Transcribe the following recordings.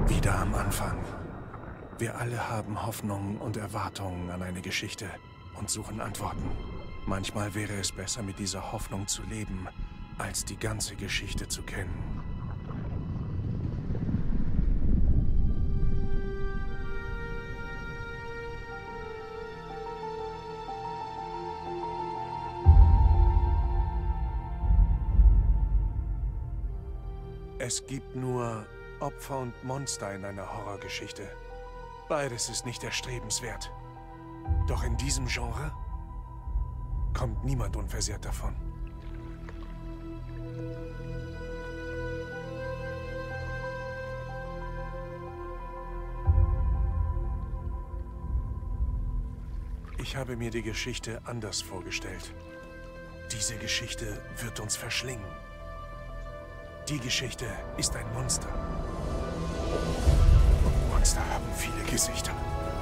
Wieder am Anfang. Wir alle haben Hoffnungen und Erwartungen an eine Geschichte und suchen Antworten. Manchmal wäre es besser, mit dieser Hoffnung zu leben, als die ganze Geschichte zu kennen. Es gibt nur Opfer und Monster in einer Horrorgeschichte. Beides ist nicht erstrebenswert. Doch in diesem Genre kommt niemand unversehrt davon. Ich habe mir die Geschichte anders vorgestellt. Diese Geschichte wird uns verschlingen. Die Geschichte ist ein Monster. Und Monster haben viele Gesichter.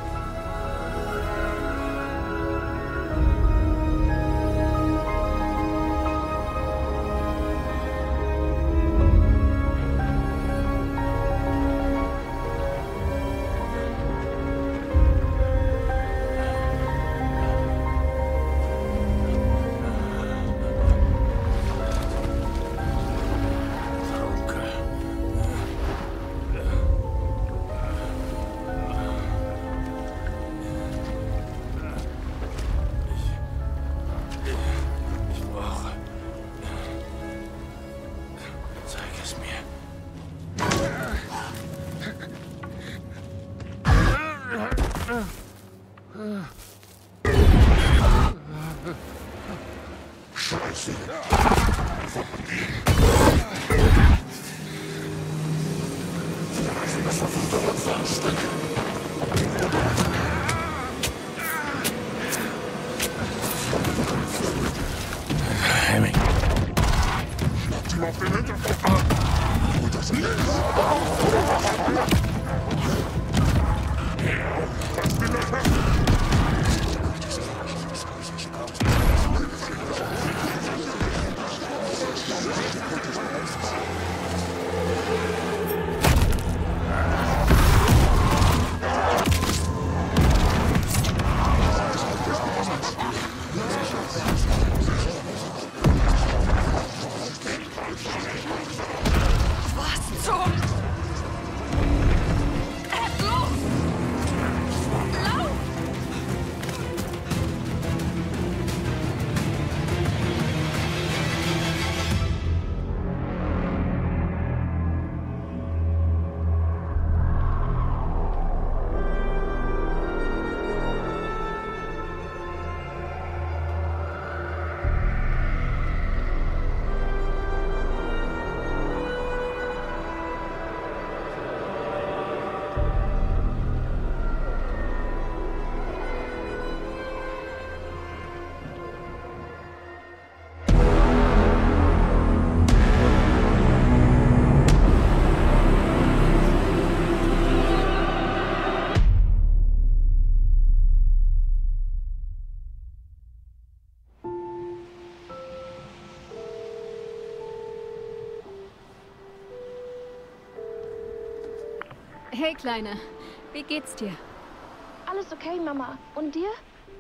Hey, Kleine. Wie geht's dir? Alles okay, Mama. Und dir?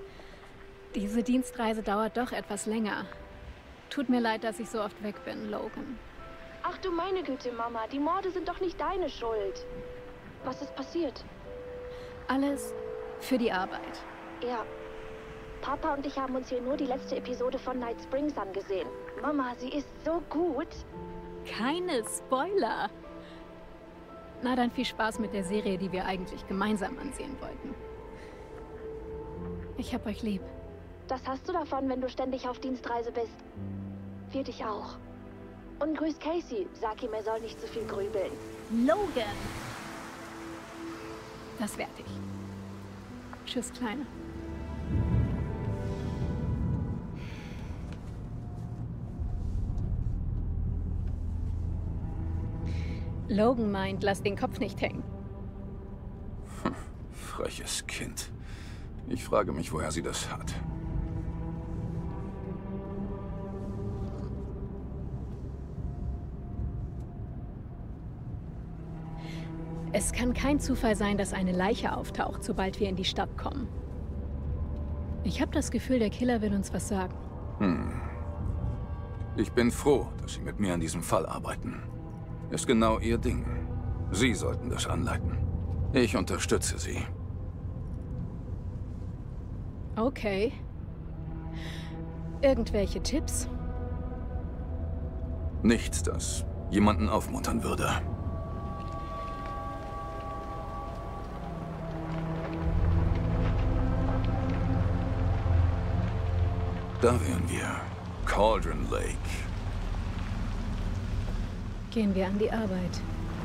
Diese Dienstreise dauert doch etwas länger. Tut mir leid, dass ich so oft weg bin, Logan. Ach du meine Güte, Mama. Die Morde sind doch nicht deine Schuld. Was ist passiert? Alles für die Arbeit. Ja. Papa und ich haben uns hier nur die letzte Episode von Night Springs angesehen. Mama, sie ist so gut. Keine Spoiler. Na dann viel Spaß mit der Serie, die wir eigentlich gemeinsam ansehen wollten. Ich hab euch lieb. Das hast du davon, wenn du ständig auf Dienstreise bist. Wir dich auch. Und grüß Casey. Sag ihm, er soll nicht zu viel grübeln. Logan! Das werd ich. Tschüss, Kleine. Logan meint, lass den Kopf nicht hängen. Freches Kind. Ich frage mich, woher sie das hat. Es kann kein Zufall sein, dass eine Leiche auftaucht, sobald wir in die Stadt kommen. Ich habe das Gefühl, der Killer will uns was sagen. Ich bin froh, dass Sie mit mir an diesem Fall arbeiten. Ist genau Ihr Ding. Sie sollten das anleiten. Ich unterstütze Sie. Okay. Irgendwelche Tipps? Nichts, das jemanden aufmuntern würde. Da wären wir. Cauldron Lake. Gehen wir an die Arbeit.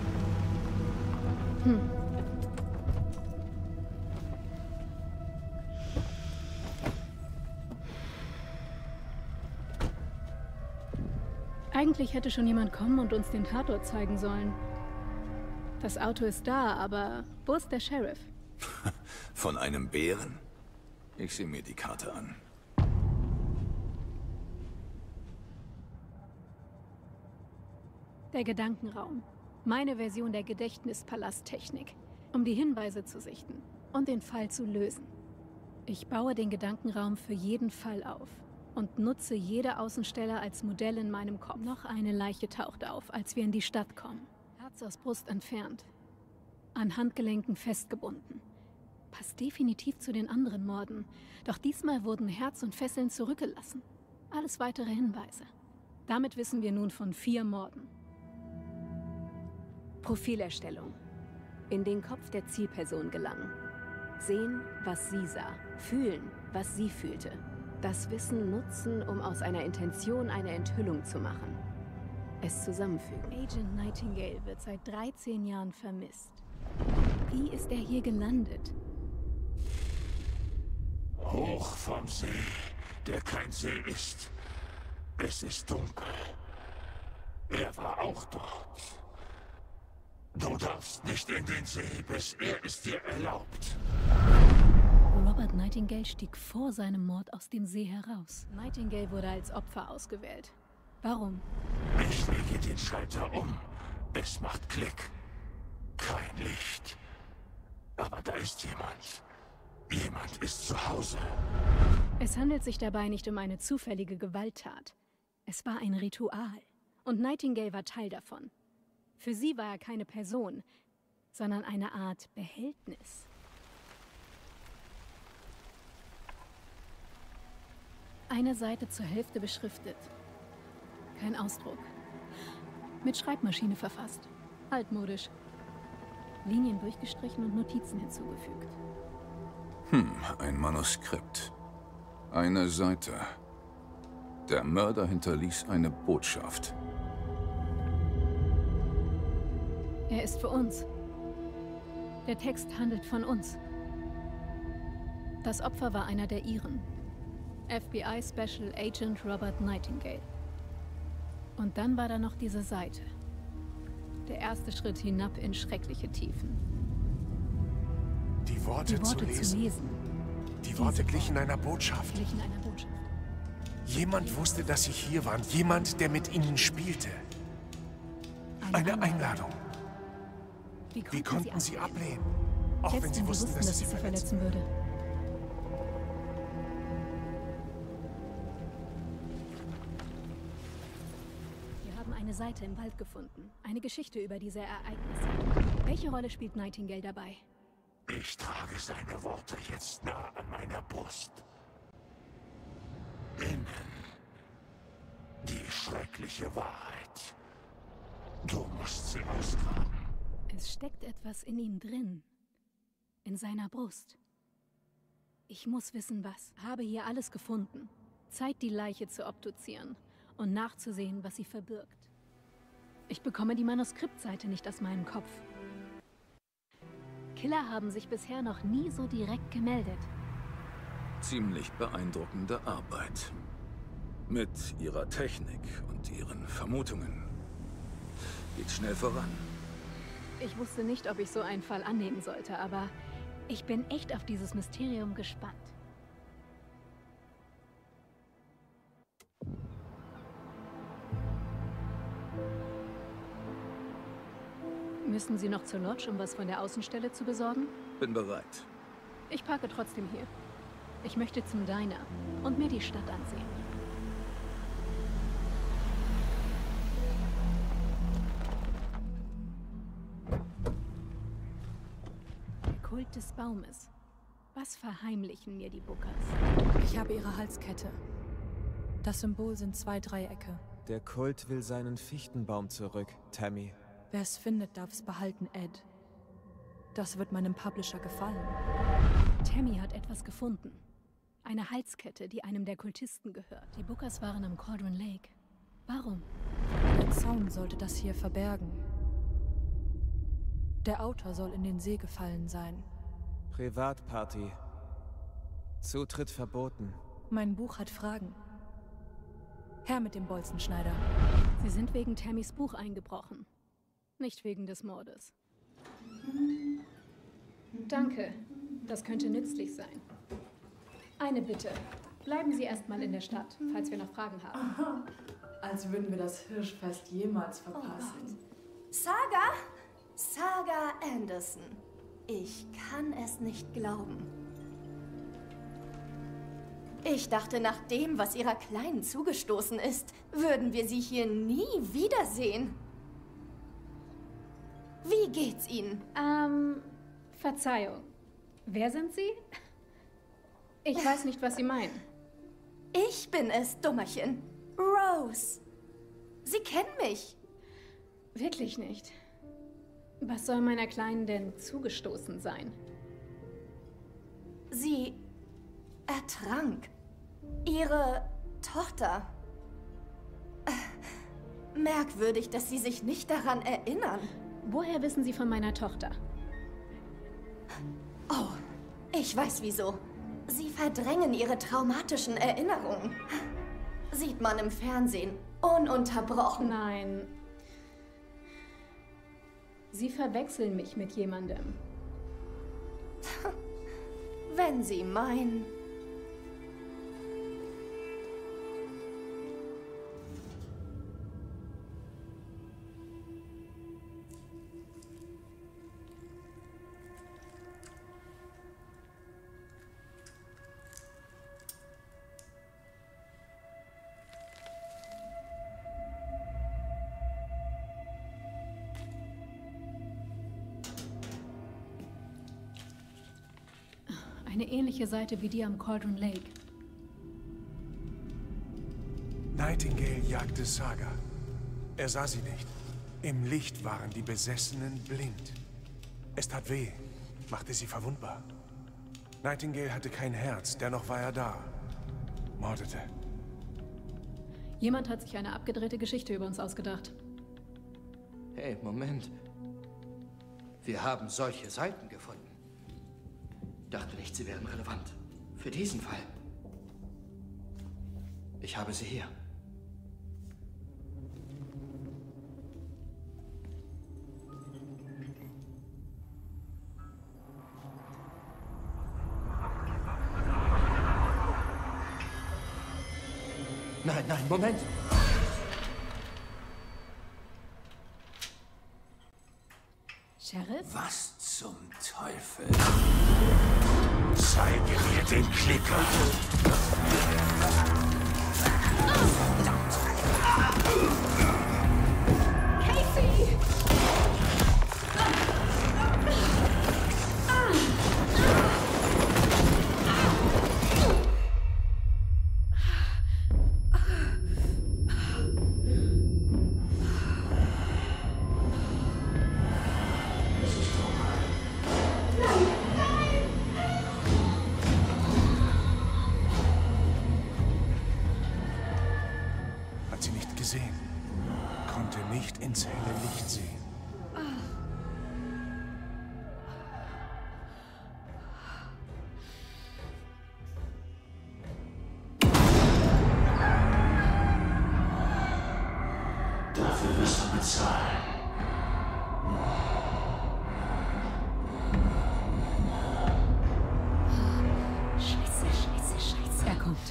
Eigentlich hätte schon jemand kommen und uns den Tatort zeigen sollen. Das Auto ist da, aber wo ist der Sheriff? Von einem Bären? Ich sehe mir die Karte an. Der Gedankenraum. Meine Version der Gedächtnispalasttechnik, um die Hinweise zu sichten und den Fall zu lösen. Ich baue den Gedankenraum für jeden Fall auf und nutze jede Außenstelle als Modell in meinem Kopf. Noch eine Leiche taucht auf, als wir in die Stadt kommen. Herz aus Brust entfernt. An Handgelenken festgebunden. Passt definitiv zu den anderen Morden. Doch diesmal wurden Herz und Fesseln zurückgelassen. Alles weitere Hinweise. Damit wissen wir nun von 4 Morden. Profilerstellung. In den Kopf der Zielperson gelangen. Sehen, was sie sah. Fühlen, was sie fühlte. Das Wissen nutzen, um aus einer Intention eine Enthüllung zu machen. Es zusammenfügen. Agent Nightingale wird seit 13 Jahren vermisst. Wie ist er hier gelandet? Hoch vom See, der kein See ist. Es ist dunkel. Er war auch dort. Du darfst nicht in den See, bis er es dir erlaubt. Robert Nightingale stieg vor seinem Mord aus dem See heraus. Nightingale wurde als Opfer ausgewählt. Warum? Ich lege den Schalter um. Es macht Klick. Kein Licht. Aber da ist jemand. Jemand ist zu Hause. Es handelt sich dabei nicht um eine zufällige Gewalttat. Es war ein Ritual. Und Nightingale war Teil davon. Für sie war er keine Person, sondern eine Art Behältnis. Eine Seite zur Hälfte beschriftet. Kein Ausdruck. Mit Schreibmaschine verfasst. Altmodisch. Linien durchgestrichen und Notizen hinzugefügt. Ein Manuskript. Eine Seite. Der Mörder hinterließ eine Botschaft. Er ist für uns. Der Text handelt von uns. Das Opfer war einer der Iren. FBI Special Agent Robert Nightingale. Und dann war da noch diese Seite. Der erste Schritt hinab in schreckliche Tiefen. Die Worte zu lesen. Die Worte glichen einer Botschaft. Jemand wusste, dass sie hier waren. Jemand, der mit ihnen spielte. Eine Einladung. Wie konnten sie ablehnen? Auch wenn sie wussten, dass es sie verletzen würde. Wir haben eine Seite im Wald gefunden. Eine Geschichte über diese Ereignisse. Welche Rolle spielt Nightingale dabei? Ich trage seine Worte jetzt nah an meiner Brust. Innen. Die schreckliche Wahrheit. Du musst sie ausgraben. Es steckt etwas in ihm drin. In seiner Brust. Ich muss wissen, was. Habe hier alles gefunden. Zeit, die Leiche zu obduzieren und nachzusehen, was sie verbirgt. Ich bekomme die Manuskriptseite nicht aus meinem Kopf. Killer haben sich bisher noch nie so direkt gemeldet. Ziemlich beeindruckende Arbeit. Mit ihrer Technik und ihren Vermutungen. Geht schnell voran. Ich wusste nicht, ob ich so einen Fall annehmen sollte, aber ich bin echt auf dieses Mysterium gespannt. Müssen Sie noch zur Lodge, um was von der Außenstelle zu besorgen? Bin bereit. Ich parke trotzdem hier. Ich möchte zum Diner und mir die Stadt ansehen. Der Kult des Baumes. Was verheimlichen mir die Bookers? Ich habe ihre Halskette. Das Symbol sind 2 Dreiecke. Der Kult will seinen Fichtenbaum zurück, Tammy. Wer es findet, darf es behalten, Ed. Das wird meinem Publisher gefallen. Tammy hat etwas gefunden. Eine Halskette, die einem der Kultisten gehört. Die Bookers waren am Cauldron Lake. Warum? Der Zaun sollte das hier verbergen. Der Autor soll in den See gefallen sein. Privatparty. Zutritt verboten. Mein Buch hat Fragen. Herr mit dem Bolzenschneider. Sie sind wegen Tammys Buch eingebrochen. Nicht wegen des Mordes. Danke. Das könnte nützlich sein. Eine Bitte. Bleiben Sie erstmal in der Stadt, falls wir noch Fragen haben. Als würden wir das Hirschfest jemals verpassen. Saga? Saga Anderson. Ich kann es nicht glauben. Ich dachte, nach dem, was ihrer Kleinen zugestoßen ist, würden wir sie hier nie wiedersehen. Wie geht's Ihnen? Verzeihung. Wer sind Sie? Ich weiß nicht, was Sie meinen. Ich bin es, Dummerchen. Rose. Sie kennen mich. Wirklich nicht. Was soll meiner Kleinen denn zugestoßen sein? Sie ertrank. Ihre Tochter. Merkwürdig, dass Sie sich nicht daran erinnern. Woher wissen Sie von meiner Tochter? Oh, ich weiß wieso. Sie verdrängen Ihre traumatischen Erinnerungen. Sieht man im Fernsehen. Ununterbrochen. Nein. Sie verwechseln mich mit jemandem. Wenn Sie meinen. Eine ähnliche Seite wie die am Cauldron Lake. Nightingale jagte Saga. Er sah sie nicht. Im Licht waren die Besessenen blind. Es tat weh, machte sie verwundbar. Nightingale hatte kein Herz, dennoch war er da. Mordete. Jemand hat sich eine abgedrehte Geschichte über uns ausgedacht. Hey, Moment. Wir haben solche Seiten gefunden. Dachte nicht, sie wären relevant. Für diesen Fall. Ich habe sie hier. Nein, nein, Moment. Sheriff? Was zum Teufel? Zeige mir den Klicker. Casey! Hat sie nicht gesehen, konnte nicht ins helle Licht sehen. Dafür wirst du bezahlen. Scheiße, scheiße, scheiße. Er kommt.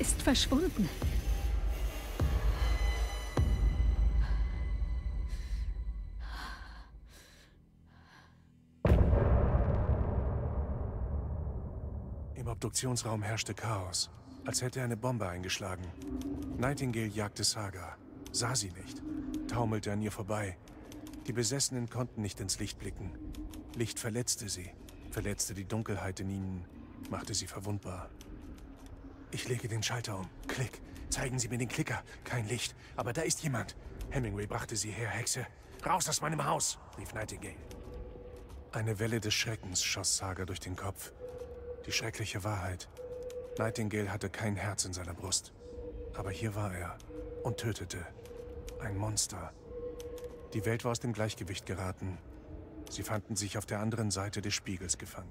ist verschwunden. Im Obduktionsraum herrschte Chaos, als hätte eine Bombe eingeschlagen. Nightingale jagte Saga, sah sie nicht, taumelte an ihr vorbei. Die Besessenen konnten nicht ins Licht blicken. Licht verletzte sie, verletzte die Dunkelheit in ihnen, machte sie verwundbar. Ich lege den Schalter um. Klick. Zeigen Sie mir den Klicker. Kein Licht. Aber da ist jemand. Hemingway brachte sie her, Hexe. Raus aus meinem Haus, rief Nightingale. Eine Welle des Schreckens schoss Saga durch den Kopf. Die schreckliche Wahrheit. Nightingale hatte kein Herz in seiner Brust. Aber hier war er und tötete. Ein Monster. Die Welt war aus dem Gleichgewicht geraten. Sie fanden sich auf der anderen Seite des Spiegels gefangen.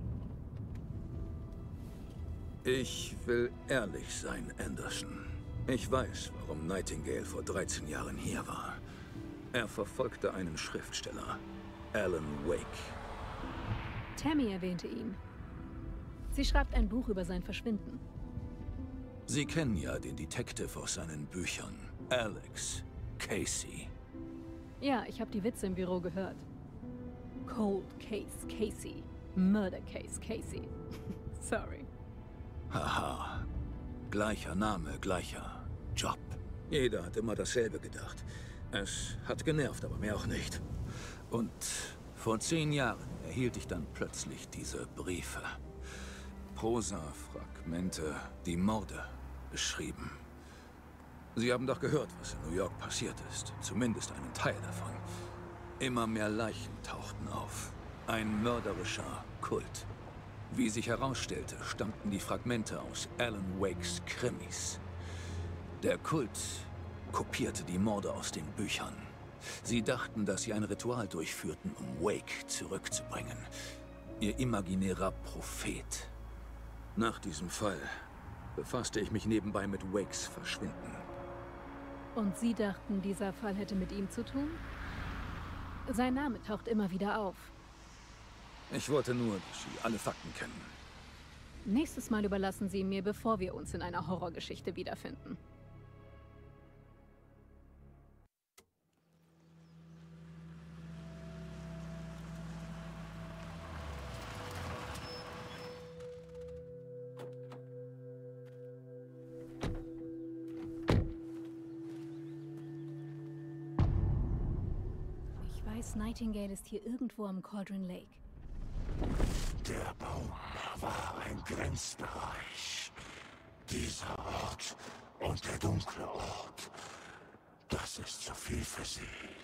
Ich will ehrlich sein, Anderson. Ich weiß, warum Nightingale vor 13 Jahren hier war. Er verfolgte einen Schriftsteller, Alan Wake. Tammy erwähnte ihn. Sie schreibt ein Buch über sein Verschwinden. Sie kennen ja den Detective aus seinen Büchern, Alex Casey. Ja, ich habe die Witze im Büro gehört. Cold Case Casey. Murder Case Casey. Sorry. Haha. Gleicher Name, gleicher Job. Jeder hat immer dasselbe gedacht. Es hat genervt, aber mehr auch nicht. Und vor 10 Jahren erhielt ich dann plötzlich diese Briefe. Prosa-Fragmente, die Morde beschrieben. Sie haben doch gehört, was in New York passiert ist. Zumindest einen Teil davon. Immer mehr Leichen tauchten auf. Ein mörderischer Kult. Wie sich herausstellte, stammten die Fragmente aus Alan Wakes Krimis. Der Kult kopierte die Morde aus den Büchern. Sie dachten, dass sie ein Ritual durchführten, um Wake zurückzubringen. Ihr imaginärer Prophet. Nach diesem Fall befasste ich mich nebenbei mit Wakes Verschwinden. Und Sie dachten, dieser Fall hätte mit ihm zu tun? Sein Name taucht immer wieder auf. Ich wollte nur, dass Sie alle Fakten kennen. Nächstes Mal überlassen Sie ihn mir, bevor wir uns in einer Horrorgeschichte wiederfinden. Ich weiß, Nightingale ist hier irgendwo am Cauldron Lake. Der Baum war ein Grenzbereich. Dieser Ort und der dunkle Ort. Das ist zu viel für Sie.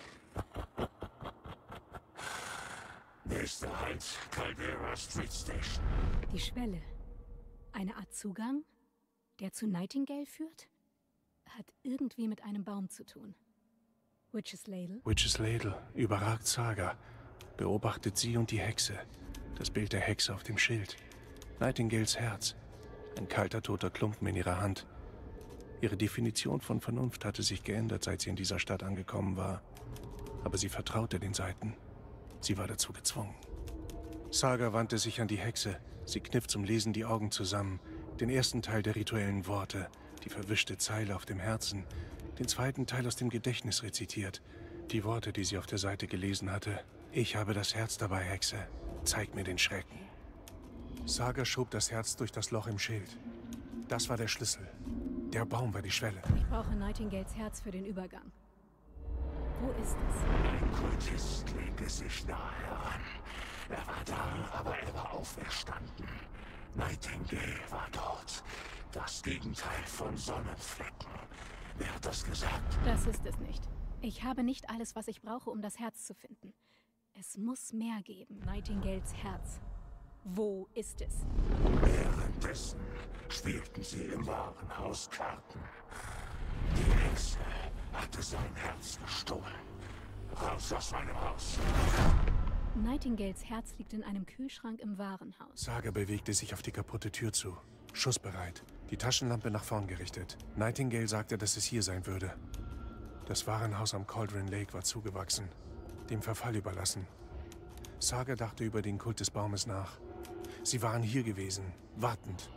Nächster Halt, Caldera Street Station. Die Schwelle. Eine Art Zugang, der zu Nightingale führt? Hat irgendwie mit einem Baum zu tun. Witch's Ladle? Witch's Ladle überragt Saga. Beobachtet sie und die Hexe. Das Bild der Hexe auf dem Schild. Nightingales Herz. Ein kalter, toter Klumpen in ihrer Hand. Ihre Definition von Vernunft hatte sich geändert, seit sie in dieser Stadt angekommen war. Aber sie vertraute den Seiten. Sie war dazu gezwungen. Saga wandte sich an die Hexe. Sie kniff zum Lesen die Augen zusammen. Den ersten Teil der rituellen Worte, die verwischte Zeile auf dem Herzen. Den zweiten Teil aus dem Gedächtnis rezitiert. Die Worte, die sie auf der Seite gelesen hatte. Ich habe das Herz dabei, Hexe. Zeig mir den Schrecken. Saga schob das Herz durch das Loch im Schild. Das war der Schlüssel. Der Baum war die Schwelle. Ich brauche Nightingales Herz für den Übergang. Wo ist es? Ein Kultist lehnte sich nahe heran. Er war da, aber er war auferstanden. Nightingale war dort. Das Gegenteil von Sonnenflecken. Wer hat das gesagt? Das ist es nicht. Ich habe nicht alles, was ich brauche, um das Herz zu finden. Es muss mehr geben. Nightingales Herz. Wo ist es? Währenddessen spielten sie im Warenhaus Karten. Die Hexe hatte sein Herz gestohlen. Raus aus meinem Haus. Nightingales Herz liegt in einem Kühlschrank im Warenhaus. Saga bewegte sich auf die kaputte Tür zu. Schussbereit. Die Taschenlampe nach vorn gerichtet. Nightingale sagte, dass es hier sein würde. Das Warenhaus am Cauldron Lake war zugewachsen. Dem Verfall überlassen. Saga dachte über den Kult des Baumes nach. Sie waren hier gewesen, wartend.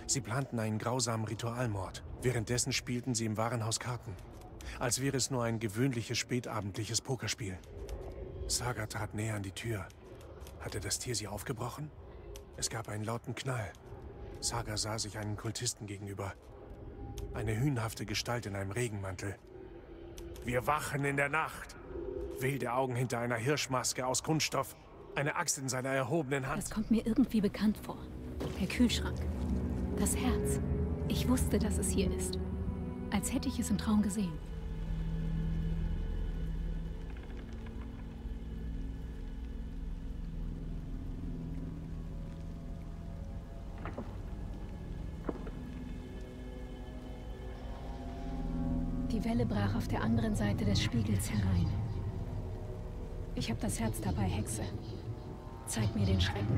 Sie planten einen grausamen Ritualmord. Währenddessen spielten sie im Warenhaus Karten. Als wäre es nur ein gewöhnliches spätabendliches Pokerspiel. Saga trat näher an die Tür. Hatte das Tier sie aufgebrochen? Es gab einen lauten Knall. Saga sah sich einen Kultisten gegenüber. Eine hünenhafte Gestalt in einem Regenmantel. Wir wachen in der Nacht. Wilde Augen hinter einer Hirschmaske aus Kunststoff. Eine Axt in seiner erhobenen Hand. Das kommt mir irgendwie bekannt vor. Der Kühlschrank. Das Herz. Ich wusste, dass es hier ist. Als hätte ich es im Traum gesehen. Die Welle brach auf der anderen Seite des Spiegels herein. Ich habe das Herz dabei, Hexe. Zeig mir den Schrecken.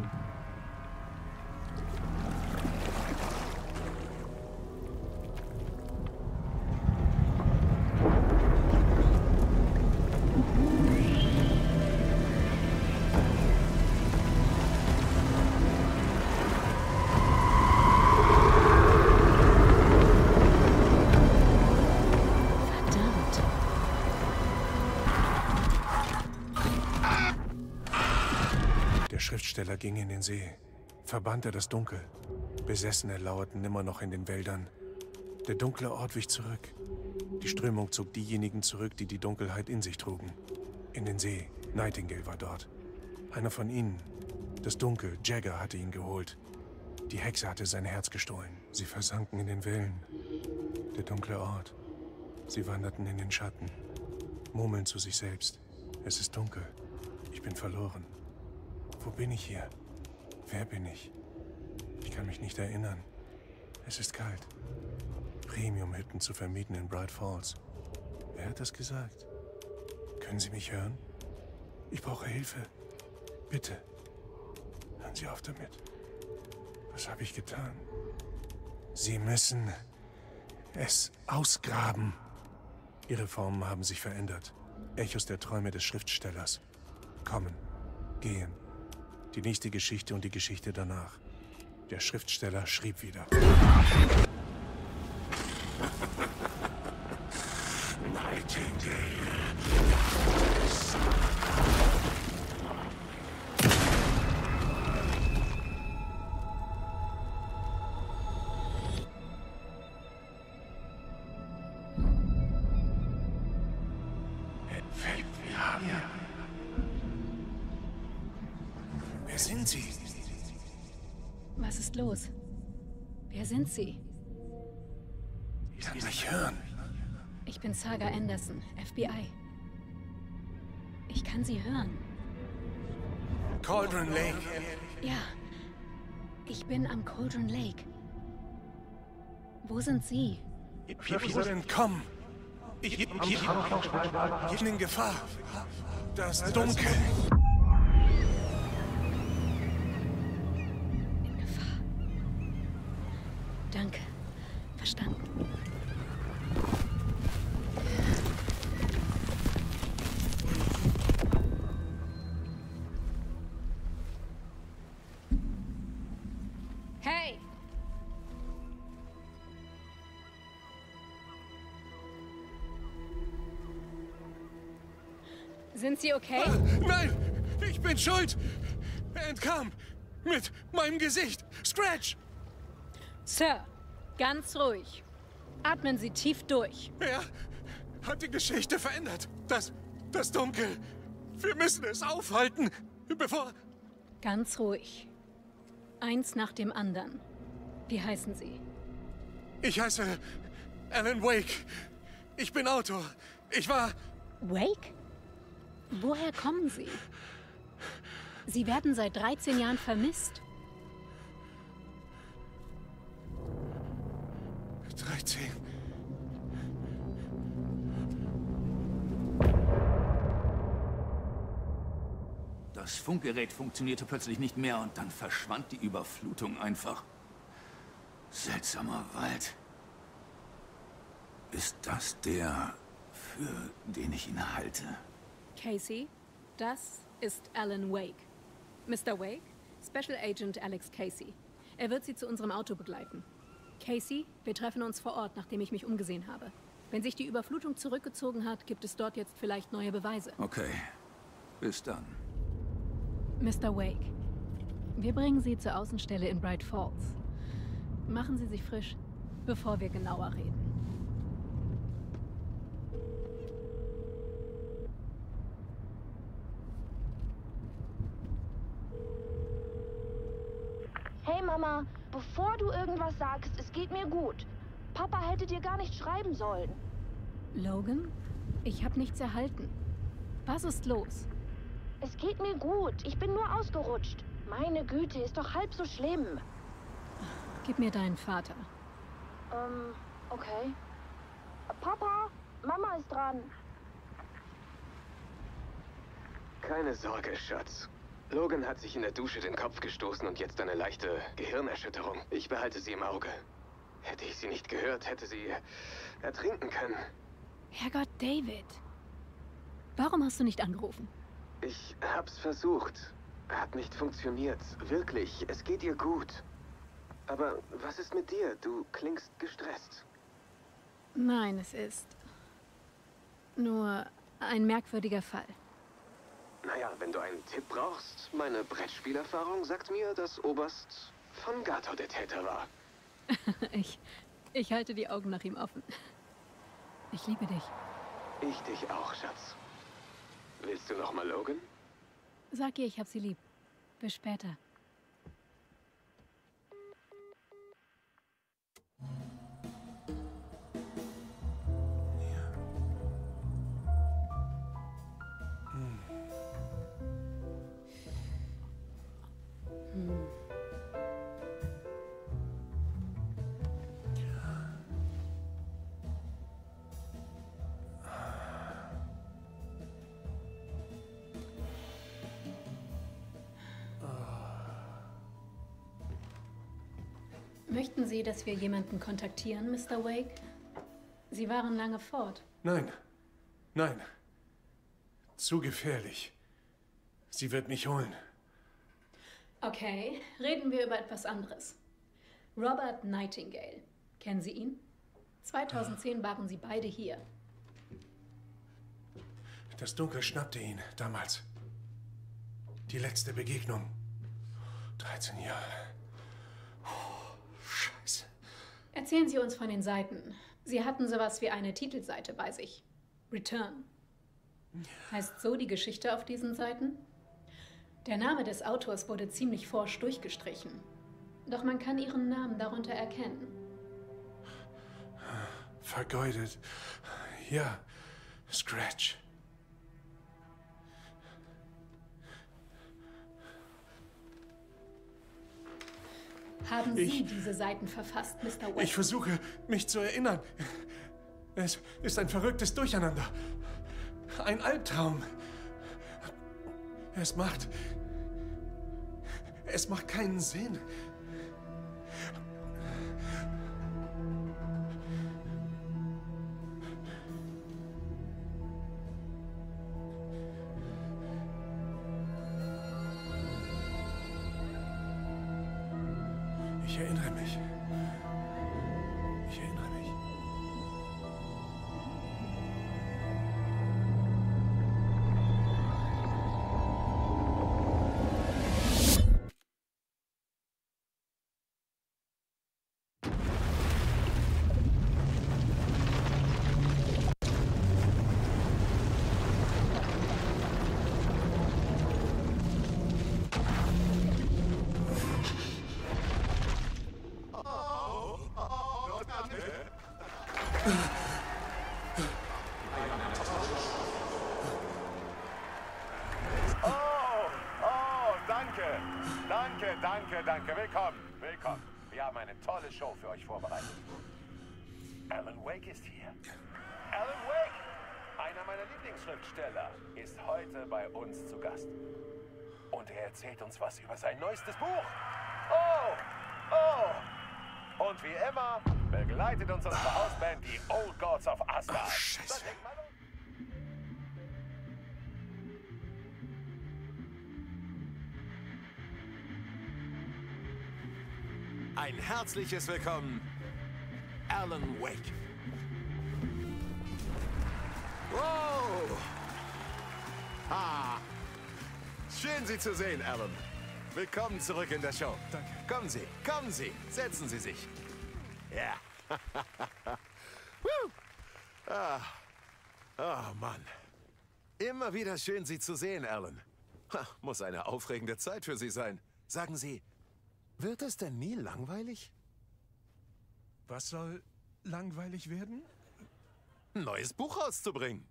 Der Schriftsteller ging in den See, verbannte das Dunkel. Besessene lauerten immer noch in den Wäldern. Der dunkle Ort wich zurück. Die Strömung zog diejenigen zurück, die die Dunkelheit in sich trugen. In den See. Nightingale war dort. Einer von ihnen. Das Dunkel. Jagger hatte ihn geholt. Die Hexe hatte sein Herz gestohlen. Sie versanken in den Wellen. Der dunkle Ort. Sie wanderten in den Schatten. Murmeln zu sich selbst. Es ist dunkel. Ich bin verloren. Wo bin ich hier? Wer bin ich? Ich kann mich nicht erinnern. Es ist kalt. Premium-Hütten zu vermieten in Bright Falls. Wer hat das gesagt? Können Sie mich hören? Ich brauche Hilfe. Bitte. Hören Sie auf damit. Was habe ich getan? Sie müssen es ausgraben. Ihre Formen haben sich verändert. Echos der Träume des Schriftstellers. Kommen. Gehen. Die nächste Geschichte und die Geschichte danach. Der Schriftsteller schrieb wieder. Wer sind Sie? Was ist los? Wer sind Sie? Ich kann mich hören. Ich bin Saga Anderson, FBI. Ich kann Sie hören. Cauldron Lake. Ja, ich bin am Cauldron Lake. Wo sind Sie? Wir sollen kommen. Ich bin in Gefahr. Das Dunkel. In Gefahr. Danke. Verstanden. Hey! Sind Sie okay? Nein! Ich bin schuld! Er entkam! Mit meinem Gesicht! Scratch! Sir, ganz ruhig. Atmen Sie tief durch. Er hat die Geschichte verändert. Das Dunkel. Wir müssen es aufhalten, bevor... Ganz ruhig. Eins nach dem anderen. Wie heißen Sie? Ich heiße Alan Wake. Ich bin Autor. Ich war... Wake? Woher kommen Sie? Sie werden seit 13 Jahren vermisst. 13. Das Funkgerät funktionierte plötzlich nicht mehr und dann verschwand die Überflutung einfach. Seltsamer Wald. Ist das der, für den ich ihn halte? Casey, das ist Alan Wake. Mr. Wake, Special Agent Alex Casey. Er wird sie zu unserem Auto begleiten. Casey, wir treffen uns vor Ort, nachdem ich mich umgesehen habe. Wenn sich die Überflutung zurückgezogen hat, gibt es dort jetzt vielleicht neue Beweise. Okay. Bis dann. Mr. Wake, wir bringen Sie zur Außenstelle in Bright Falls. Machen Sie sich frisch, bevor wir genauer reden. Hey Mama, bevor du irgendwas sagst, es geht mir gut. Papa hätte dir gar nicht schreiben sollen. Logan? Ich habe nichts erhalten. Was ist los? Es geht mir gut. Ich bin nur ausgerutscht. Meine Güte, ist doch halb so schlimm. Gib mir deinen Vater. Okay. Papa, Mama ist dran. Keine Sorge, Schatz. Logan hat sich in der Dusche den Kopf gestoßen und jetzt eine leichte Gehirnerschütterung. Ich behalte sie im Auge. Hätte ich sie nicht gehört, hätte sie ertrinken können. Herrgott, David. Warum hast du nicht angerufen? Ich hab's versucht. Hat nicht funktioniert. Wirklich, es geht ihr gut. Aber was ist mit dir? Du klingst gestresst. Nein, es ist nur ein merkwürdiger Fall. Naja, wenn du einen Tipp brauchst, meine Brettspielerfahrung sagt mir, dass Oberst von Gato der Täter war. Ich halte die Augen nach ihm offen. Ich liebe dich. Ich dich auch, Schatz. Willst du noch mal Logan? Sag ihr, ich hab sie lieb. Bis später. Möchten Sie, dass wir jemanden kontaktieren, Mr. Wake? Sie waren lange fort. Nein. Nein. Zu gefährlich. Sie wird mich holen. Okay, reden wir über etwas anderes. Robert Nightingale. Kennen Sie ihn? 2010 waren sie beide hier. Das Dunkel schnappte ihn damals. Die letzte Begegnung. 13 Jahre. Scheiße. Erzählen Sie uns von den Seiten. Sie hatten sowas wie eine Titelseite bei sich. Return. Heißt so die Geschichte auf diesen Seiten? Der Name des Autors wurde ziemlich forsch durchgestrichen. Doch man kann Ihren Namen darunter erkennen. Vergeudet. Ja, Scratch. Haben Sie diese Seiten verfasst, Mr. Wake? Ich versuche, mich zu erinnern. Es ist ein verrücktes Durcheinander. Ein Albtraum. Es macht keinen Sinn. Ich erinnere mich. Ich erinnere mich. Danke. Willkommen. Wir haben eine tolle Show für euch vorbereitet. Alan Wake ist hier. Alan Wake, einer meiner Lieblingsschriftsteller, ist heute bei uns zu Gast. Und er erzählt uns was über sein neuestes Buch. Oh! Und wie immer begleitet uns unsere Hausband, die Old Gods of Asgard. Oh, Scheiße. Ein herzliches Willkommen, Alan Wake. Wow! Ah! Schön, Sie zu sehen, Alan. Willkommen zurück in der Show. Danke. Kommen Sie, setzen Sie sich. Ja. Oh, Mann. Immer wieder schön, Sie zu sehen, Alan. Muss eine aufregende Zeit für Sie sein. Sagen Sie, wird es denn nie langweilig? Was soll langweilig werden? Ein neues Buch rauszubringen.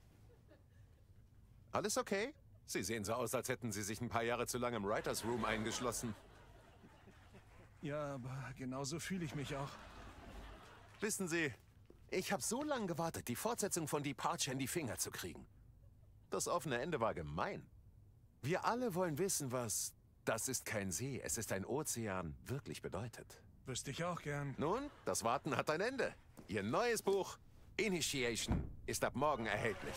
Alles okay? Sie sehen so aus, als hätten Sie sich ein paar Jahre zu lange im Writers Room eingeschlossen. Ja, aber genauso fühle ich mich auch. Wissen Sie, ich habe so lange gewartet, die Fortsetzung von Departure in die Finger zu kriegen. Das offene Ende war gemein. Wir alle wollen wissen, was "Das ist kein See, es ist ein Ozean" wirklich bedeutet. Wüsste ich auch gern. Nun, das Warten hat ein Ende. Ihr neues Buch, Initiation, ist ab morgen erhältlich.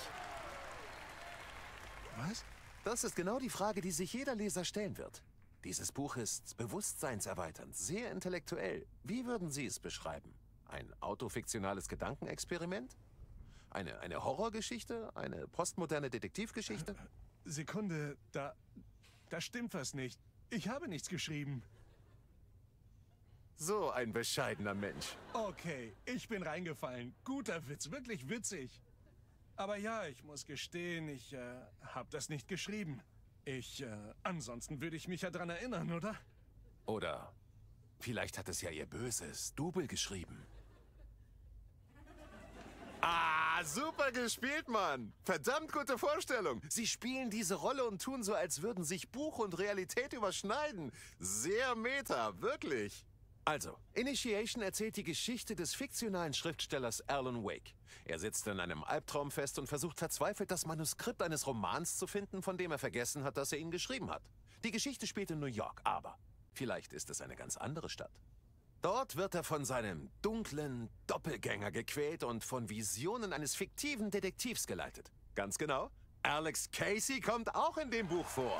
Was? Das ist genau die Frage, die sich jeder Leser stellen wird. Dieses Buch ist bewusstseinserweiternd, sehr intellektuell. Wie würden Sie es beschreiben? Ein autofiktionales Gedankenexperiment? Eine Horrorgeschichte? Eine postmoderne Detektivgeschichte? Sekunde, da stimmt was nicht. Ich habe nichts geschrieben. So ein bescheidener Mensch. Okay, ich bin reingefallen. Guter Witz, wirklich witzig. Aber ja, ich muss gestehen, ich habe das nicht geschrieben. Ansonsten würde ich mich ja dran erinnern, oder? Oder vielleicht hat es ja Ihr böses Double geschrieben. Ah, super gespielt, Mann. Verdammt gute Vorstellung. Sie spielen diese Rolle und tun so, als würden sich Buch und Realität überschneiden. Sehr meta, wirklich. Also, Initiation erzählt die Geschichte des fiktionalen Schriftstellers Alan Wake. Er sitzt in einem Albtraum fest und versucht verzweifelt, das Manuskript eines Romans zu finden, von dem er vergessen hat, dass er ihn geschrieben hat. Die Geschichte spielt in New York, aber vielleicht ist es eine ganz andere Stadt. Dort wird er von seinem dunklen Doppelgänger gequält und von Visionen eines fiktiven Detektivs geleitet. Ganz genau, Alex Casey kommt auch in dem Buch vor.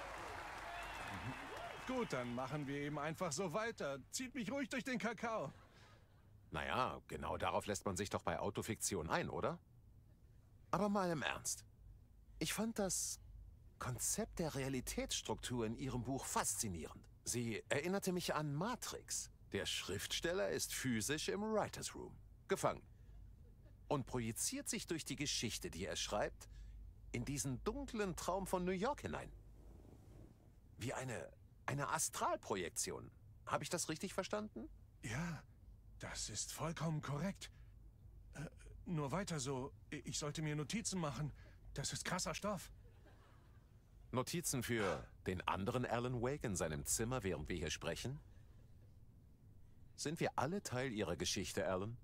Gut, dann machen wir eben einfach so weiter. Zieht mich ruhig durch den Kakao. Naja, genau darauf lässt man sich doch bei Autofiktion ein, oder? Aber mal im Ernst. Ich fand das Konzept der Realitätsstruktur in Ihrem Buch faszinierend. Sie erinnerte mich an Matrix. Der Schriftsteller ist physisch im Writers Room, gefangen. Und projiziert sich durch die Geschichte, die er schreibt, in diesen dunklen Traum von New York hinein. Wie eine Astralprojektion. Habe ich das richtig verstanden? Ja, das ist vollkommen korrekt. Nur weiter so. Ich sollte mir Notizen machen. Das ist krasser Stoff. Notizen für den anderen Alan Wake in seinem Zimmer, während wir hier sprechen? Sind wir alle Teil Ihrer Geschichte, Alan?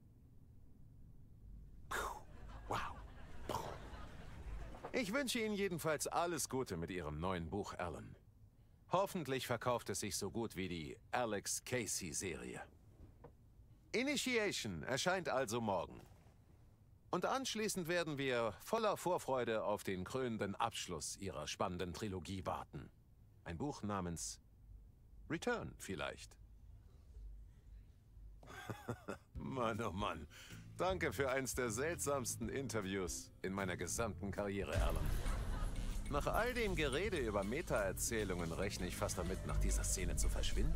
Puh, wow. Puh. Ich wünsche Ihnen jedenfalls alles Gute mit Ihrem neuen Buch, Alan. Hoffentlich verkauft es sich so gut wie die Alex Casey-Serie. Initiation erscheint also morgen. Und anschließend werden wir voller Vorfreude auf den krönenden Abschluss Ihrer spannenden Trilogie warten. Ein Buch namens Return vielleicht. Mann, oh Mann. Danke für eins der seltsamsten Interviews in meiner gesamten Karriere, Alan. Nach all dem Gerede über Meta-Erzählungen rechne ich fast damit, nach dieser Szene zu verschwinden.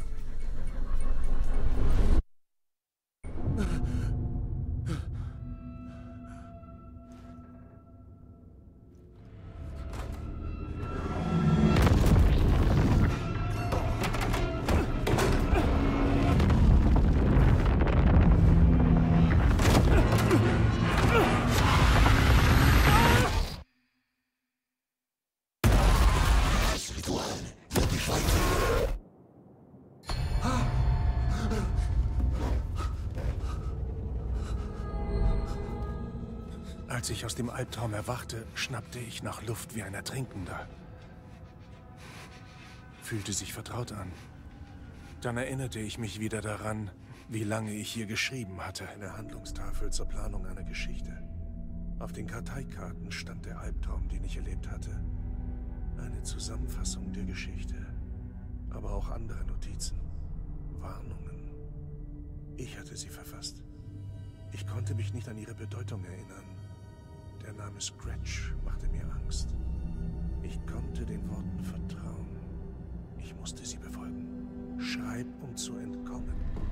Als ich aus dem Albtraum erwachte, schnappte ich nach Luft wie ein Ertrinkender. Fühlte sich vertraut an. Dann erinnerte ich mich wieder daran, wie lange ich hier geschrieben hatte. Eine Handlungstafel zur Planung einer Geschichte. Auf den Karteikarten stand der Albtraum, den ich erlebt hatte. Eine Zusammenfassung der Geschichte. Aber auch andere Notizen. Warnungen. Ich hatte sie verfasst. Ich konnte mich nicht an ihre Bedeutung erinnern. Der Name Scratch machte mir Angst. Ich konnte den Worten vertrauen. Ich musste sie befolgen. Schreib, um zu entkommen.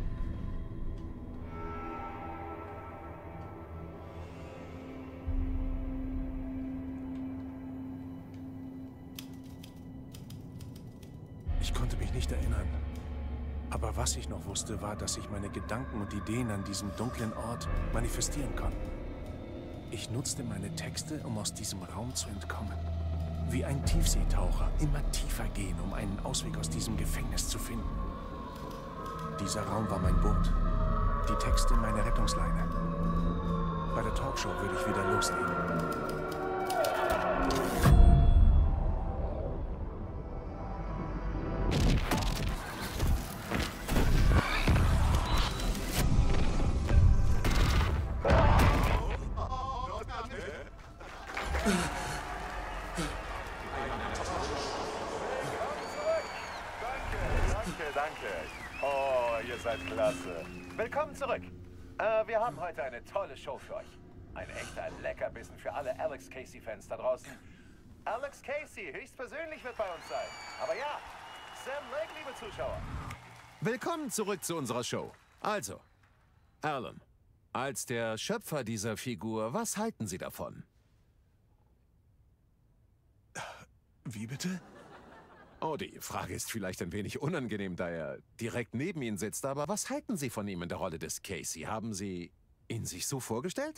Ich konnte mich nicht erinnern. Aber was ich noch wusste, war, dass sich meine Gedanken und Ideen an diesem dunklen Ort manifestieren konnten. Ich nutzte meine Texte, um aus diesem Raum zu entkommen. Wie ein Tiefseetaucher, immer tiefer gehen, um einen Ausweg aus diesem Gefängnis zu finden. Dieser Raum war mein Boot. Die Texte meine Rettungsleine. Bei der Talkshow würde ich wieder loslegen. Willkommen zurück. Wir haben heute eine tolle Show für euch. Ein echter Leckerbissen für alle Alex Casey-Fans da draußen. Alex Casey höchstpersönlich wird bei uns sein. Aber ja, Sam Lake, liebe Zuschauer. Willkommen zurück zu unserer Show. Also, Alan, als der Schöpfer dieser Figur, was halten Sie davon? Wie bitte? Oh, die Frage ist vielleicht ein wenig unangenehm, da er direkt neben Ihnen sitzt, aber was halten Sie von ihm in der Rolle des Casey? Haben Sie ihn sich so vorgestellt?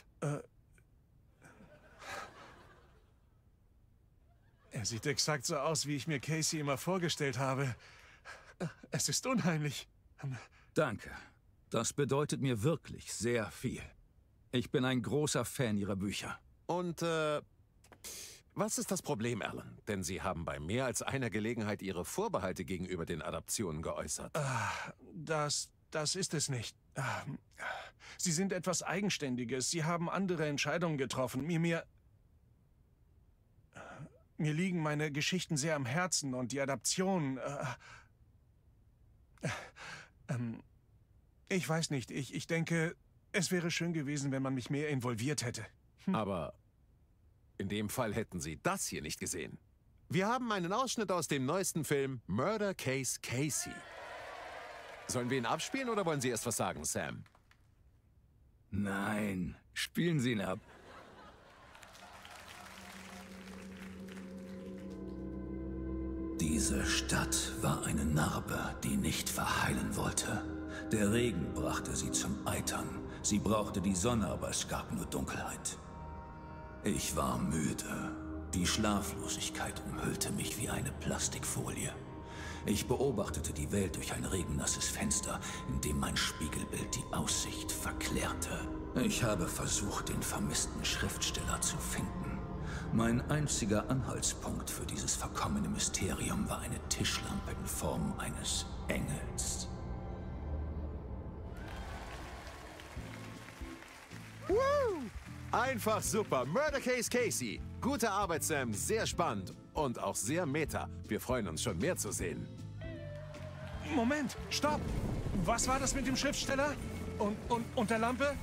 Er sieht exakt so aus, wie ich mir Casey immer vorgestellt habe. Es ist unheimlich. Danke. Das bedeutet mir wirklich sehr viel. Ich bin ein großer Fan Ihrer Bücher. Und, was ist das Problem, Alan? Denn Sie haben bei mehr als einer Gelegenheit Ihre Vorbehalte gegenüber den Adaptionen geäußert. Das ist es nicht. Sie sind etwas Eigenständiges. Sie haben andere Entscheidungen getroffen. Mir liegen meine Geschichten sehr am Herzen und die Adaption... ich weiß nicht. Ich denke, es wäre schön gewesen, wenn man mich mehr involviert hätte. Aber... in dem Fall hätten Sie das hier nicht gesehen. Wir haben einen Ausschnitt aus dem neuesten Film Murder Case Casey. Sollen wir ihn abspielen oder wollen Sie erst was sagen, Sam? Nein, spielen Sie ihn ab. Diese Stadt war eine Narbe, die nicht verheilen wollte. Der Regen brachte sie zum Eitern. Sie brauchte die Sonne, aber es gab nur Dunkelheit. Ich war müde. Die Schlaflosigkeit umhüllte mich wie eine Plastikfolie. Ich beobachtete die Welt durch ein regennasses Fenster, in dem mein Spiegelbild die Aussicht verklärte. Ich habe versucht, den vermissten Schriftsteller zu finden. Mein einziger Anhaltspunkt für dieses verkommene Mysterium war eine Tischlampe in Form eines Engels. Einfach super. Murder Case Casey. Gute Arbeit, Sam. Sehr spannend. Und auch sehr meta. Wir freuen uns schon mehr zu sehen. Moment, stopp! Was war das mit dem Schriftsteller? Und der Lampe?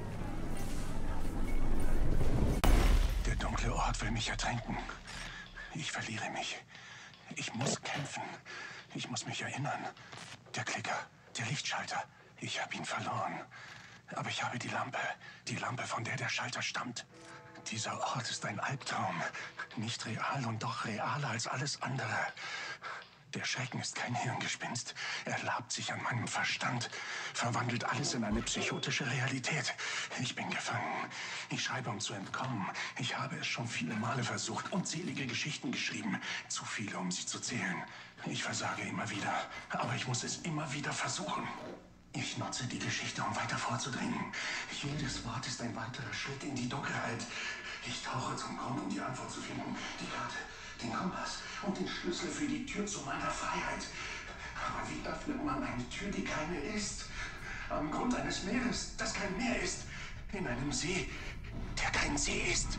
Der dunkle Ort will mich ertränken. Ich verliere mich. Ich muss kämpfen. Ich muss mich erinnern. Der Klicker, der Lichtschalter. Ich habe ihn verloren. Aber ich habe die Lampe, von der der Schalter stammt. Dieser Ort ist ein Albtraum. Nicht real und doch realer als alles andere. Der Schrecken ist kein Hirngespinst. Er labt sich an meinem Verstand, verwandelt alles in eine psychotische Realität. Ich bin gefangen. Ich schreibe, um zu entkommen. Ich habe es schon viele Male versucht, unzählige Geschichten geschrieben. Zu viele, um sie zu zählen. Ich versage immer wieder, aber ich muss es immer wieder versuchen. Ich nutze die Geschichte, um weiter vorzudringen. Jedes Wort ist ein weiterer Schritt in die Dunkelheit. Ich tauche zum Grund, um die Antwort zu finden. Die Karte, den Kompass und den Schlüssel für die Tür zu meiner Freiheit. Aber wie öffnet man eine Tür, die keine ist? Am Grund eines Meeres, das kein Meer ist. In einem See, der kein See ist.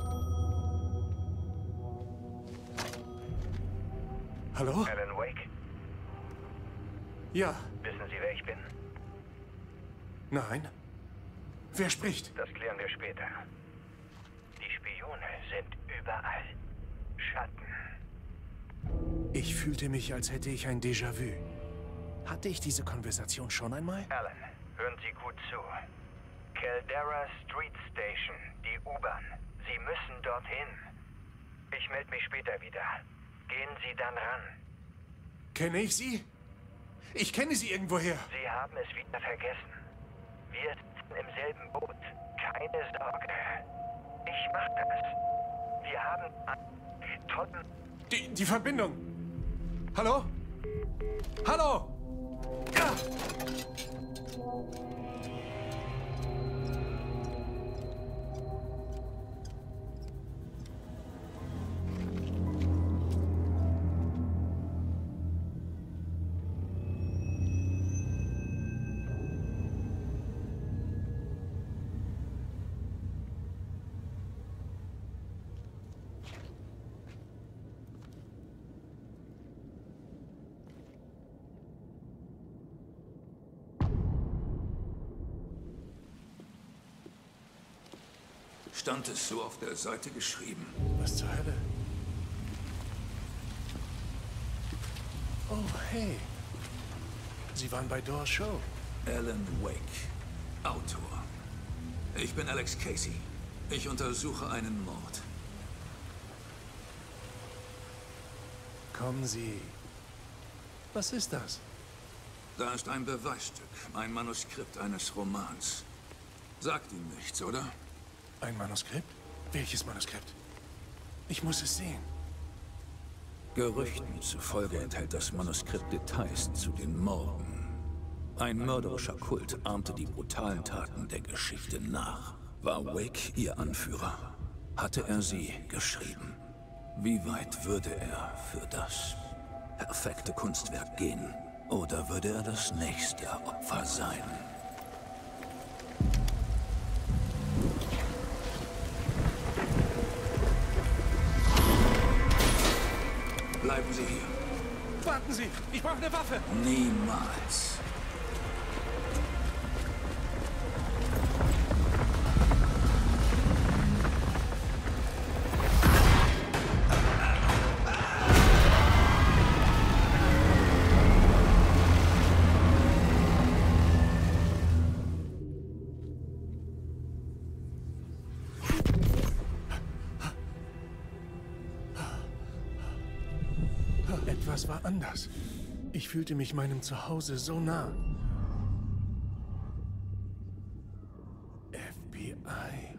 Hallo? Alan Wake? Ja. Wissen Sie, wer ich bin? Nein. Wer spricht? Das klären wir später. Die Spione sind überall. Schatten. Ich fühlte mich, als hätte ich ein Déjà-vu. Hatte ich diese Konversation schon einmal? Alan, hören Sie gut zu. Caldera Street Station, die U-Bahn. Sie müssen dorthin. Ich melde mich später wieder. Gehen Sie dann ran. Kenne ich Sie? Ich kenne Sie irgendwoher. Sie haben es wieder vergessen. Wir sitzen im selben Boot. Keine Sorge. Ich mach das. Wir haben einen tollen... Die Verbindung. Hallo? Hallo? Ja! Stand es so auf der Seite geschrieben? Was zur Hölle? Oh, hey. Sie waren bei Doors Show. Alan Wake, Autor. Ich bin Alex Casey. Ich untersuche einen Mord. Kommen Sie. Was ist das? Da ist ein Beweisstück, ein Manuskript eines Romans. Sagt Ihnen nichts, oder? Ein Manuskript? Welches Manuskript? Ich muss es sehen. Gerüchten zufolge enthält das Manuskript Details zu den Morden. Ein mörderischer Kult ahmte die brutalen Taten der Geschichte nach. War Wake ihr Anführer? Hatte er sie geschrieben? Wie weit würde er für das perfekte Kunstwerk gehen? Oder würde er das nächste Opfer sein? Bleiben Sie hier. Warten Sie! Ich brauche eine Waffe! Niemals. Etwas war anders. Ich fühlte mich meinem Zuhause so nah. FBI.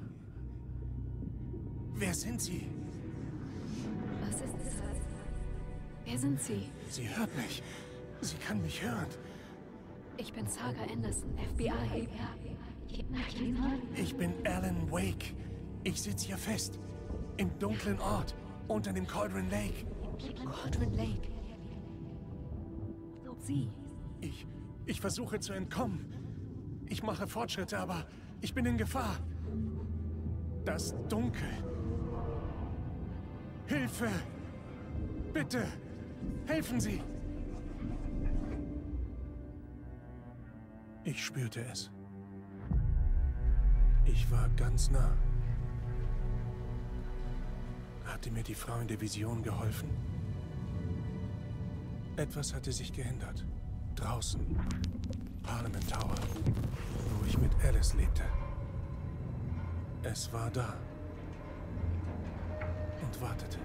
Wer sind Sie? Was ist das? Wer sind Sie? Sie hört mich. Sie kann mich hören. Ich bin Saga Anderson, FBI. Ich bin Alan Wake. Ich sitze hier fest. Im dunklen Ort. Unter dem Cauldron Lake. Cauldron Lake. Sie. Ich versuche zu entkommen. Ich mache Fortschritte, aber ich bin in Gefahr. Das Dunkel. Hilfe! Bitte! Helfen Sie! Ich spürte es. Ich war ganz nah. Hatte mir die Frau in der Vision geholfen? Etwas hatte sich geändert. Draußen. Parliament Tower. Wo ich mit Alice lebte. Es war da. Und wartete.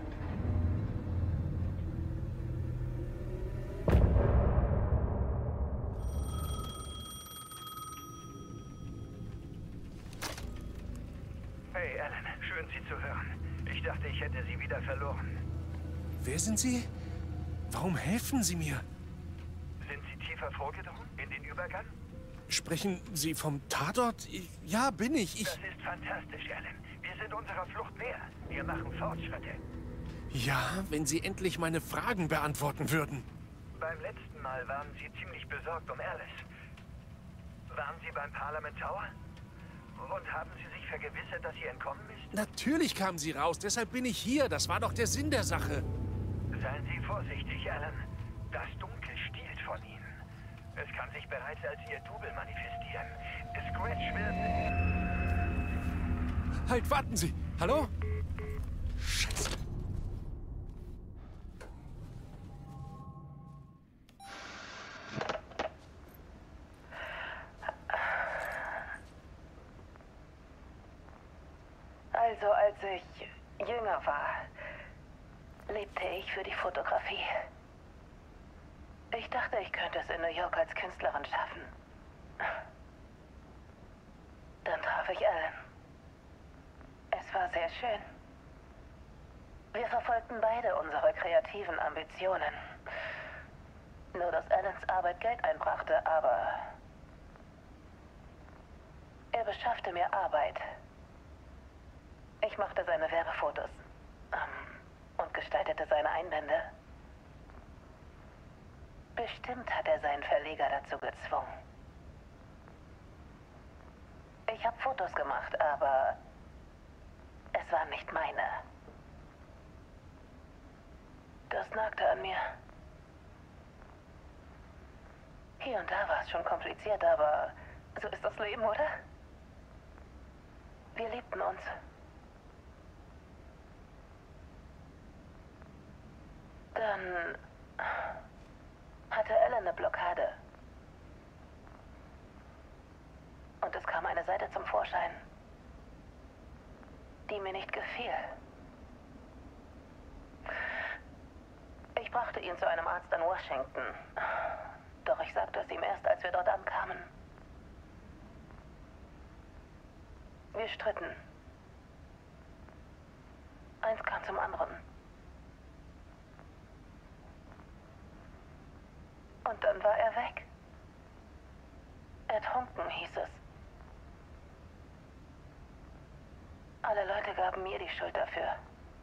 Hey, Alan. Schön, Sie zu hören. Ich dachte, ich hätte Sie wieder verloren. Wer sind Sie? Warum helfen Sie mir? Sind Sie tiefer vorgedrungen in den Übergang? Sprechen Sie vom Tatort? Ja, bin ich. Das ist fantastisch, Alan. Wir sind unserer Flucht näher. Wir machen Fortschritte. Ja, wenn Sie endlich meine Fragen beantworten würden. Beim letzten Mal waren Sie ziemlich besorgt um Alice. Waren Sie beim Parliament Tower? Und haben Sie sich vergewissert, dass sie entkommen ist? Natürlich kam sie raus, deshalb bin ich hier. Das war doch der Sinn der Sache. Seien Sie vorsichtig, Alan. Das Dunkel stiehlt von Ihnen. Es kann sich bereits als ihr Double manifestieren. Scratch wird... Halt, warten Sie! Hallo? Scheiße. Also, als ich jünger war, lebte ich für die Fotografie. Ich dachte, ich könnte es in New York als Künstlerin schaffen. Dann traf ich Alan. Es war sehr schön. Wir verfolgten beide unsere kreativen Ambitionen. Nur, dass Alans Arbeit Geld einbrachte, aber er beschaffte mir Arbeit. Ich machte seine Werbefotos und gestaltete seine Einbände. Bestimmt hat er seinen Verleger dazu gezwungen. Ich habe Fotos gemacht, aber es waren nicht meine. Das nagte an mir. Hier und da war es schon kompliziert, aber so ist das Leben, oder? Wir liebten uns. Dann hatte Alan eine Blockade. Und es kam eine Seite zum Vorschein, die mir nicht gefiel. Ich brachte ihn zu einem Arzt in Washington. Doch ich sagte es ihm erst, als wir dort ankamen. Wir stritten. Eins kam zum anderen. Und dann war er weg. Ertrunken, hieß es. Alle Leute gaben mir die Schuld dafür.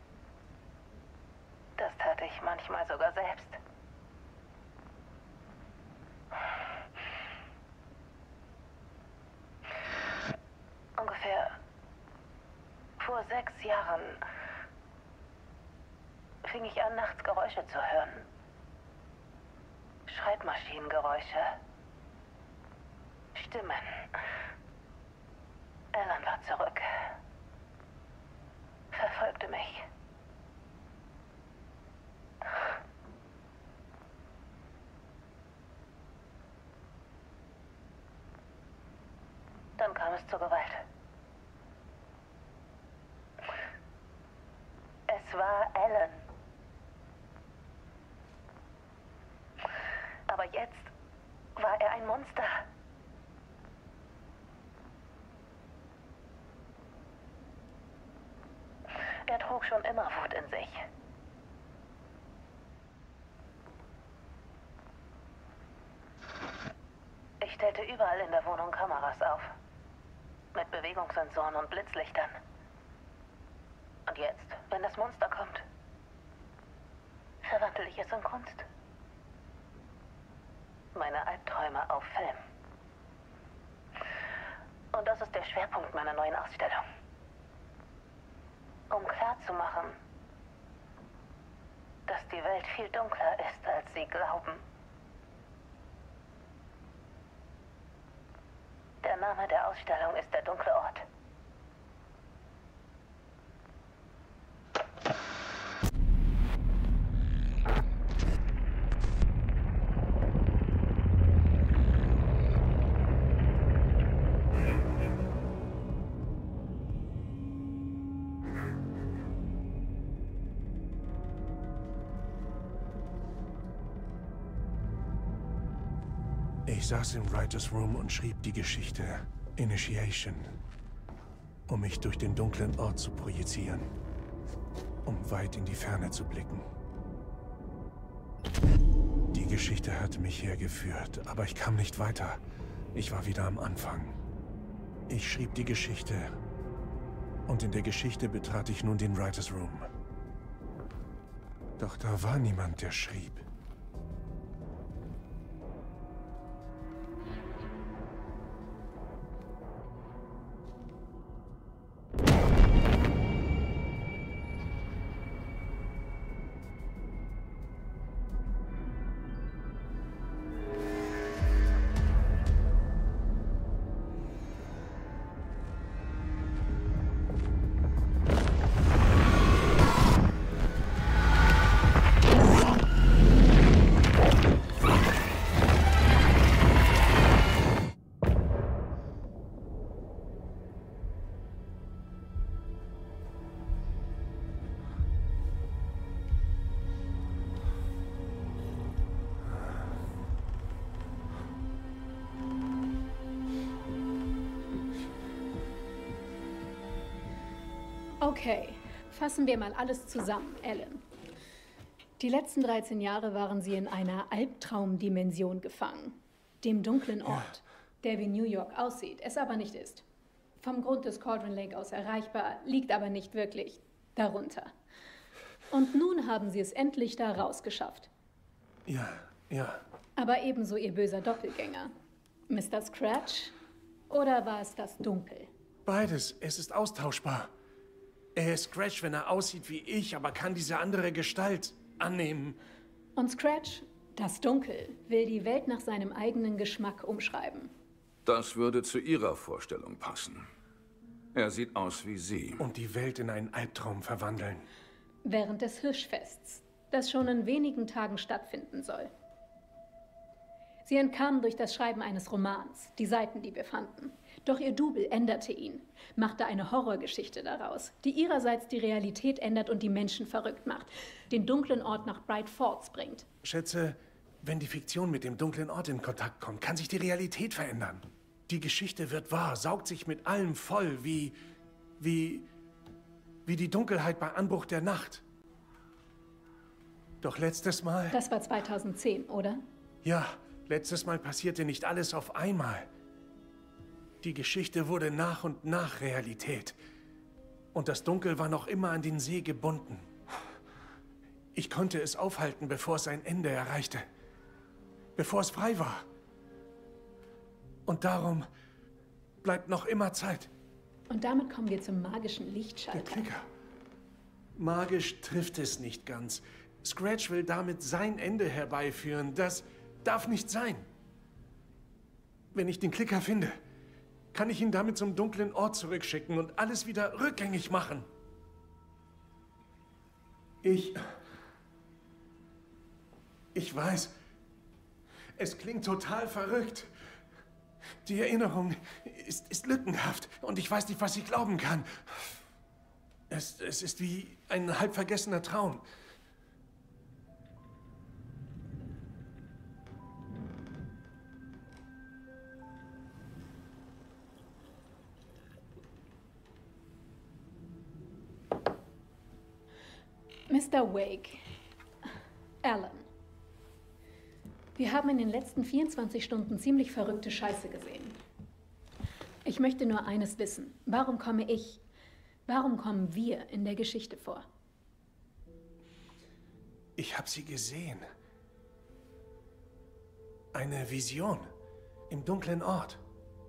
Das tat ich manchmal sogar selbst. Ungefähr vor 6 Jahren fing ich an, nachts Geräusche zu hören. Schreibmaschinengeräusche. Stimmen. Alan war zurück. Verfolgte mich. Dann kam es zur Gewalt. Es war Alan. Aber jetzt war er ein Monster. Er trug schon immer Wut in sich. Ich stellte überall in der Wohnung Kameras auf. Mit Bewegungssensoren und Blitzlichtern. Und jetzt, wenn das Monster kommt, verwandle ich es in Kunst. Meine Albträume auf Film. Und das ist der Schwerpunkt meiner neuen Ausstellung. Um klarzumachen, dass die Welt viel dunkler ist, als sie glauben. Der Name der Ausstellung ist der dunkle Ort. Ich saß im Writers Room und schrieb die Geschichte Initiation, um mich durch den dunklen Ort zu projizieren, um weit in die Ferne zu blicken. Die Geschichte hat mich hergeführt, aber ich kam nicht weiter. Ich war wieder am Anfang. Ich schrieb die Geschichte und in der Geschichte betrat ich nun den Writers Room. Doch da war niemand, der schrieb. Okay, fassen wir mal alles zusammen, Alan. Die letzten 13 Jahre waren Sie in einer Albtraumdimension gefangen. Dem dunklen Ort, der wie New York aussieht, es aber nicht ist. Vom Grund des Cauldron Lake aus erreichbar, liegt aber nicht wirklich darunter. Und nun haben Sie es endlich da rausgeschafft. Ja. Aber ebenso Ihr böser Doppelgänger. Mr. Scratch? Oder war es das Dunkel? Beides. Es ist austauschbar. Er ist Scratch, wenn er aussieht wie ich, aber kann diese andere Gestalt annehmen. Und Scratch, das Dunkel, will die Welt nach seinem eigenen Geschmack umschreiben. Das würde zu Ihrer Vorstellung passen. Er sieht aus wie Sie. Und die Welt in einen Albtraum verwandeln. Während des Hirschfests, das schon in wenigen Tagen stattfinden soll. Sie entkamen durch das Schreiben eines Romans, die Seiten, die wir fanden. Doch ihr Double änderte ihn, machte eine Horrorgeschichte daraus, die ihrerseits die Realität ändert und die Menschen verrückt macht, den dunklen Ort nach Bright Falls bringt. Schätze, wenn die Fiktion mit dem dunklen Ort in Kontakt kommt, kann sich die Realität verändern. Die Geschichte wird wahr, saugt sich mit allem voll, wie die Dunkelheit bei Anbruch der Nacht. Doch letztes Mal... Das war 2010, oder? Ja, letztes Mal passierte nicht alles auf einmal. Die Geschichte wurde nach und nach Realität. Und das Dunkel war noch immer an den See gebunden. Ich konnte es aufhalten, bevor es sein Ende erreichte. Bevor es frei war. Und darum bleibt noch immer Zeit. Und damit kommen wir zum magischen Lichtschalter. Der Klicker. Magisch trifft es nicht ganz. Scratch will damit sein Ende herbeiführen. Das darf nicht sein. Wenn ich den Klicker finde, kann ich ihn damit zum dunklen Ort zurückschicken und alles wieder rückgängig machen. Ich weiß, es klingt total verrückt. Die Erinnerung ist lückenhaft und ich weiß nicht, was ich glauben kann. Es ist wie ein halb vergessener Traum. Mr. Wake, Alan, wir haben in den letzten 24 Stunden ziemlich verrückte Scheiße gesehen. Ich möchte nur eines wissen. Warum kommen wir in der Geschichte vor? Ich habe sie gesehen. Eine Vision im dunklen Ort.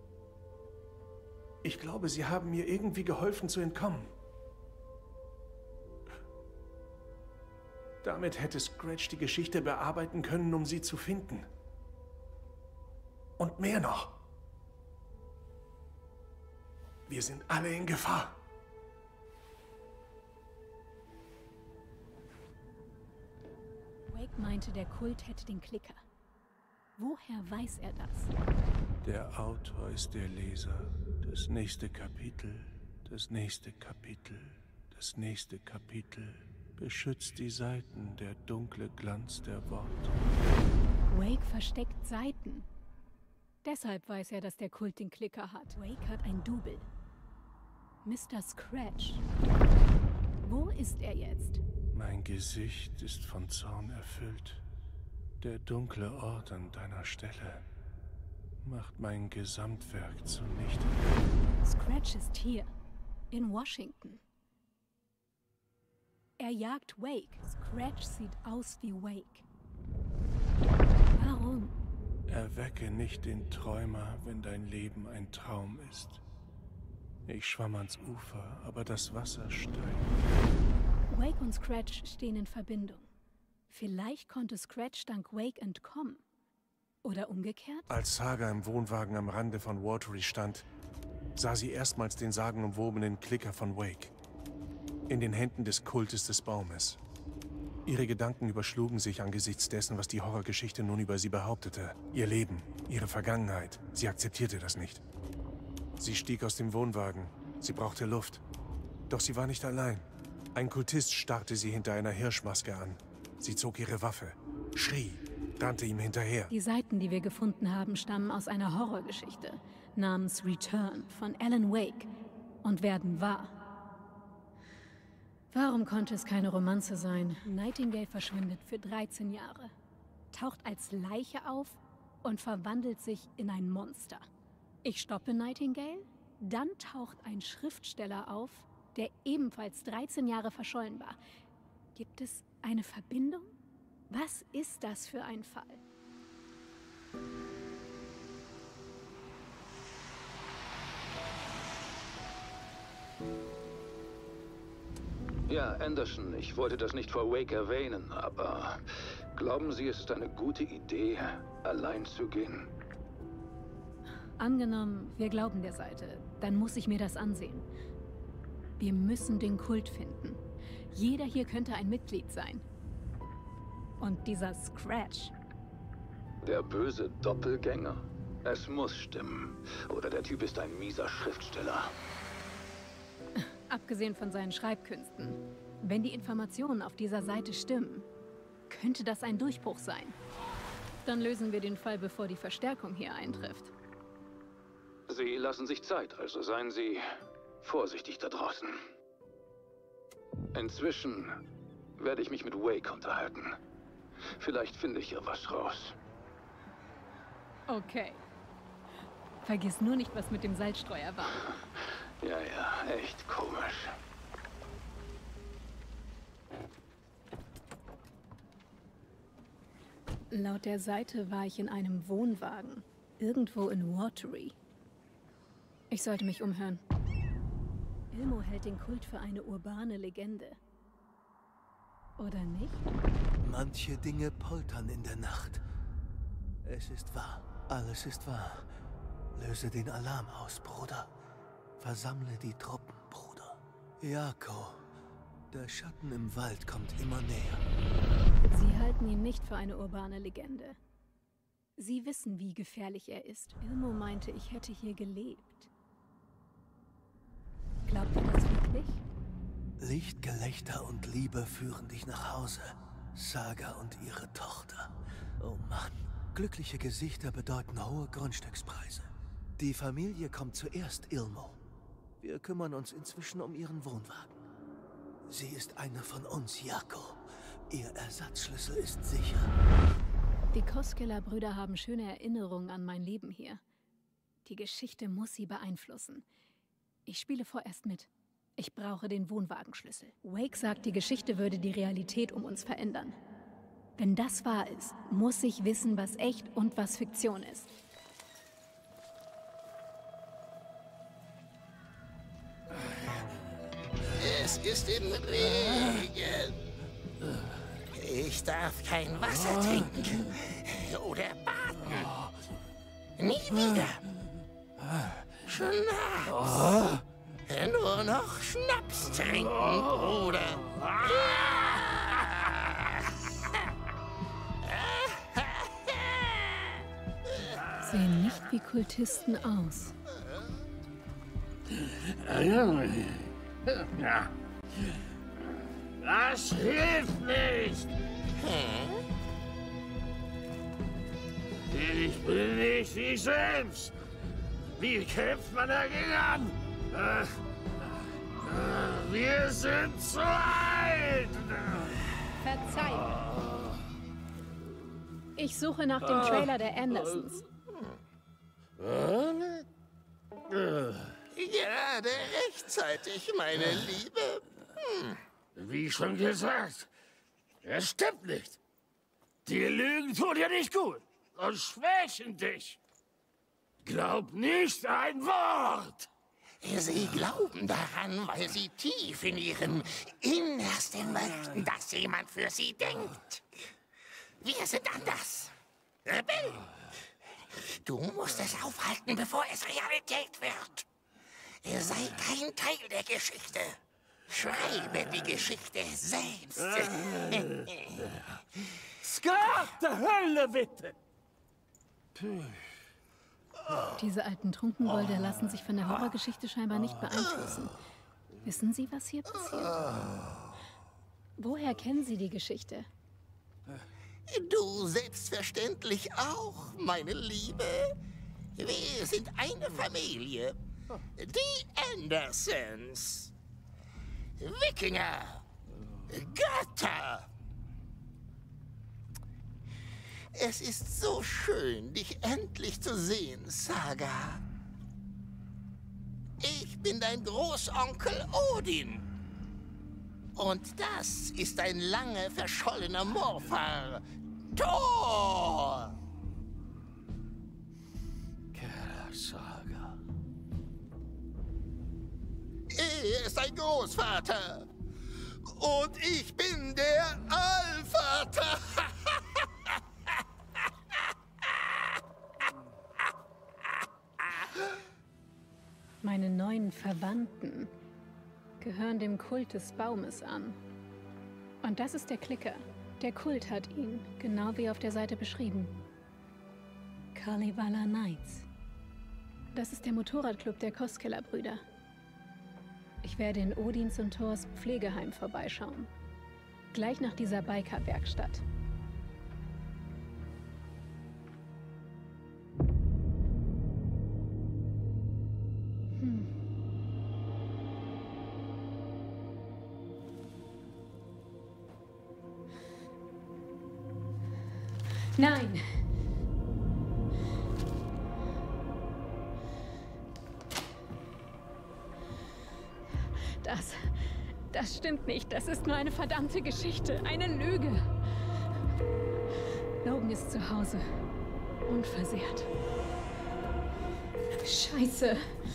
Ich glaube, sie haben mir irgendwie geholfen zu entkommen. Damit hätte Scratch die Geschichte bearbeiten können, um sie zu finden. Und mehr noch. Wir sind alle in Gefahr. Wake meinte, der Kult hätte den Klicker. Woher weiß er das? Der Autor ist der Leser. Das nächste Kapitel, das nächste Kapitel, das nächste Kapitel. Beschützt die Seiten, der dunkle Glanz der Worte. Wake versteckt Seiten. Deshalb weiß er, dass der Kult den Klicker hat. Wake hat ein Double. Mr. Scratch. Wo ist er jetzt? Mein Gesicht ist von Zorn erfüllt. Der dunkle Ort an deiner Stelle macht mein Gesamtwerk zunichte. Scratch ist hier, in Washington. Er jagt Wake. Scratch sieht aus wie Wake. Warum? Erwecke nicht den Träumer, wenn dein Leben ein Traum ist. Ich schwamm ans Ufer, aber das Wasser steigt. Wake und Scratch stehen in Verbindung. Vielleicht konnte Scratch dank Wake entkommen. Oder umgekehrt? Als Saga im Wohnwagen am Rande von Watery stand, sah sie erstmals den sagenumwobenen Klicker von Wake. In den Händen des Kultes des Baumes. Ihre Gedanken überschlugen sich angesichts dessen, was die Horrorgeschichte nun über sie behauptete. Ihr Leben, ihre Vergangenheit. Sie akzeptierte das nicht. Sie stieg aus dem Wohnwagen. Sie brauchte Luft. Doch sie war nicht allein. Ein Kultist starrte sie hinter einer Hirschmaske an. Sie zog ihre Waffe, schrie, rannte ihm hinterher. Die Seiten, die wir gefunden haben, stammen aus einer Horrorgeschichte namens Return von Alan Wake und werden wahr. Warum konnte es keine Romanze sein? Nightingale verschwindet für 13 Jahre, taucht als Leiche auf und verwandelt sich in ein Monster. Ich stoppe Nightingale, dann taucht ein Schriftsteller auf, der ebenfalls 13 Jahre verschollen war. Gibt es eine Verbindung? Was ist das für ein Fall? Ja, Anderson, ich wollte das nicht vor Wake erwähnen, aber glauben Sie, es ist eine gute Idee, allein zu gehen? Angenommen, wir glauben der Seite, dann muss ich mir das ansehen. Wir müssen den Kult finden. Jeder hier könnte ein Mitglied sein. Und dieser Scratch. Der böse Doppelgänger? Es muss stimmen. Oder der Typ ist ein mieser Schriftsteller. Abgesehen von seinen Schreibkünsten. Wenn die Informationen auf dieser Seite stimmen, könnte das ein Durchbruch sein. Dann lösen wir den Fall, bevor die Verstärkung hier eintrifft. Sie lassen sich Zeit, also seien Sie vorsichtig da draußen. Inzwischen werde ich mich mit Wake unterhalten. Vielleicht finde ich ja was raus. Okay. Vergiss nur nicht, was mit dem Salzstreuer war. Ja, echt komisch. Laut der Seite war ich in einem Wohnwagen. Irgendwo in Watery. Ich sollte mich umhören. Ilmo hält den Kult für eine urbane Legende. Oder nicht? Manche Dinge poltern in der Nacht. Es ist wahr. Alles ist wahr. Löse den Alarm aus, Bruder. Versammle die Truppen, Bruder. Jako, der Schatten im Wald kommt immer näher. Sie halten ihn nicht für eine urbane Legende. Sie wissen, wie gefährlich er ist. Ilmo meinte, ich hätte hier gelebt. Glaubt ihr das wirklich? Licht, Gelächter und Liebe führen dich nach Hause. Saga und ihre Tochter. Oh Mann. Glückliche Gesichter bedeuten hohe Grundstückspreise. Die Familie kommt zuerst, Ilmo. Wir kümmern uns inzwischen um ihren Wohnwagen. Sie ist eine von uns, Jako. Ihr Ersatzschlüssel ist sicher. Die Koskela-Brüder haben schöne Erinnerungen an mein Leben hier. Die Geschichte muss sie beeinflussen. Ich spiele vorerst mit. Ich brauche den Wohnwagenschlüssel. Wake sagt, die Geschichte würde die Realität um uns verändern. Wenn das wahr ist, muss ich wissen, was echt und was Fiktion ist. Es ist im Regen. Ich darf kein Wasser trinken oder baden. Nie wieder. Schnaps. Nur noch Schnaps trinken, Bruder. Sehen nicht wie Kultisten aus. Das hilft nicht. Denn ich bin nicht ich selbst. Wie kämpft man dagegen an? Wir sind zu alt. Verzeihung. Ich suche nach dem Trailer der Andersons. Gerade rechtzeitig, meine Liebe. Wie schon gesagt, es stimmt nicht. Die Lügen tun dir nicht gut und schwächen dich. Glaub nicht ein Wort. Sie glauben daran, weil sie tief in ihrem Innersten möchten, dass jemand für sie denkt. Wir sind anders. Rebell. Du musst es aufhalten, bevor es Realität wird. Sei kein Teil der Geschichte. Schreibe die Geschichte selbst. Scott, der Hölle, bitte! Diese alten Trunkenbolde lassen sich von der Horrorgeschichte scheinbar nicht beeinflussen. Wissen Sie, was hier passiert? Woher kennen Sie die Geschichte? Du selbstverständlich auch, meine Liebe. Wir sind eine Familie. Die Andersons. Wikinger! Götter! Es ist so schön, dich endlich zu sehen, Saga. Ich bin dein Großonkel Odin. Und das ist ein lange verschollener Morpher, Thor! Saga. Er ist ein Großvater. Und ich bin der Allvater. Meine neuen Verwandten gehören dem Kult des Baumes an. Und das ist der Klicker. Der Kult hat ihn, genau wie auf der Seite beschrieben. Kalevala Knights. Das ist der Motorradclub der Kostkiller-Brüder. Ich werde in Odins und Thors Pflegeheim vorbeischauen. Gleich nach dieser Biker-Werkstatt. Nein! Das stimmt nicht. Das ist nur eine verdammte Geschichte. Eine Lüge. Logan ist zu Hause. Unversehrt. Scheiße.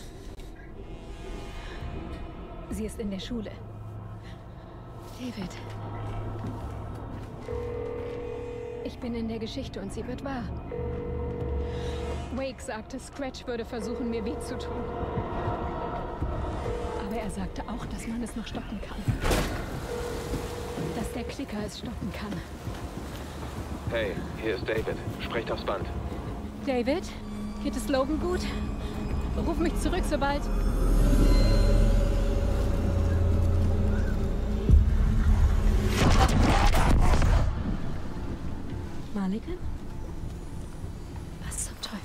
Sie ist in der Schule. David. Ich bin in der Geschichte und sie wird wahr. Wake sagte, Scratch würde versuchen, mir weh zu tun. Aber er sagte auch, dass man es noch stoppen kann. Dass der Klicker es stoppen kann. Hey, hier ist David. Sprecht aufs Band. David? Geht es Logan gut? Ruf mich zurück, sobald... Mulligan? Was zum Teufel?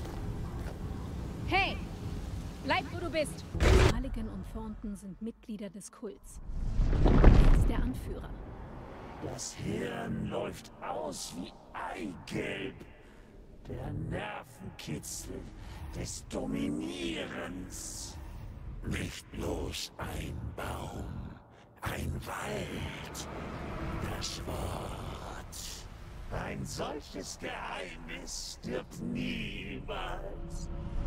Hey! Bleib, wo du bist! Mulligan und Thornton sind Mitglieder des Kults. Er ist der Anführer. Das Hirn läuft aus wie Eigelb. Der Nervenkitzel des Dominierens. Nicht bloß ein Baum, ein Wald, das Wort. Ein solches Geheimnis stirbt niemals.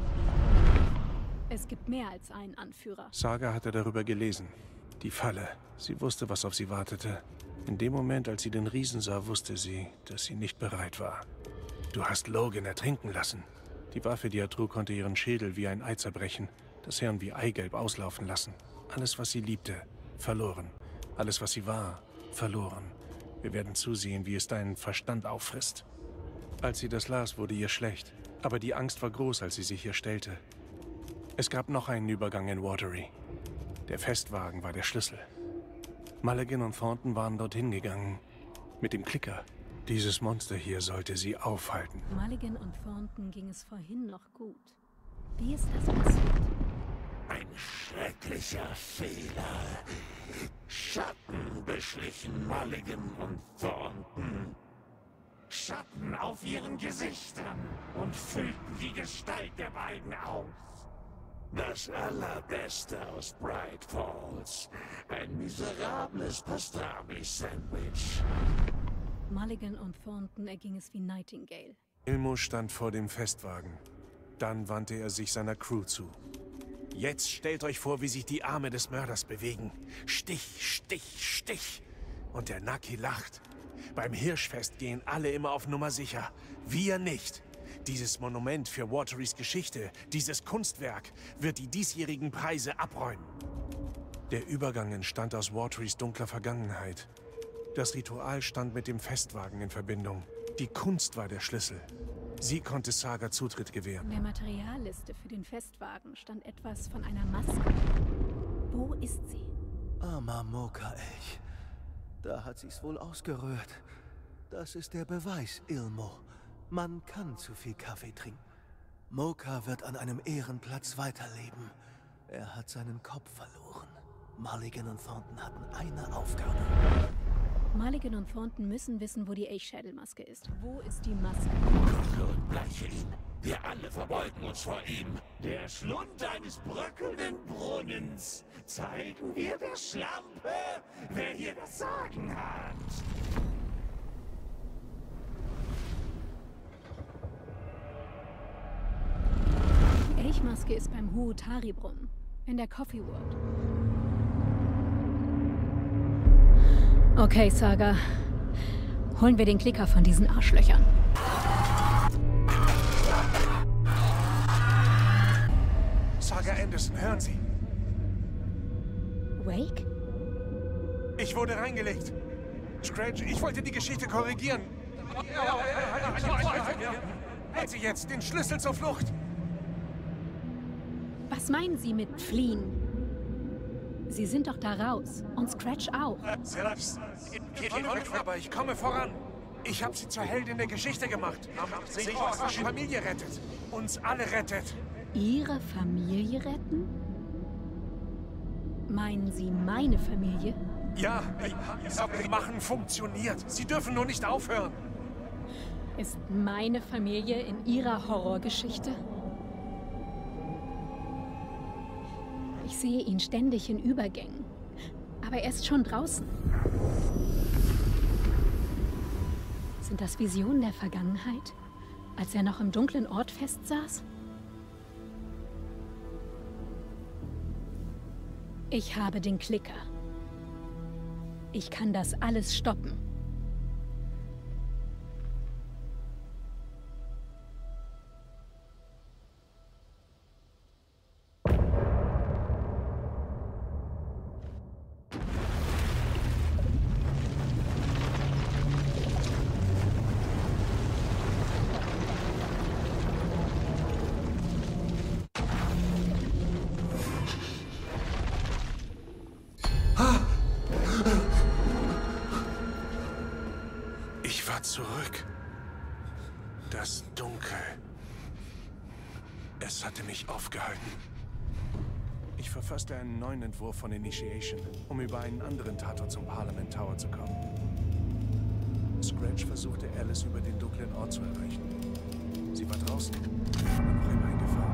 Es gibt mehr als einen Anführer. Saga hatte darüber gelesen. Die Falle. Sie wusste, was auf sie wartete. In dem Moment, als sie den Riesen sah, wusste sie, dass sie nicht bereit war. Du hast Logan ertrinken lassen. Die Waffe, die er trug, konnte ihren Schädel wie ein Ei zerbrechen, das Hirn wie Eigelb auslaufen lassen. Alles, was sie liebte, verloren. Alles, was sie war, verloren. Wir werden zusehen, wie es deinen Verstand auffrisst. Als sie das las, wurde ihr schlecht. Aber die Angst war groß, als sie sich hier stellte. Es gab noch einen Übergang in Watery. Der Festwagen war der Schlüssel. Mulligan und Thornton waren dorthin gegangen. Mit dem Klicker. Dieses Monster hier sollte sie aufhalten. Mulligan und Thornton ging es vorhin noch gut. Wie ist das passiert? Ein schrecklicher Fehler. Schatten beschlichen Mulligan und Thornton. Schatten auf ihren Gesichtern und füllten die Gestalt der beiden aus. Das Allerbeste aus Bright Falls. Ein miserables Pastrami-Sandwich. Mulligan und Thornton erging es wie Nightingale. Ilmo stand vor dem Festwagen. Dann wandte er sich seiner Crew zu. Jetzt stellt euch vor, wie sich die Arme des Mörders bewegen. Stich, Stich, Stich. Und der Naki lacht. Beim Hirschfest gehen alle immer auf Nummer sicher. Wir nicht. Dieses Monument für Waterys Geschichte, dieses Kunstwerk, wird die diesjährigen Preise abräumen. Der Übergang entstand aus Waterys dunkler Vergangenheit. Das Ritual stand mit dem Festwagen in Verbindung. Die Kunst war der Schlüssel. Sie konnte Saga Zutritt gewähren. In der Materialliste für den Festwagen stand etwas von einer Maske. Wo ist sie? Armer Moka-Elch. Da hat sie's wohl ausgerührt. Das ist der Beweis, Ilmo. Man kann zu viel Kaffee trinken. Moka wird an einem Ehrenplatz weiterleben. Er hat seinen Kopf verloren. Mulligan und Thornton hatten eine Aufgabe. Mulligan und Thornton müssen wissen, wo die Ace-Schädelmaske ist. Wo ist die Maske? Klon Bleichwesen. Wir alle verbeugen uns vor ihm. Der Schlund eines bröckelnden Brunnens. Zeigen wir der Schlampe, wer hier das Sagen hat. Die Ace-Maske ist beim Huotari-Brunnen. In der Coffee World. Okay, Saga. Holen wir den Klicker von diesen Arschlöchern. Saga Anderson, hören Sie. Wake? Ich wurde reingelegt. Scratch, ich wollte die Geschichte korrigieren. Halt Sie jetzt den Schlüssel zur Flucht. Was meinen Sie mit fliehen? Sie sind doch da raus. Und Scratch auch. Aber ich komme voran. Ich habe Sie zur Heldin der Geschichte gemacht. Sie unsere Familie rettet. Uns alle rettet. Ihre Familie retten? Meinen Sie meine Familie? Ja, Ihr Machen funktioniert. Sie dürfen nur nicht aufhören. Ist meine Familie in Ihrer Horrorgeschichte? Ich sehe ihn ständig in Übergängen. Aber er ist schon draußen. Sind das Visionen der Vergangenheit? Als er noch im dunklen Ort festsaß? Ich habe den Klicker. Ich kann das alles stoppen. Ich war zurück. Das Dunkel. Es hatte mich aufgehalten. Ich verfasste einen neuen Entwurf von Initiation, um über einen anderen Tatort zum Parliament Tower zu kommen. Scratch versuchte Alice über den dunklen Ort zu erreichen. Sie war draußen, aber noch immer in Gefahr.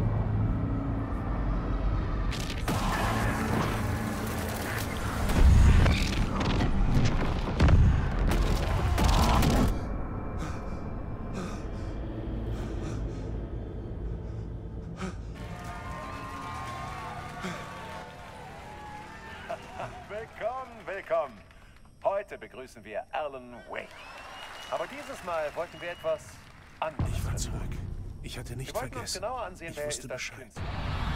Willkommen. Heute begrüßen wir Alan Wake. Aber dieses Mal wollten wir etwas anderes. Ich war zurück. Ich hatte nicht wir wollten uns vergessen. genauer ansehen, Ich wer wusste ist das Bescheid. Künstler.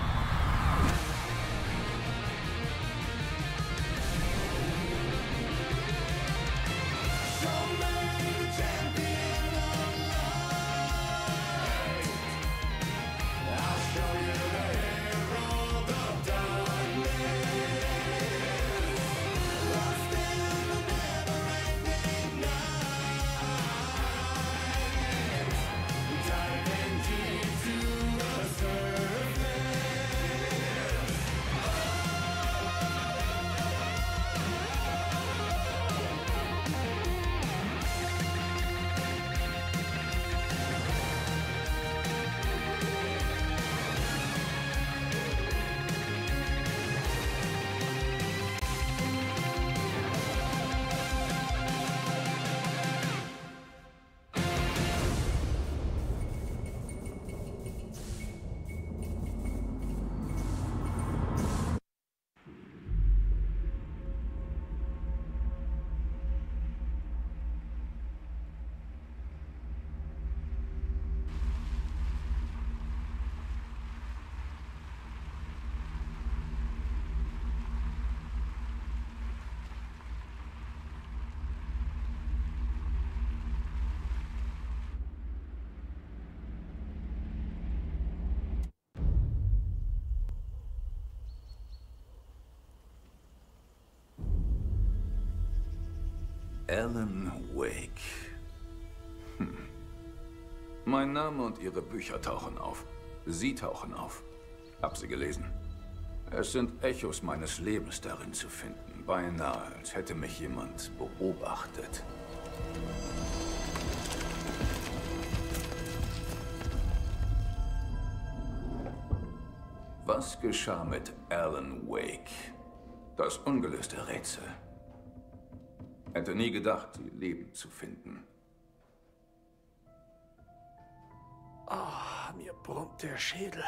Alan Wake. Mein Name und Ihre Bücher tauchen auf. Sie tauchen auf. Hab sie gelesen. Es sind Echos meines Lebens darin zu finden. Beinahe, als hätte mich jemand beobachtet. Was geschah mit Alan Wake? Das ungelöste Rätsel. Hätte nie gedacht, sie lebend zu finden. Oh, mir brummt der Schädel.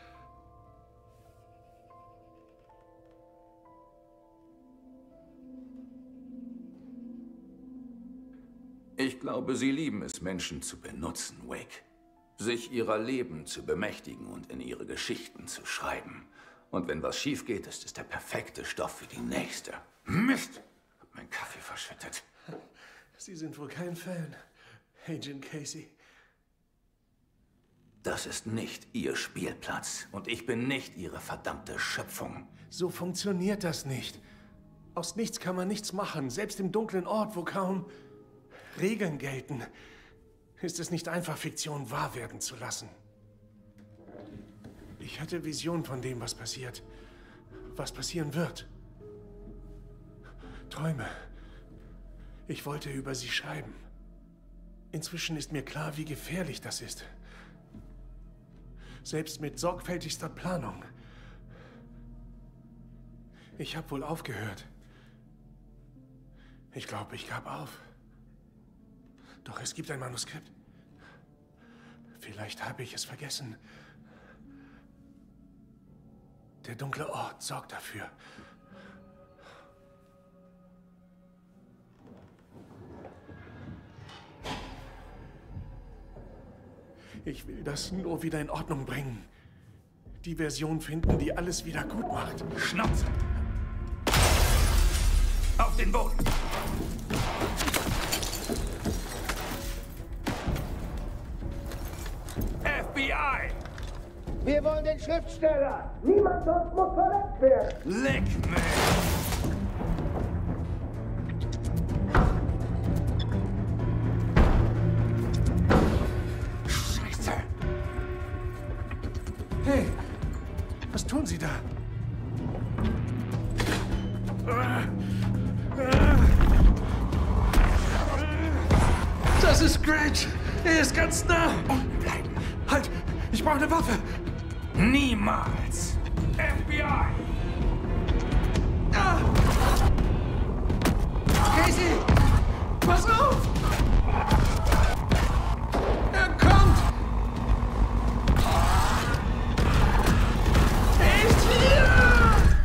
Ich glaube, sie lieben es, Menschen zu benutzen, Wake. Sich ihrer Leben zu bemächtigen und in ihre Geschichten zu schreiben. Und wenn was schief geht, ist es der perfekte Stoff für die nächste. Mist! Hab meinen Kaffee verschüttet. Sie sind wohl kein Fan, Agent Casey. Das ist nicht Ihr Spielplatz. Und ich bin nicht Ihre verdammte Schöpfung. So funktioniert das nicht. Aus nichts kann man nichts machen. Selbst im dunklen Ort, wo kaum Regeln gelten, ist es nicht einfach, Fiktion wahr werden zu lassen. Ich hatte Visionen von dem, was passiert. Was passieren wird. Träume. Ich wollte über sie schreiben. Inzwischen ist mir klar, wie gefährlich das ist. Selbst mit sorgfältigster Planung. Ich habe wohl aufgehört. Ich glaube, ich gab auf. Doch es gibt ein Manuskript. Vielleicht habe ich es vergessen. Der dunkle Ort sorgt dafür. Ich will das nur wieder in Ordnung bringen. Die Version finden, die alles wieder gut macht. Schnauze! Auf den Boden! FBI! Wir wollen den Schriftsteller! Niemand sonst muss verletzt werden! Leck mich! Scheiße! Hey! Was tun Sie da? Das ist Grant! Er ist ganz nah! Unten bleiben! Halt! Ich brauche eine Waffe! Niemals! FBI! Ah! Casey! Pass auf! Er kommt! Er ist hier!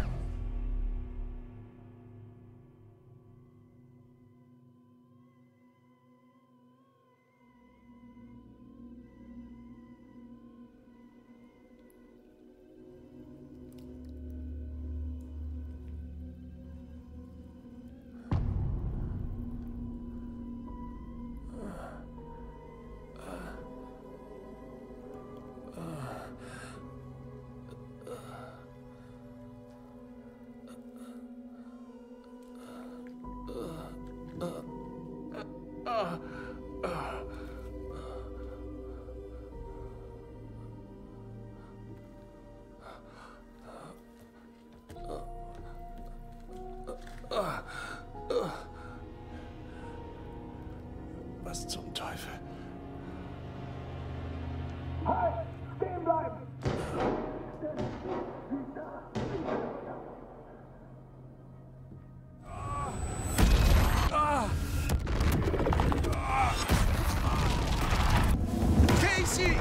Was zum Teufel? Halt! Stehen bleiben! Casey!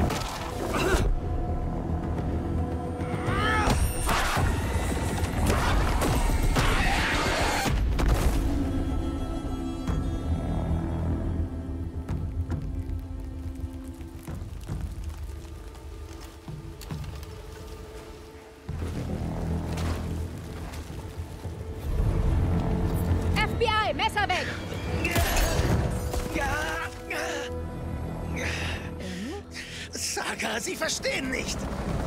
FBI, Messer weg! Saga, Sie verstehen nicht!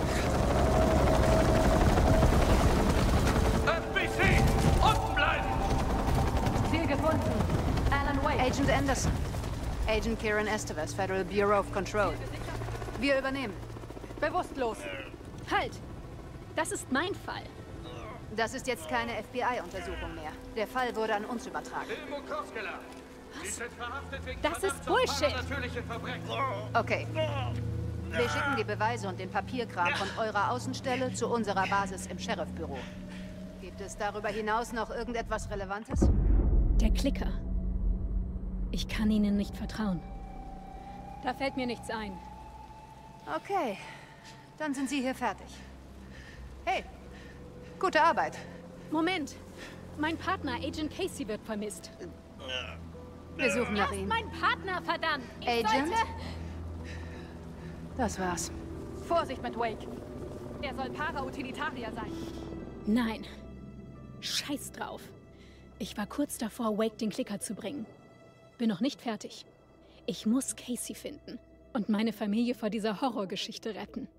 FBC! Unten bleiben! Ziel gefunden. Alan Wake. Agent Anderson. Agent Kieran Estevez, Federal Bureau of Control. Wir übernehmen. Bewusstlos. Halt! Das ist mein Fall. Das ist jetzt keine FBI-Untersuchung mehr. Der Fall wurde an uns übertragen. Das ist Bullshit. Okay. Wir schicken die Beweise und den Papierkram von eurer Außenstelle zu unserer Basis im Sheriffbüro. Gibt es darüber hinaus noch irgendetwas Relevantes? Der Klicker. Ich kann Ihnen nicht vertrauen. Da fällt mir nichts ein. Okay. Dann sind Sie hier fertig. Hey, gute Arbeit. Moment. Mein Partner, Agent Casey, wird vermisst. Wir suchen nach ihm. Mein Partner, verdammt! Agent? Das war's. Vorsicht mit Wake. Er soll Para-Utilitarier sein. Nein. Scheiß drauf. Ich war kurz davor, Wake den Klicker zu bringen. Bin noch nicht fertig. Ich muss Casey finden und meine Familie vor dieser Horrorgeschichte retten.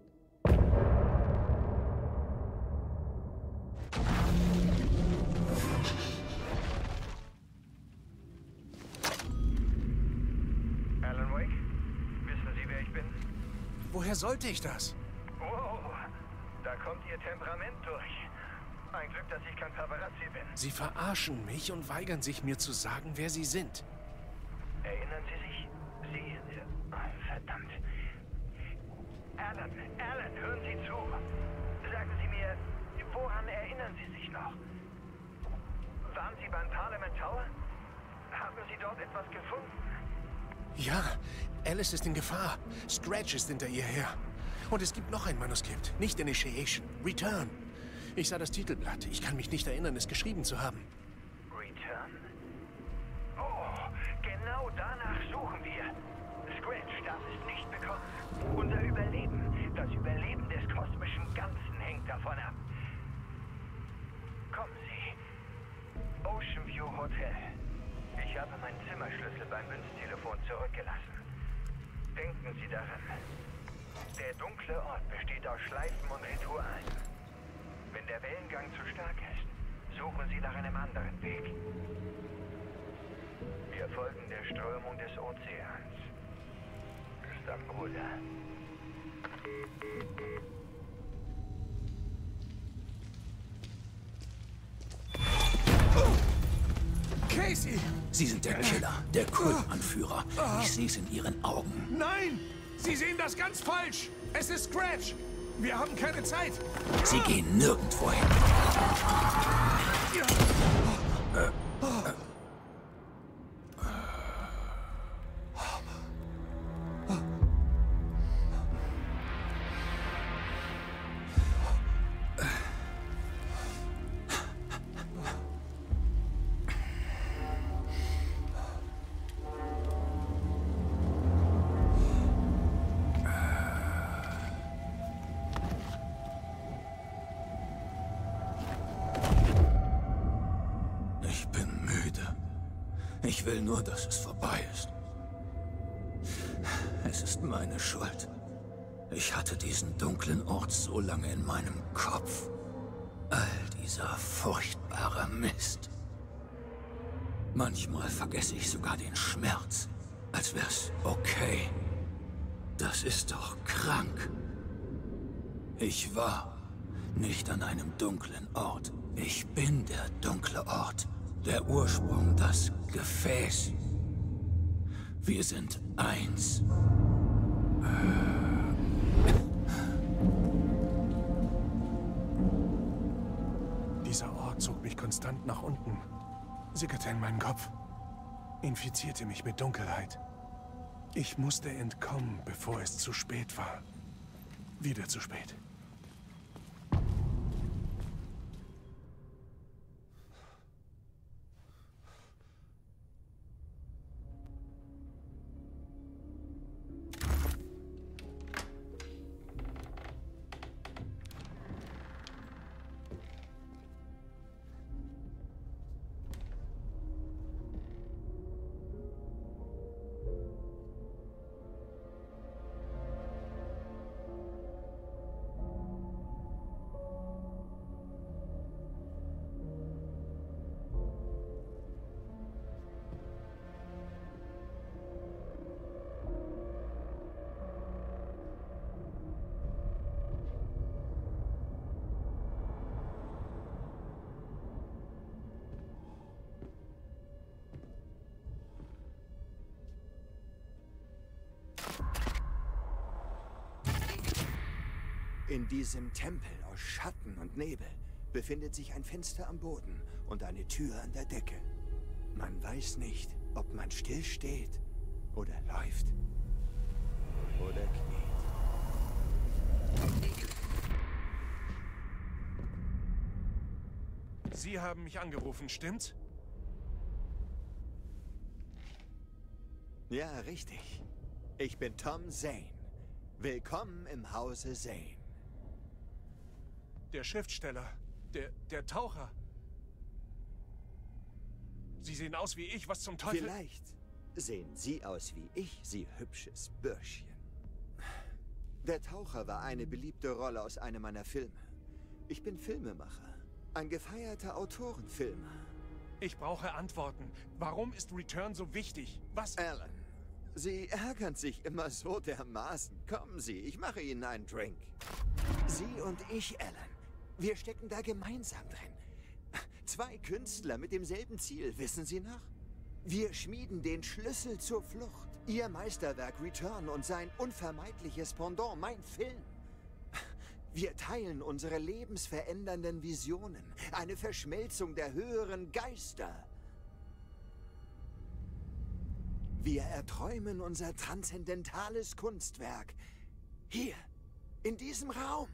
Alan Wake? Wissen Sie, wer ich bin? Woher sollte ich das? Wow, da kommt Ihr Temperament durch. Ein Glück, dass ich kein Paparazzi bin. Sie verarschen mich und weigern sich, mir zu sagen, wer Sie sind. Erinnern Sie sich? Sie... verdammt. Alan, hören Sie zu. Sagen Sie mir, woran erinnern Sie sich noch? Waren Sie beim Parliament Tower? Haben Sie dort etwas gefunden? Ja, Alice ist in Gefahr. Scratch ist hinter ihr her. Und es gibt noch ein Manuskript. Nicht Initiation. Return. Ich sah das Titelblatt. Ich kann mich nicht erinnern, es geschrieben zu haben. Return? Oh, genau danach suchen wir. Scratch darf es nicht bekommen. Unser Überleben, das Überleben des kosmischen Ganzen hängt davon ab. Kommen Sie. Ocean View Hotel. Ich habe meinen Zimmerschlüssel beim Münztelefon zurückgelassen. Denken Sie daran. Der dunkle Ort besteht aus Schleifen und Ritualen. Wenn der Wellengang zu stark ist, suchen Sie nach einem anderen Weg. Wir folgen der Strömung des Ozeans. Bis dann, Bruder. Casey! Sie sind der Killer, der Kultanführer. Ich sehe es in Ihren Augen. Nein! Sie sehen das ganz falsch! Es ist Scratch! Wir haben keine Zeit! Sie gehen nirgendwo hin. Ich will nur, dass es vorbei ist. Es ist meine Schuld. Ich hatte diesen dunklen Ort so lange in meinem Kopf. All dieser furchtbare Mist. Manchmal vergesse ich sogar den Schmerz, als wär's okay. Das ist doch krank. Ich war nicht an einem dunklen Ort. Ich bin der dunkle Ort. Der Ursprung, das Gefäß. Wir sind eins. Dieser Ort zog mich konstant nach unten, sickerte in meinen Kopf, infizierte mich mit Dunkelheit. Ich musste entkommen, bevor es zu spät war. Wieder zu spät. In diesem Tempel aus Schatten und Nebel befindet sich ein Fenster am Boden und eine Tür an der Decke. Man weiß nicht, ob man still steht oder läuft oder kniet. Sie haben mich angerufen, stimmt's? Ja, richtig. Ich bin Tom Zane. Willkommen im Hause Zane. Der Schriftsteller. Der Taucher. Sie sehen aus wie ich, was zum Teufel... Vielleicht sehen Sie aus wie ich, Sie hübsches Bürschchen. Der Taucher war eine beliebte Rolle aus einem meiner Filme. Ich bin Filmemacher. Ein gefeierter Autorenfilmer. Ich brauche Antworten. Warum ist Return so wichtig? Was... Alan, Sie ärgern sich immer so dermaßen. Kommen Sie, ich mache Ihnen einen Drink. Sie und ich, Alan. Wir stecken da gemeinsam drin. 2 Künstler mit demselben Ziel, wissen Sie noch? Wir schmieden den Schlüssel zur Flucht. Ihr Meisterwerk Return und sein unvermeidliches Pendant, mein Film. Wir teilen unsere lebensverändernden Visionen. Eine Verschmelzung der höheren Geister. Wir erträumen unser transzendentales Kunstwerk. Hier, in diesem Raum.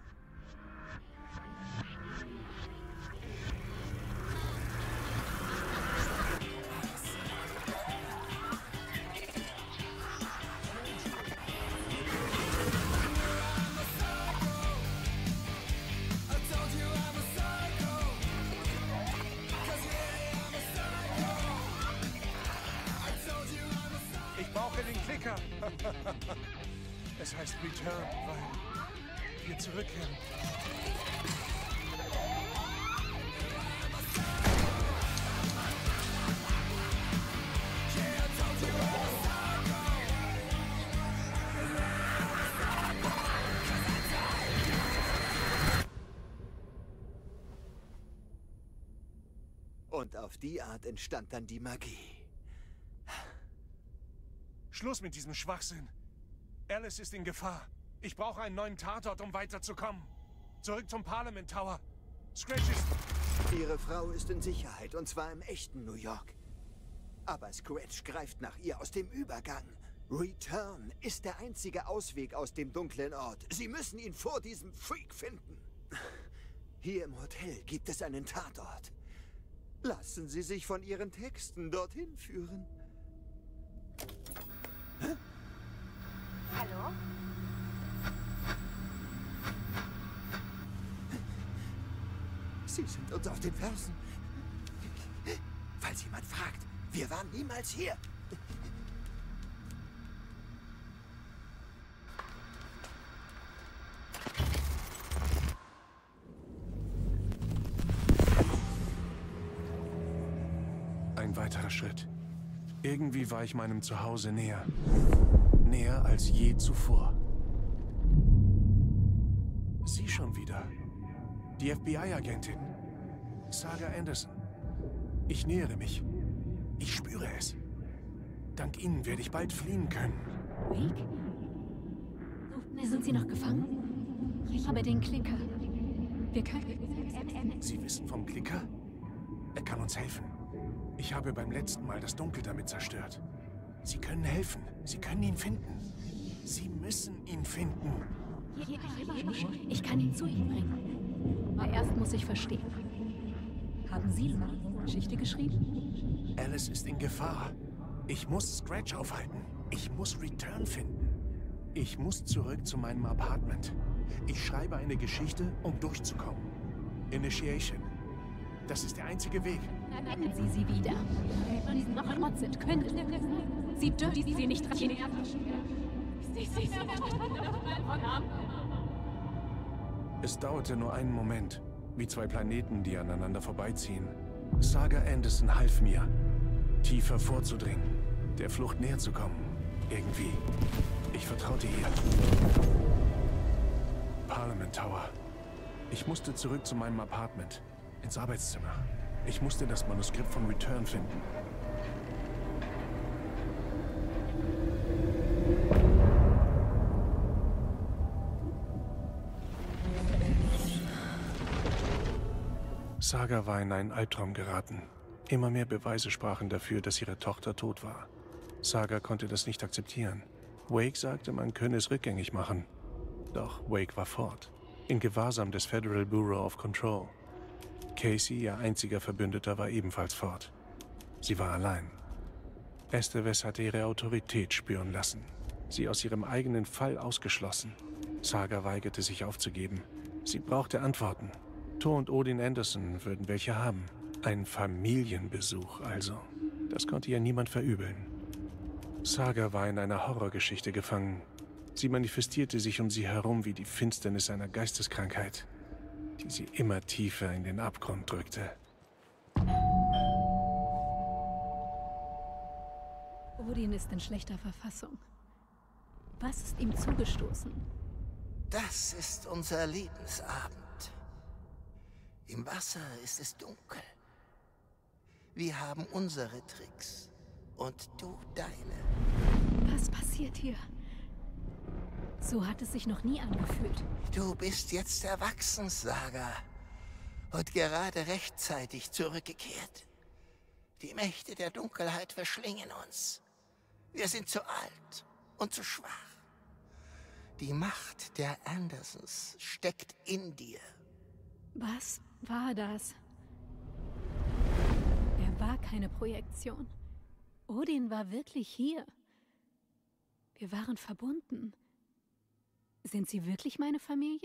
Ich brauche den Klicker. Es heißt Return, weil wir zurückkehren. Und auf die Art entstand dann die Magie. Schluss mit diesem Schwachsinn. Alice ist in Gefahr. Ich brauche einen neuen Tatort, um weiterzukommen. Zurück zum Parliament Tower. Scratch ist... Ihre Frau ist in Sicherheit, und zwar im echten New York. Aber Scratch greift nach ihr aus dem Übergang. Return ist der einzige Ausweg aus dem dunklen Ort. Sie müssen ihn vor diesem Freak finden. Hier im Hotel gibt es einen Tatort. Lassen Sie sich von Ihren Texten dorthin führen. Hä? Hallo? Sie sind uns auf den Fersen. Falls jemand fragt, wir waren niemals hier. Ein weiterer Schritt. Irgendwie war ich meinem Zuhause näher. Näher als je zuvor. Sie schon wieder. Die FBI-Agentin. Saga Anderson. Ich nähere mich. Ich spüre es. Dank Ihnen werde ich bald fliehen können. Wake? Sind Sie noch gefangen? Ich habe den Klicker. Wir können... Sie wissen vom Klicker? Er kann uns helfen. Ich habe beim letzten Mal das Dunkel damit zerstört. Sie können helfen. Sie können ihn finden. Sie müssen ihn finden. Ich kann ihn zu Ihnen bringen. Aber erst muss ich verstehen. Haben Sie eine Geschichte geschrieben? Alice ist in Gefahr. Ich muss Scratch aufhalten. Ich muss Return finden. Ich muss zurück zu meinem Apartment. Ich schreibe eine Geschichte, um durchzukommen. Initiation. Das ist der einzige Weg. Nennen Sie sie wieder. Wenn Sie noch Mord sind, können Sie dürfen sie nicht trainieren. Es dauerte nur einen Moment, wie 2 Planeten, die aneinander vorbeiziehen. Saga Anderson half mir, tiefer vorzudringen, der Flucht näher zu kommen. Irgendwie. Ich vertraute ihr. Parliament Tower. Ich musste zurück zu meinem Apartment, ins Arbeitszimmer. Ich musste das Manuskript von Return finden. Saga war in einen Albtraum geraten. Immer mehr Beweise sprachen dafür, dass ihre Tochter tot war. Saga konnte das nicht akzeptieren. Wake sagte, man könne es rückgängig machen. Doch Wake war fort, in Gewahrsam des Federal Bureau of Control. Casey, ihr einziger Verbündeter, war ebenfalls fort. Sie war allein. Estevez hatte ihre Autorität spüren lassen. Sie aus ihrem eigenen Fall ausgeschlossen. Saga weigerte sich aufzugeben. Sie brauchte Antworten. Thor und Odin Anderson würden welche haben. Ein Familienbesuch also. Das konnte ihr niemand verübeln. Saga war in einer Horrorgeschichte gefangen. Sie manifestierte sich um sie herum wie die Finsternis einer Geisteskrankheit, die sie immer tiefer in den Abgrund drückte. Odin ist in schlechter Verfassung. Was ist ihm zugestoßen? Das ist unser Lebensabend. Im Wasser ist es dunkel. Wir haben unsere Tricks und du deine. Was passiert hier? So hat es sich noch nie angefühlt. Du bist jetzt erwachsen, Saga. Und gerade rechtzeitig zurückgekehrt. Die Mächte der Dunkelheit verschlingen uns. Wir sind zu alt und zu schwach. Die Macht der Andersons steckt in dir. Was war das? Er war keine Projektion. Odin war wirklich hier. Wir waren verbunden. Sind sie wirklich meine Familie?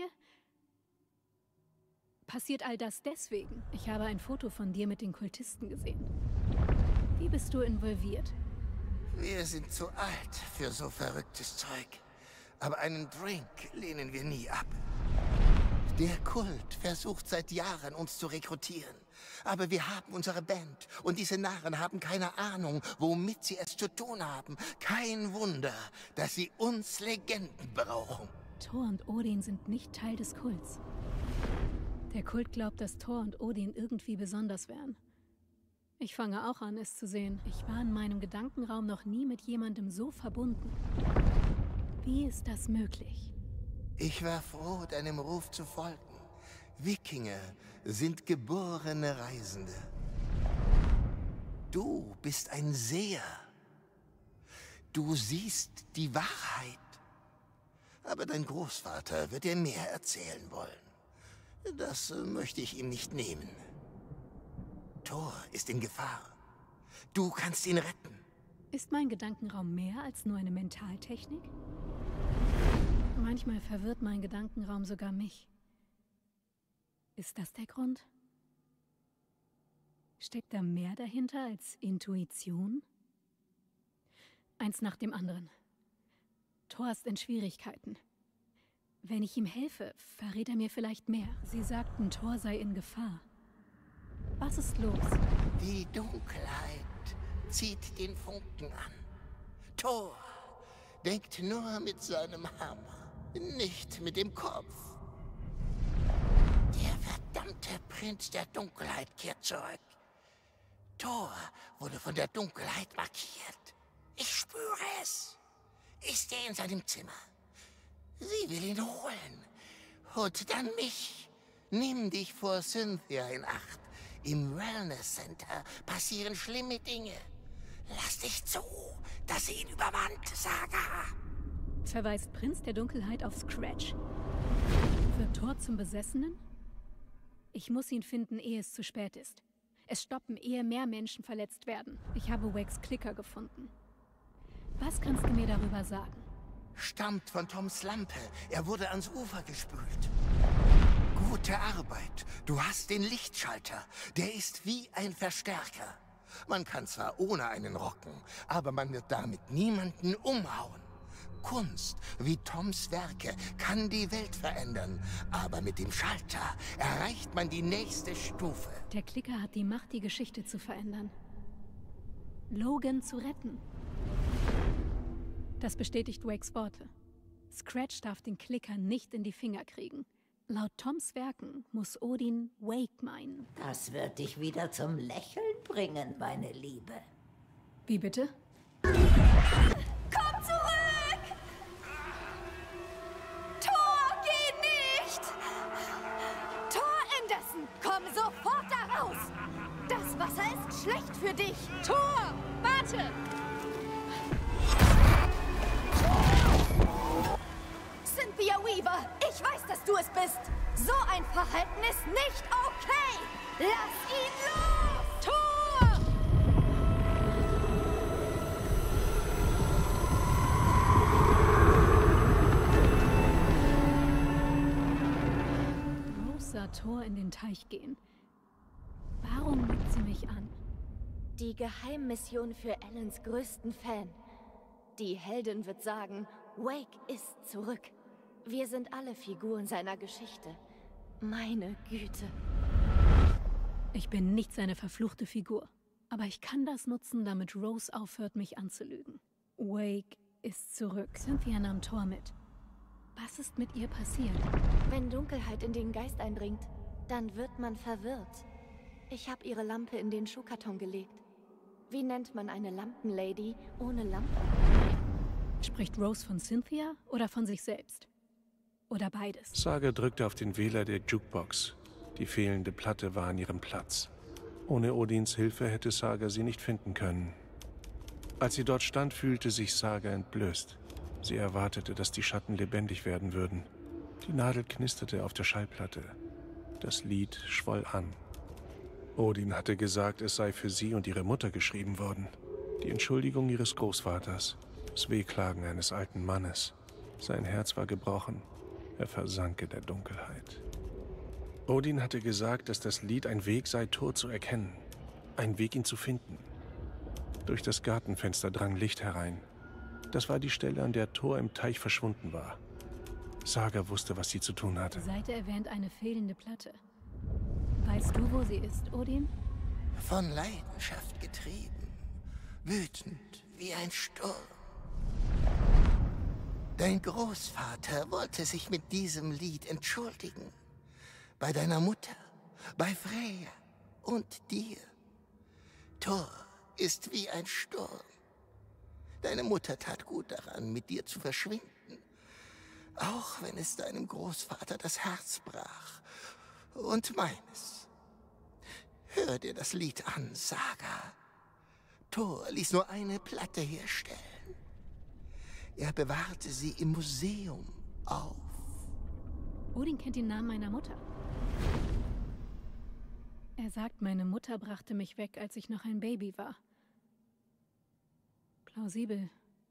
Passiert all das deswegen? Ich habe ein Foto von dir mit den Kultisten gesehen. Wie bist du involviert? Wir sind zu alt für so verrücktes Zeug. Aber einen Drink lehnen wir nie ab. Der Kult versucht seit Jahren, uns zu rekrutieren. Aber wir haben unsere Band und diese Narren haben keine Ahnung, womit sie es zu tun haben. Kein Wunder, dass sie uns Legenden brauchen. Thor und Odin sind nicht Teil des Kults. Der Kult glaubt, dass Thor und Odin irgendwie besonders wären. Ich fange auch an, es zu sehen. Ich war in meinem Gedankenraum noch nie mit jemandem so verbunden. Wie ist das möglich? Ich war froh, deinem Ruf zu folgen. Wikinger sind geborene Reisende. Du bist ein Seher. Du siehst die Wahrheit. Aber dein Großvater wird dir mehr erzählen wollen. Das möchte ich ihm nicht nehmen. Thor ist in Gefahr. Du kannst ihn retten. Ist mein Gedankenraum mehr als nur eine Mentaltechnik? Manchmal verwirrt mein Gedankenraum sogar mich. Ist das der Grund? Steckt da mehr dahinter als Intuition? Eins nach dem anderen. Thor ist in Schwierigkeiten. Wenn ich ihm helfe, verrät er mir vielleicht mehr. Sie sagten, Thor sei in Gefahr. Was ist los? Die Dunkelheit zieht den Funken an. Thor denkt nur mit seinem Hammer, nicht mit dem Kopf. Der verdammte Prinz der Dunkelheit kehrt zurück. Thor wurde von der Dunkelheit markiert. Ich spüre es. Ich stehe in seinem Zimmer. Sie will ihn holen. Und dann mich. Nimm dich vor Cynthia in Acht. Im Wellness Center passieren schlimme Dinge. Lass dich zu, dass sie ihn übermannt, Saga. Verweist Prinz der Dunkelheit auf Scratch. Wird Thor zum Besessenen? Ich muss ihn finden, ehe es zu spät ist. Es stoppen, ehe mehr Menschen verletzt werden. Ich habe Wakes Klicker gefunden. Was kannst du mir darüber sagen? Stammt von Toms Lampe. Er wurde ans Ufer gespült. Gute Arbeit. Du hast den Lichtschalter. Der ist wie ein Verstärker. Man kann zwar ohne einen rocken, aber man wird damit niemanden umhauen. Kunst, wie Toms Werke, kann die Welt verändern. Aber mit dem Schalter erreicht man die nächste Stufe. Der Klicker hat die Macht, die Geschichte zu verändern. Logan zu retten. Das bestätigt Wakes Worte. Scratch darf den Klicker nicht in die Finger kriegen. Laut Toms Werken muss Odin Wake meinen. Das wird dich wieder zum Lächeln bringen, meine Liebe. Wie bitte? Komm zurück! Thor, geh nicht! Thor Anderson, komm sofort aus! Das Wasser ist schlecht für dich! Thor! Warte! Cynthia Weaver, ich weiß, dass du es bist! So ein Verhalten ist nicht okay! Lass ihn los! Thor! Rose sah Thor in den Teich gehen. Warum lügt sie mich an? Die Geheimmission für Allens größten Fan. Die Heldin wird sagen, Wake ist zurück. Wir sind alle Figuren seiner Geschichte. Meine Güte. Ich bin nicht seine verfluchte Figur. Aber ich kann das nutzen, damit Rose aufhört, mich anzulügen. Wake ist zurück. Cynthia nahm Thor mit. Was ist mit ihr passiert? Wenn Dunkelheit in den Geist eindringt, dann wird man verwirrt. Ich habe ihre Lampe in den Schuhkarton gelegt. Wie nennt man eine Lampenlady ohne Lampe? Spricht Rose von Cynthia oder von sich selbst? Oder beides? Saga drückte auf den Wähler der Jukebox. Die fehlende Platte war an ihrem Platz. Ohne Odins Hilfe hätte Saga sie nicht finden können. Als sie dort stand, fühlte sich Saga entblößt. Sie erwartete, dass die Schatten lebendig werden würden. Die Nadel knisterte auf der Schallplatte. Das Lied schwoll an. Odin hatte gesagt, es sei für sie und ihre Mutter geschrieben worden. Die Entschuldigung ihres Großvaters. Das Wehklagen eines alten Mannes. Sein Herz war gebrochen. Er versank in der Dunkelheit. Odin hatte gesagt, dass das Lied ein Weg sei, Thor zu erkennen. Ein Weg, ihn zu finden. Durch das Gartenfenster drang Licht herein. Das war die Stelle, an der Thor im Teich verschwunden war. Saga wusste, was sie zu tun hatte. Die Seite erwähnt eine fehlende Platte. Weißt du, wo sie ist, Odin? Von Leidenschaft getrieben, wütend wie ein Sturm. Dein Großvater wollte sich mit diesem Lied entschuldigen. Bei deiner Mutter, bei Freya und dir. Thor ist wie ein Sturm. Deine Mutter tat gut daran, mit dir zu verschwinden. Auch wenn es deinem Großvater das Herz brach. Und meines. Hör dir das Lied an, Saga. Thor ließ nur eine Platte herstellen. Er bewahrte sie im Museum auf. Odin kennt den Namen meiner Mutter. Er sagt, meine Mutter brachte mich weg, als ich noch ein Baby war. Plausibel.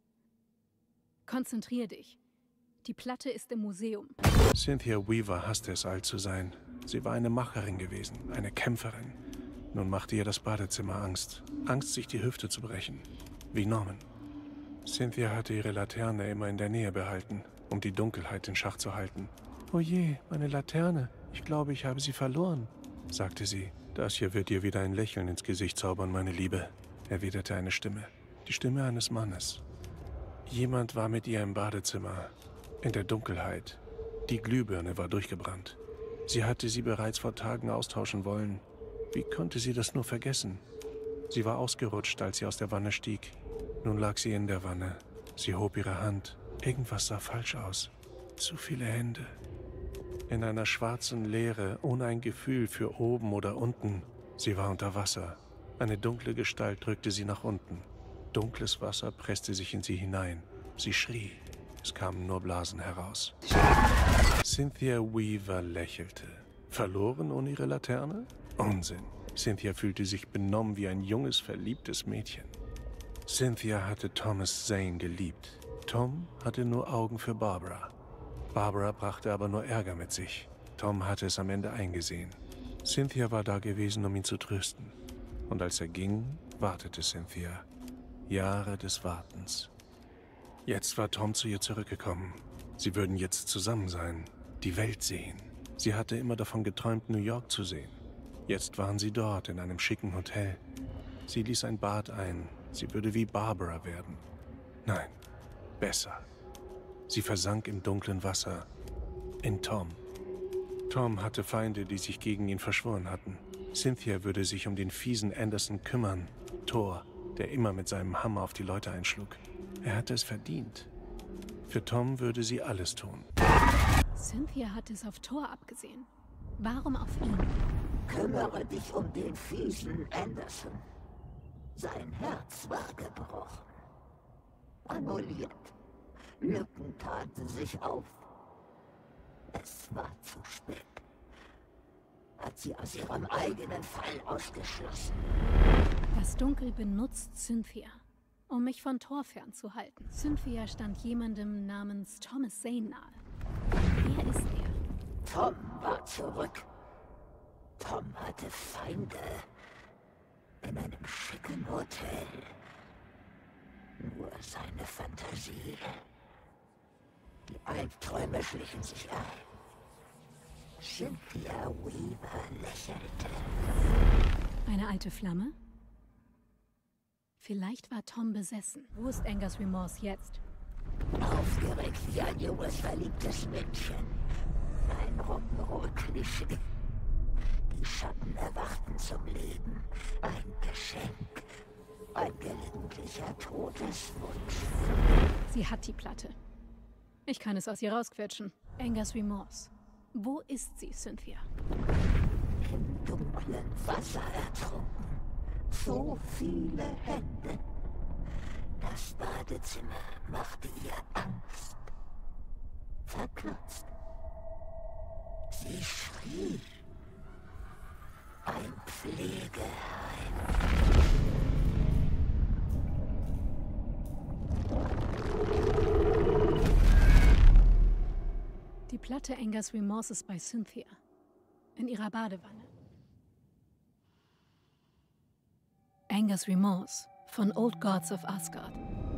Konzentrier dich. Die Platte ist im Museum. Cynthia Weaver hasste es, alt zu sein. Sie war eine Macherin gewesen, eine Kämpferin. Nun machte ihr das Badezimmer Angst. Angst, sich die Hüfte zu brechen. Wie Norman. Cynthia hatte ihre Laterne immer in der Nähe behalten, um die Dunkelheit in Schach zu halten. »Oh je, meine Laterne. Ich glaube, ich habe sie verloren«, sagte sie. »Das hier wird dir wieder ein Lächeln ins Gesicht zaubern, meine Liebe«, erwiderte eine Stimme. Die Stimme eines Mannes. Jemand war mit ihr im Badezimmer. In der Dunkelheit. Die Glühbirne war durchgebrannt. Sie hatte sie bereits vor Tagen austauschen wollen. Wie konnte sie das nur vergessen? Sie war ausgerutscht, als sie aus der Wanne stieg. Nun lag sie in der Wanne. Sie hob ihre Hand. Irgendwas sah falsch aus. Zu viele Hände. In einer schwarzen Leere, ohne ein Gefühl für oben oder unten. Sie war unter Wasser. Eine dunkle Gestalt drückte sie nach unten. Dunkles Wasser presste sich in sie hinein. Sie schrie. Es kamen nur Blasen heraus. Cynthia Weaver lächelte. Verloren ohne ihre Laterne? Unsinn. Cynthia fühlte sich benommen wie ein junges, verliebtes Mädchen. Cynthia hatte Thomas Zane geliebt. Tom hatte nur Augen für Barbara. Barbara brachte aber nur Ärger mit sich. Tom hatte es am Ende eingesehen. Cynthia war da gewesen, um ihn zu trösten. Und als er ging, wartete Cynthia. Jahre des Wartens. Jetzt war Tom zu ihr zurückgekommen. Sie würden jetzt zusammen sein, die Welt sehen. Sie hatte immer davon geträumt, New York zu sehen. Jetzt waren sie dort, in einem schicken Hotel. Sie ließ ein Bad ein. Sie würde wie Barbara werden. Nein, besser. Sie versank im dunklen Wasser. In Tom. Tom hatte Feinde, die sich gegen ihn verschworen hatten. Cynthia würde sich um den fiesen Anderson kümmern. Thor, der immer mit seinem Hammer auf die Leute einschlug. Er hatte es verdient. Für Tom würde sie alles tun. Cynthia hatte es auf Thor abgesehen. Warum auf ihn? Kümmere dich um den fiesen Anderson. Sein Herz war gebrochen. Annulliert. Lücken taten sich auf. Es war zu spät. Hat sie aus ihrem eigenen Fall ausgeschlossen. Das Dunkel benutzt Cynthia, um mich von Thor fernzuhalten. Cynthia stand jemandem namens Thomas Zane nahe. Wer ist er? Tom war zurück. Tom hatte Feinde. In einem schicken Hotel. Nur seine Fantasie. Die Albträume schlichen sich ein. Cynthia Weaver lächelte. Eine alte Flamme? Vielleicht war Tom besessen. Wo ist Angus Remorse jetzt? Aufgeregt wie ein junges, verliebtes Mädchen. Ein Rock'n'Roll-Klischee. Die Schatten erwachten zum Leben. Ein Geschenk. Ein gelegentlicher Todeswunsch. Sie hat die Platte. Ich kann es aus ihr rausquetschen. Angus Remorse. Wo ist sie, Cynthia? Im dunklen Wasser ertrunken. So viele Hände. Das Badezimmer machte ihr Angst. Verkürzt. Sie schrie. Ein Pflegeheim. Die Platte Angus Remorse ist bei Cynthia. In ihrer Badewanne. Angus Remorse von Old Gods of Asgard.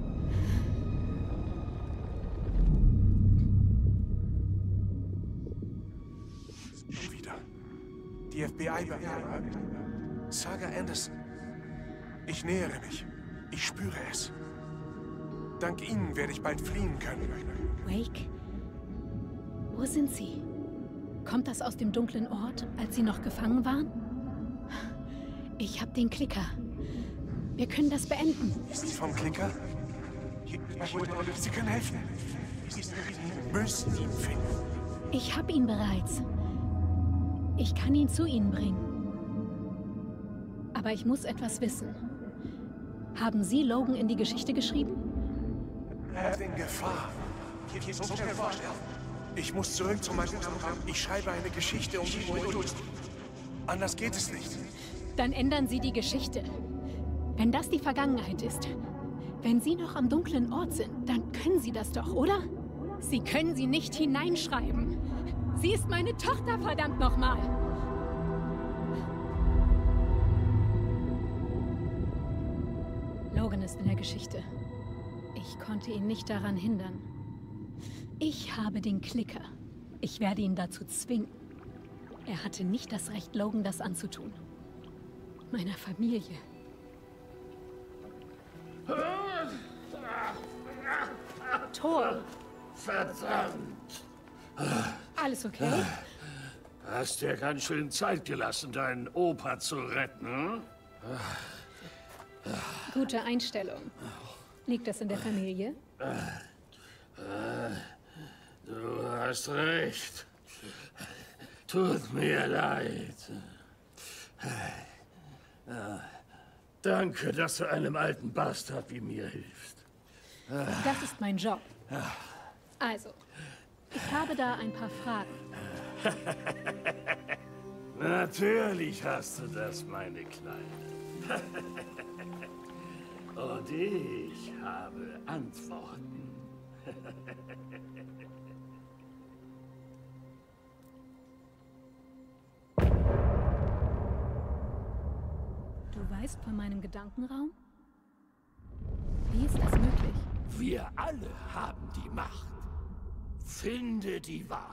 Wieder. Die FBI bearbeitet. Saga Anderson. Ich nähere mich. Ich spüre es. Dank Ihnen werde ich bald fliehen können. Wake? Wo sind Sie? Kommt das aus dem dunklen Ort, als Sie noch gefangen waren? Ich habe den Klicker. Wir können das beenden. Ist sie vom Klicker? Sie können helfen. Sie müssen ihn finden. Ich habe ihn bereits. Ich kann ihn zu Ihnen bringen. Aber ich muss etwas wissen. Haben Sie Logan in die Geschichte geschrieben? Er ist in Gefahr. Ich muss zurück zu meinem... Ich schreibe eine Geschichte, um die... Anders geht es nicht. Dann ändern Sie die Geschichte. Wenn das die Vergangenheit ist, wenn Sie noch am dunklen Ort sind, dann können Sie das doch, oder? Sie können sie nicht hineinschreiben. Sie ist meine Tochter, verdammt nochmal! Logan ist in der Geschichte. Ich konnte ihn nicht daran hindern. Ich habe den Klicker. Ich werde ihn dazu zwingen. Er hatte nicht das Recht, Logan das anzutun. Meiner Familie. Thor! Verdammt! Alles okay? Hast dir ganz schön Zeit gelassen, deinen Opa zu retten. Gute Einstellung. Liegt das in der Familie? Du hast recht. Tut mir leid. Danke, dass du einem alten Bastard wie mir hilfst. Das ist mein Job. Also, ich habe da ein paar Fragen. Natürlich hast du das, meine Kleine. Und ich habe Antworten. Du weißt von meinem Gedankenraum? Wie ist das möglich? Wir alle haben die Macht. Finde die Wahrheit.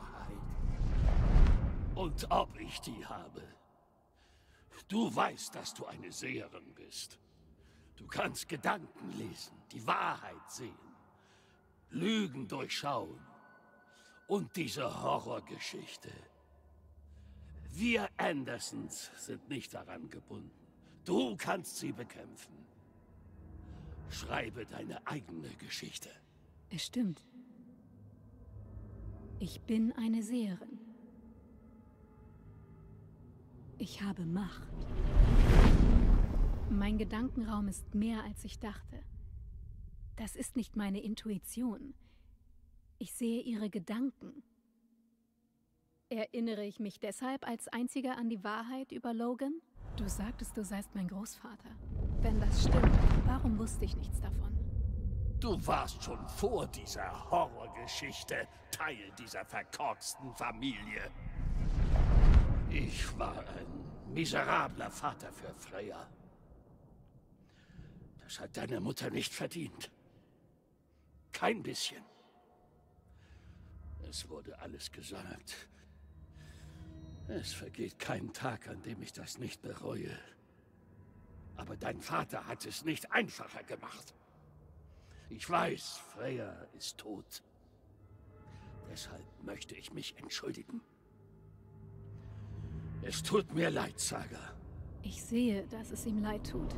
Und ob ich die habe. Du weißt, dass du eine Seherin bist. Du kannst Gedanken lesen, die Wahrheit sehen, Lügen durchschauen und diese Horrorgeschichte. Wir Andersons sind nicht daran gebunden. Du kannst sie bekämpfen. Schreibe deine eigene Geschichte. Es stimmt. Ich bin eine Seherin. Ich habe Macht. Mein Gedankenraum ist mehr, als ich dachte. Das ist nicht meine Intuition. Ich sehe ihre Gedanken. Erinnere ich mich deshalb als Einziger an die Wahrheit über Logan? Du sagtest, du seist mein Großvater. Wenn das stimmt, warum wusste ich nichts davon? Du warst schon vor dieser Horrorgeschichte Teil dieser verkorksten Familie. Ich war ein miserabler Vater für Freya. Das hat deine Mutter nicht verdient. Kein bisschen. Es wurde alles gesagt. Es vergeht kein Tag, an dem ich das nicht bereue. Aber dein Vater hat es nicht einfacher gemacht. Ich weiß, Freya ist tot. Deshalb möchte ich mich entschuldigen. Es tut mir leid, Saga. Ich sehe, dass es ihm leid tut.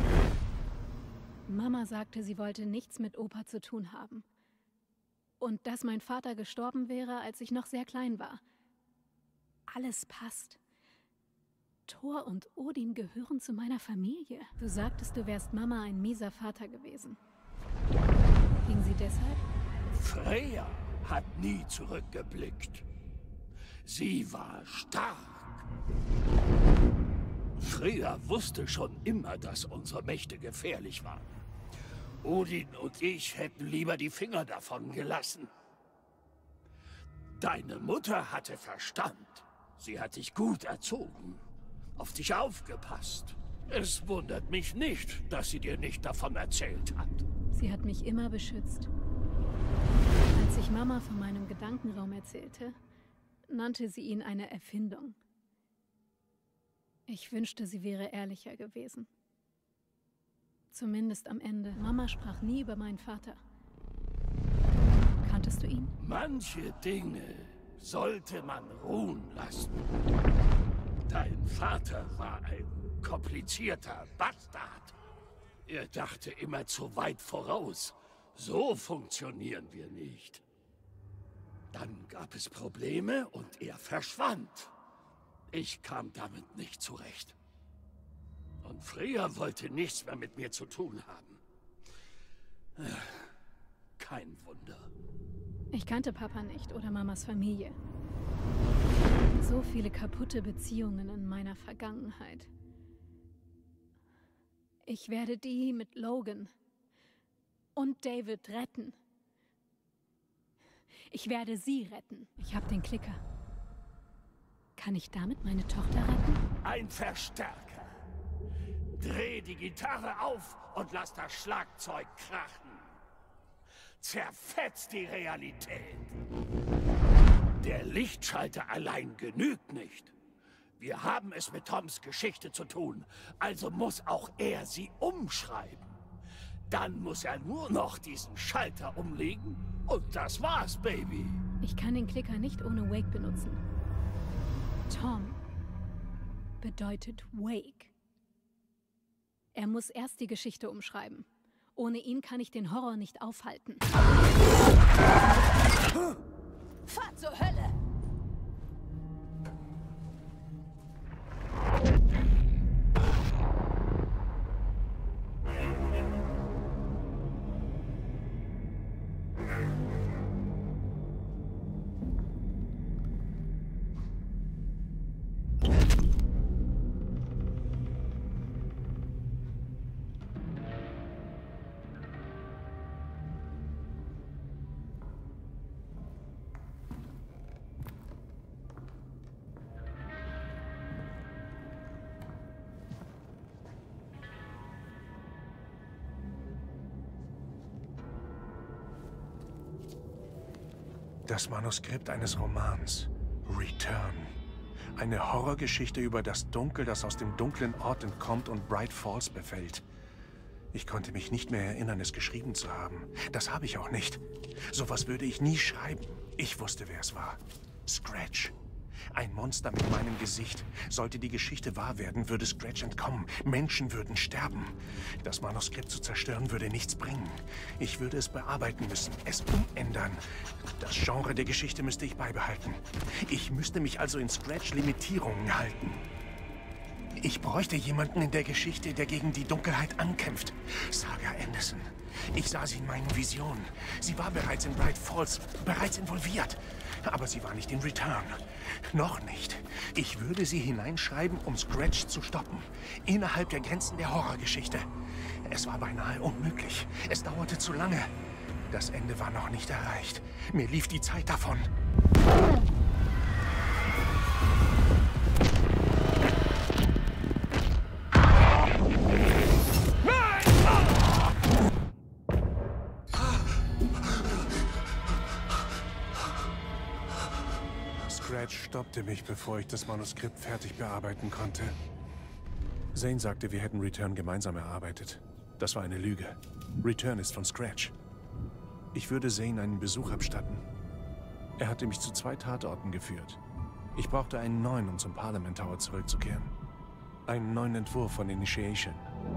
Mama sagte, sie wollte nichts mit Opa zu tun haben. Und dass mein Vater gestorben wäre, als ich noch sehr klein war. Alles passt. Thor und Odin gehören zu meiner Familie. Du sagtest, du wärst Mama ein mieser Vater gewesen. Ging sie deshalb? Freya hat nie zurückgeblickt. Sie war stark. Freya wusste schon immer, dass unsere Mächte gefährlich waren. Odin und ich hätten lieber die Finger davon gelassen. Deine Mutter hatte Verstand. Sie hat dich gut erzogen, auf dich aufgepasst. Es wundert mich nicht, dass sie dir nicht davon erzählt hat. Sie hat mich immer beschützt. Als ich Mama von meinem Gedankenraum erzählte, nannte sie ihn eine Erfindung. Ich wünschte, sie wäre ehrlicher gewesen. Zumindest am Ende. Mama sprach nie über meinen Vater. Kanntest du ihn? Manche Dinge sollte man ruhen lassen. Dein Vater war ein komplizierter Bastard. Er dachte immer zu weit voraus. So funktionieren wir nicht. Dann gab es Probleme und er verschwand. Ich kam damit nicht zurecht. Und Freya wollte nichts mehr mit mir zu tun haben. Kein Wunder. Ich kannte Papa nicht oder Mamas Familie. So viele kaputte Beziehungen in meiner Vergangenheit. Ich werde die mit Logan und David retten. Ich werde sie retten. Ich habe den Klicker. Kann ich damit meine Tochter retten? Ein Verstärker. Dreh die Gitarre auf und lass das Schlagzeug krachen. Zerfetzt die Realität. Der Lichtschalter allein genügt nicht. Wir haben es mit Toms Geschichte zu tun, also muss auch er sie umschreiben. Dann muss er nur noch diesen Schalter umlegen und das war's, Baby. Ich kann den Klicker nicht ohne Wake benutzen. Tom bedeutet Wake. Er muss erst die Geschichte umschreiben. Ohne ihn kann ich den Horror nicht aufhalten. Fahr zur Hölle! Das Manuskript eines Romans. Return. Eine Horrorgeschichte über das Dunkel, das aus dem dunklen Ort entkommt und Bright Falls befällt. Ich konnte mich nicht mehr erinnern, es geschrieben zu haben. Das habe ich auch nicht. Sowas würde ich nie schreiben. Ich wusste, wer es war. Scratch. Ein Monster mit meinem Gesicht. Sollte die Geschichte wahr werden, würde Scratch entkommen. Menschen würden sterben. Das Manuskript zu zerstören würde nichts bringen. Ich würde es bearbeiten müssen, es umändern. Das Genre der Geschichte müsste ich beibehalten. Ich müsste mich also in Scratch-Limitierungen halten. Ich bräuchte jemanden in der Geschichte, der gegen die Dunkelheit ankämpft. Saga Anderson. Ich sah sie in meinen Visionen. Sie war bereits in Bright Falls, bereits involviert. Aber sie war nicht in Return. Noch nicht. Ich würde sie hineinschreiben, um Scratch zu stoppen. Innerhalb der Grenzen der Horrorgeschichte. Es war beinahe unmöglich. Es dauerte zu lange. Das Ende war noch nicht erreicht. Mir lief die Zeit davon. Scratch stoppte mich, bevor ich das Manuskript fertig bearbeiten konnte. Zane sagte, wir hätten Return gemeinsam erarbeitet. Das war eine Lüge. Return ist von Scratch. Ich würde Zane einen Besuch abstatten. Er hatte mich zu 2 Tatorten geführt. Ich brauchte einen neuen, um zum Parliament Tower zurückzukehren. Einen neuen Entwurf von Initiation.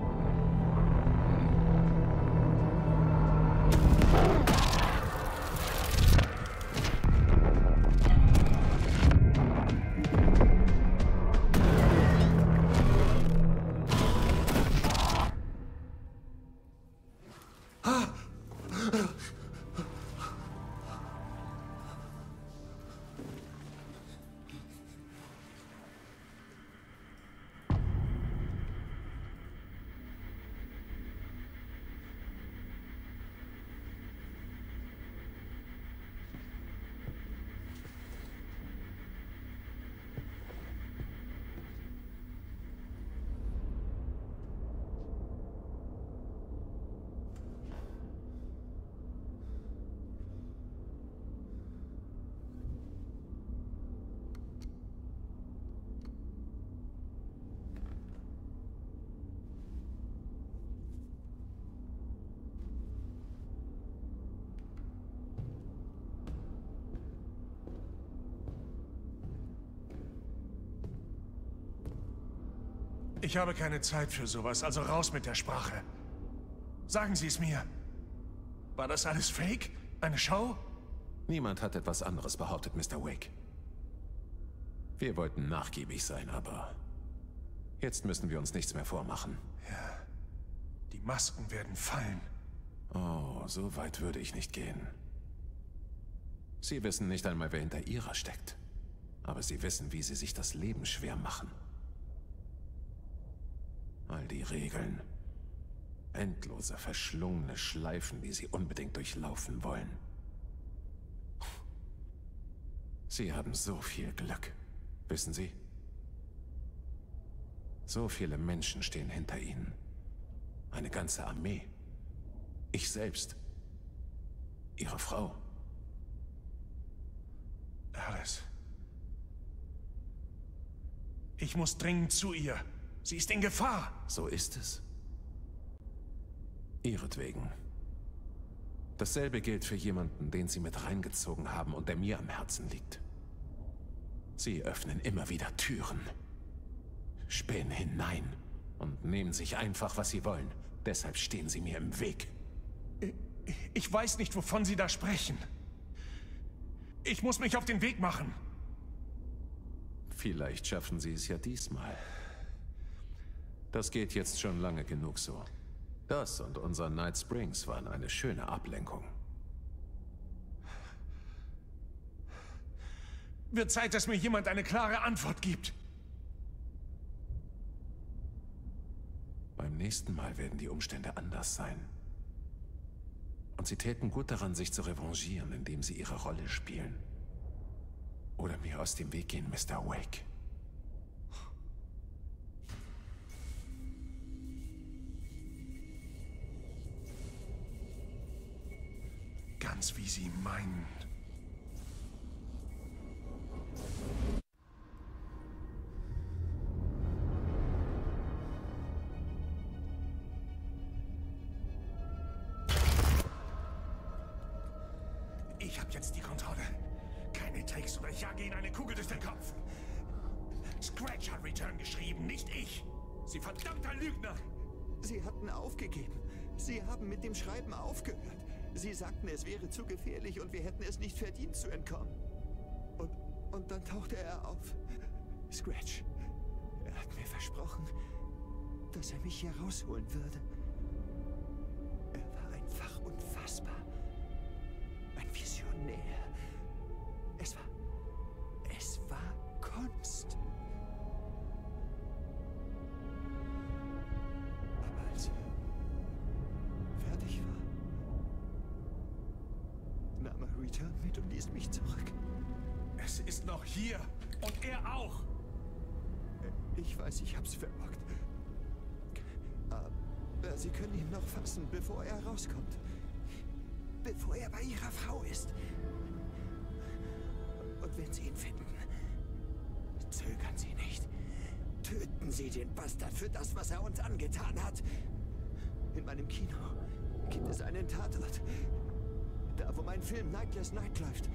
Ich habe keine Zeit für sowas, also raus mit der Sprache. Sagen Sie es mir. War das alles Fake? Eine Show? Niemand hat etwas anderes behauptet, Mr. Wake. Wir wollten nachgiebig sein, aber jetzt müssen wir uns nichts mehr vormachen. Ja, die Masken werden fallen. Oh, so weit würde ich nicht gehen. Sie wissen nicht einmal, wer hinter ihrer steckt. Aber sie wissen, wie sie sich das Leben schwer machen. All die Regeln. Endlose, verschlungene Schleifen, die sie unbedingt durchlaufen wollen. Sie haben so viel Glück, wissen Sie? So viele Menschen stehen hinter ihnen. Eine ganze Armee. Ich selbst. Ihre Frau. Alice. Ich muss dringend zu ihr. Sie ist in Gefahr. So ist es. Ihretwegen. Dasselbe gilt für jemanden, den Sie mit reingezogen haben und der mir am Herzen liegt. Sie öffnen immer wieder Türen, spähen hinein und nehmen sich einfach, was Sie wollen. Deshalb stehen Sie mir im Weg. Ich weiß nicht, wovon Sie da sprechen. Ich muss mich auf den Weg machen. Vielleicht schaffen Sie es ja diesmal. Das geht jetzt schon lange genug so. Das und unser Night Springs waren eine schöne Ablenkung. Wird Zeit, dass mir jemand eine klare Antwort gibt. Beim nächsten Mal werden die Umstände anders sein. Und Sie täten gut daran, sich zu revanchieren, indem Sie Ihre Rolle spielen. Oder mir aus dem Weg gehen, Mr. Wake. Ganz wie Sie meinen. Ich habe jetzt die Kontrolle. Keine Tricks oder ich jage Ihnen eine Kugel durch den Kopf. Scratch hat Return geschrieben, nicht ich. Sie verdammter Lügner! Sie hatten aufgegeben. Sie haben mit dem Schreiben aufgehört. Sie sagten, es wäre zu gefährlich und wir hätten es nicht verdient zu entkommen. Und dann tauchte er auf. Scratch. Er hat hat mir versprochen, dass er mich hier rausholen würde. Er war einfach unfassbar. Ein Visionär. Es war Kunst. Aber als er fertig war, nahm er Return mit und ließ mich zurück. Es ist noch hier. Und er auch. Ich weiß, ich hab's verbockt. Aber Sie können ihn noch fassen, bevor er rauskommt. Bevor er bei Ihrer Frau ist. Und wenn Sie ihn finden, zögern Sie nicht. Töten Sie den Bastard für das, was er uns angetan hat. In meinem Kino gibt es einen Tatort. Da, wo mein Film Nightless Night läuft.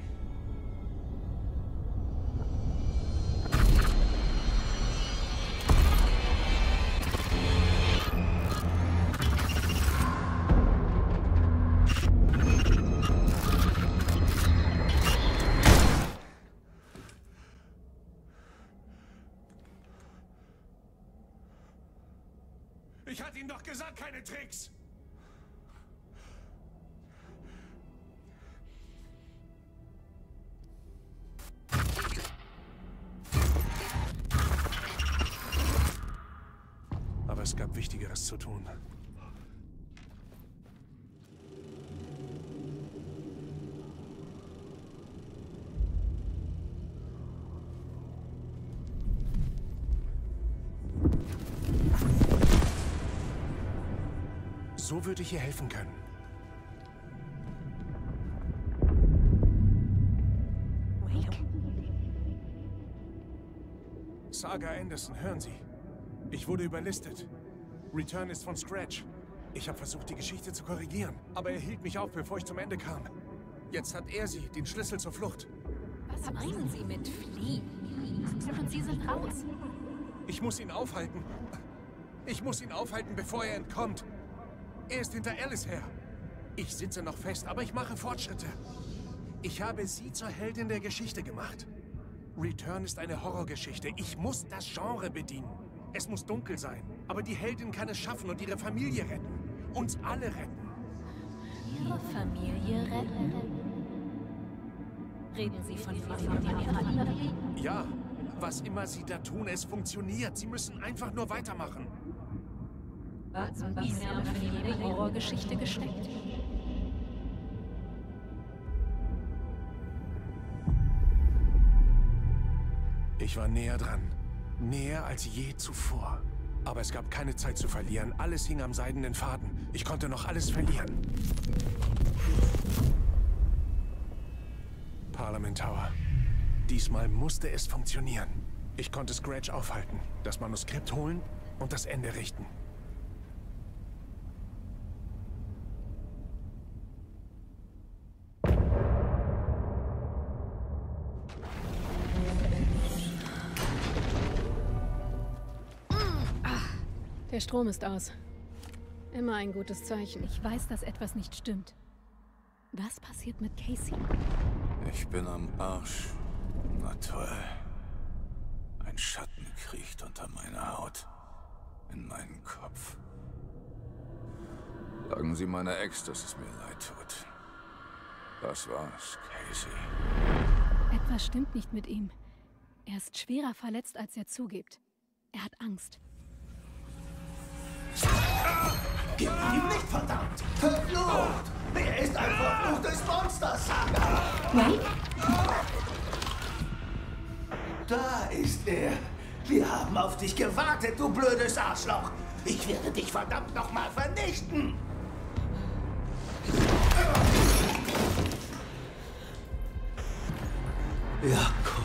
Ich hatte Ihnen doch gesagt, keine Tricks! Aber es gab Wichtigeres zu tun. So würde ich ihr helfen können. Wake? Saga Anderson, hören Sie. Ich wurde überlistet. Return ist von Scratch. Ich habe versucht, die Geschichte zu korrigieren, aber er hielt mich auf, bevor ich zum Ende kam. Jetzt hat er den Schlüssel zur Flucht. Was meinen Sie mit fliehen? Und Sie sind raus. Ich muss ihn aufhalten. Ich muss ihn aufhalten, bevor er entkommt. Er ist hinter Alice her. Ich sitze noch fest, aber ich mache Fortschritte. Ich habe sie zur Heldin der Geschichte gemacht. Return ist eine Horrorgeschichte. Ich muss das Genre bedienen. Es muss dunkel sein. Aber die Heldin kann es schaffen und ihre Familie retten. Uns alle retten. Ihre Familie retten? Reden Sie von Ihrer Familie? Ja, was immer Sie da tun, es funktioniert. Sie müssen einfach nur weitermachen. Was ist für jede Horrorgeschichte gesteckt? Ich war näher dran. Näher als je zuvor. Aber es gab keine Zeit zu verlieren. Alles hing am seidenen Faden. Ich konnte noch alles verlieren. Parliament Tower. Diesmal musste es funktionieren. Ich konnte Scratch aufhalten, das Manuskript holen und das Ende richten. Der Strom ist aus. Immer ein gutes Zeichen. Ich weiß, dass etwas nicht stimmt. Was passiert mit Casey? Ich bin am Arsch. Na toll. Ein Schatten kriecht unter meiner Haut. In meinen Kopf. Sagen Sie meiner Ex, dass es mir leid tut. Das war's, Casey. Etwas stimmt nicht mit ihm. Er ist schwerer verletzt, als er zugibt. Er hat Angst. Gib ihm nicht, verdammt! Verflucht! Er ist ein verfluchtes Monster, Saga! Wake? Da ist er! Wir haben auf dich gewartet, du blödes Arschloch! Ich werde dich verdammt nochmal vernichten! Jakob!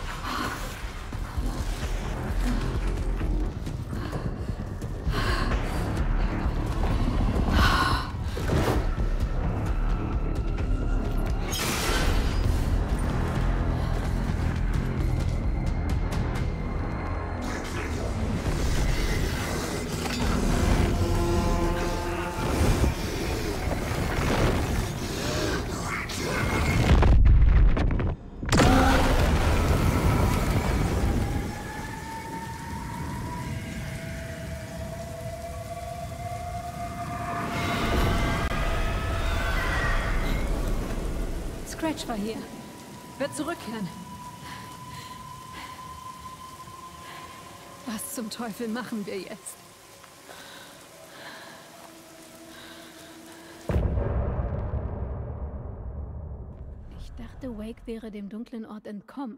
Scratch war hier. Wird zurückkehren. Was zum Teufel machen wir jetzt? Ich dachte, Wake wäre dem dunklen Ort entkommen.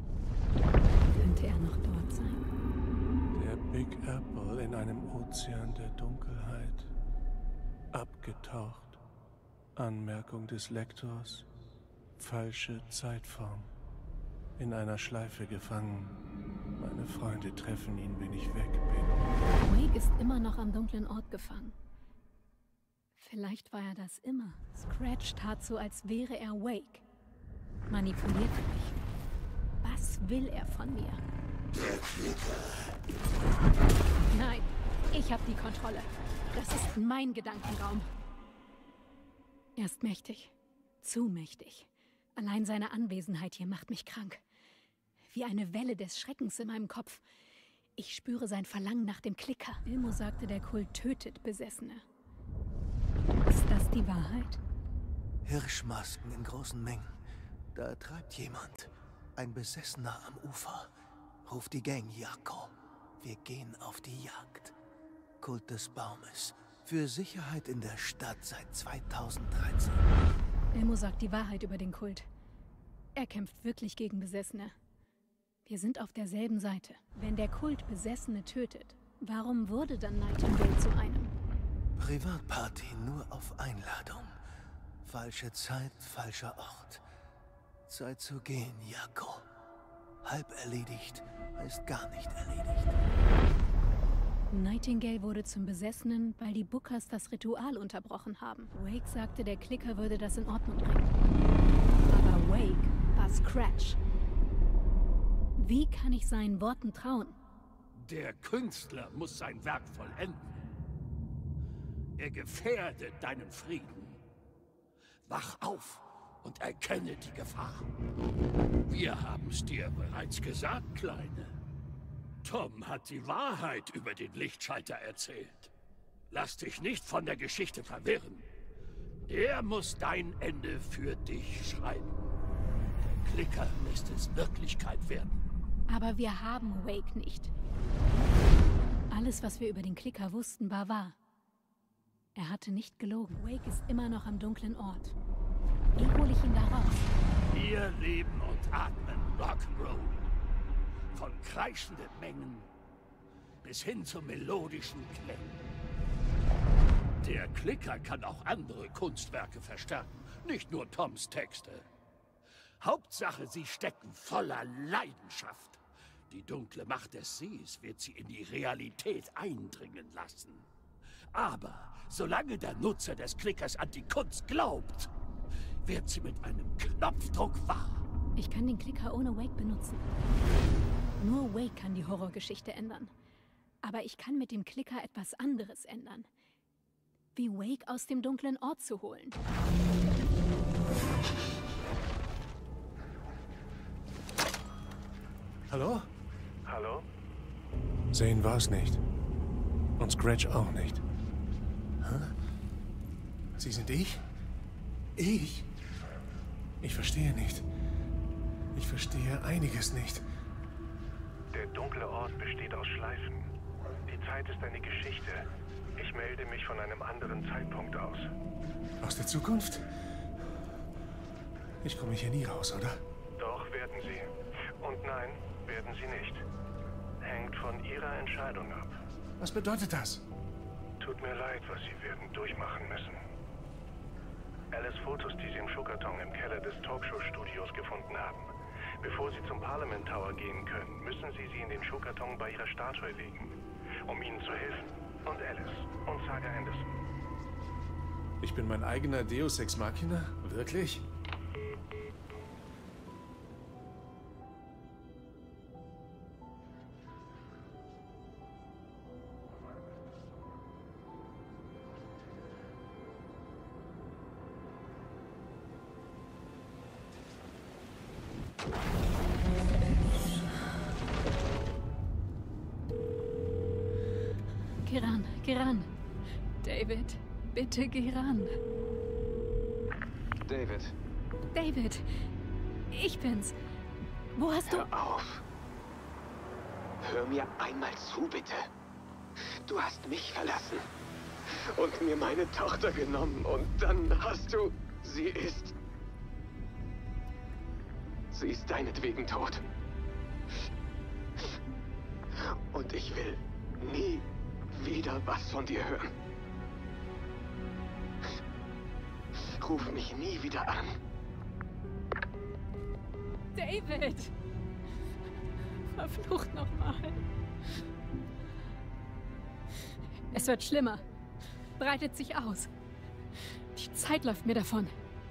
Könnte er noch dort sein? Der Big Apple in einem Ozean der Dunkelheit. Abgetaucht. Anmerkung des Lektors. Falsche Zeitform. In einer Schleife gefangen. Meine Freunde treffen ihn, wenn ich weg bin. Wake ist immer noch am dunklen Ort gefangen. Vielleicht war er das immer. Scratch tat so, als wäre er Wake. Manipuliert mich. Was will er von mir? Der Klicker. Nein, ich habe die Kontrolle. Das ist mein Gedankenraum. Er ist mächtig. Zu mächtig. Allein seine Anwesenheit hier macht mich krank. Wie eine Welle des Schreckens in meinem Kopf. Ich spüre sein Verlangen nach dem Klicker. Ilmo sagte, der Kult tötet Besessene. Ist das die Wahrheit? Hirschmasken in großen Mengen. Da treibt jemand. Ein Besessener am Ufer. Ruft die Gang, Jako. Wir gehen auf die Jagd. Kult des Baumes. Für Sicherheit in der Stadt seit 2013. Ilmo sagt die Wahrheit über den Kult. Er kämpft wirklich gegen Besessene. Wir sind auf derselben Seite. Wenn der Kult Besessene tötet, warum wurde dann Nightingale zu einem? Privatparty nur auf Einladung. Falsche Zeit, falscher Ort. Zeit zu gehen, Jako. Halb erledigt heißt gar nicht erledigt. Nightingale wurde zum Besessenen, weil die Bookers das Ritual unterbrochen haben. Wake sagte, der Klicker würde das in Ordnung bringen. Aber Wake war Scratch. Wie kann ich seinen Worten trauen? Der Künstler muss sein Werk vollenden. Er gefährdet deinen Frieden. Wach auf und erkenne die Gefahr. Wir haben's dir bereits gesagt, Kleine. Tom hat die Wahrheit über den Lichtschalter erzählt. Lass dich nicht von der Geschichte verwirren. Er muss dein Ende für dich schreiben. Der Klicker lässt es Wirklichkeit werden. Aber wir haben Wake nicht. Alles, was wir über den Klicker wussten, war wahr. Er hatte nicht gelogen. Wake ist immer noch am dunklen Ort. Wie hole ich ihn da raus? Wir leben und atmen Rock'n'Roll. Von kreischenden Mengen bis hin zu melodischen Klängen. Der Klicker kann auch andere Kunstwerke verstärken, nicht nur Toms Texte. Hauptsache, sie stecken voller Leidenschaft. Die dunkle Macht des Sees wird sie in die Realität eindringen lassen. Aber solange der Nutzer des Klickers an die Kunst glaubt, wird sie mit einem Knopfdruck wahr. Ich kann den Klicker ohne Wake benutzen. Nur Wake kann die Horrorgeschichte ändern. Aber ich kann mit dem Klicker etwas anderes ändern. Wie Wake aus dem dunklen Ort zu holen. Hallo? Hallo? Zane war's nicht. Und Scratch auch nicht. Hä? Sie sind ich? Ich? Ich verstehe nicht. Ich verstehe einiges nicht. Der dunkle Ort besteht aus Schleifen. Die Zeit ist eine Geschichte. Ich melde mich von einem anderen Zeitpunkt aus. Aus der Zukunft? Ich komme hier nie raus, oder? Doch werden Sie. Und nein, werden Sie nicht. Hängt von Ihrer Entscheidung ab. Was bedeutet das? Tut mir leid, was Sie werden durchmachen müssen. Alice Fotos, die Sie im Schuhkarton im Keller des Talkshow-Studios gefunden haben. Bevor Sie zum Parliament Tower gehen können, müssen Sie sie in den Schuhkarton bei Ihrer Statue legen, um Ihnen zu helfen. Und Alice und Saga Anderson. Ich bin mein eigener Deus Ex Machina? Wirklich? Geh ran. David, bitte geh ran. David, David, ich bin's. Wo hast du... Hör auf. Hör mir einmal zu, bitte. Du hast mich verlassen und mir meine Tochter genommen und dann hast du... Sie ist deinetwegen tot. Und ich will nie wieder was von dir hören. Ruf mich nie wieder an. David! Verflucht nochmal. Es wird schlimmer. Breitet sich aus. Die Zeit läuft mir davon.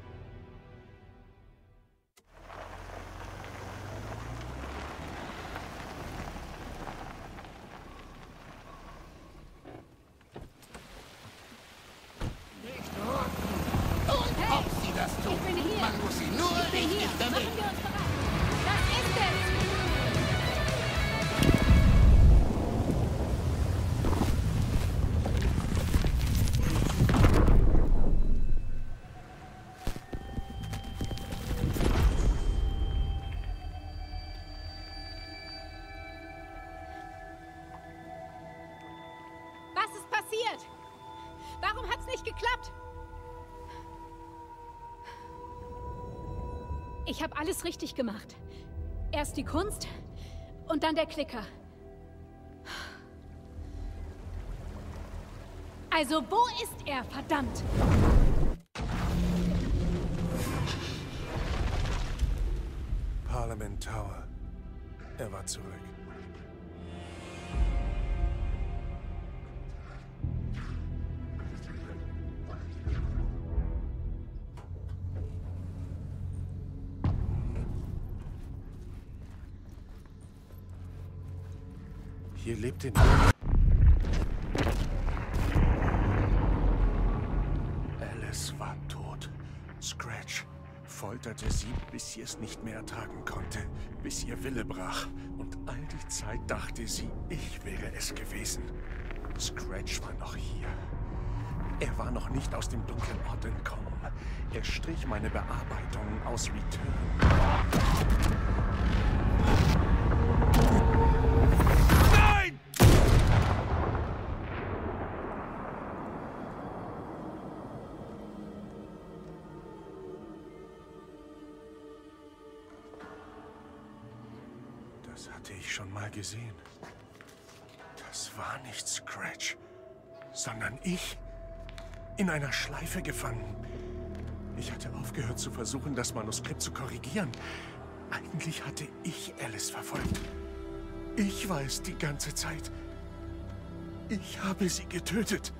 Warum hat's nicht geklappt? Ich habe alles richtig gemacht. Erst die Kunst und dann der Klicker. Also wo ist er, verdammt? Parliament Tower. Er war zurück. Hier lebt in... Alice war tot. Scratch folterte sie, bis sie es nicht mehr ertragen konnte, bis ihr Wille brach. Und all die Zeit dachte sie, ich wäre es gewesen. Scratch war noch hier. Er war noch nicht aus dem dunklen Ort entkommen. Er strich meine Bearbeitungen aus Return. Das hatte ich schon mal gesehen. Das war nicht Scratch, sondern ich. In einer Schleife gefangen. Ich hatte aufgehört zu versuchen, das Manuskript zu korrigieren. Eigentlich hatte ich Alice verfolgt. Ich war es die ganze Zeit. Ich habe sie getötet.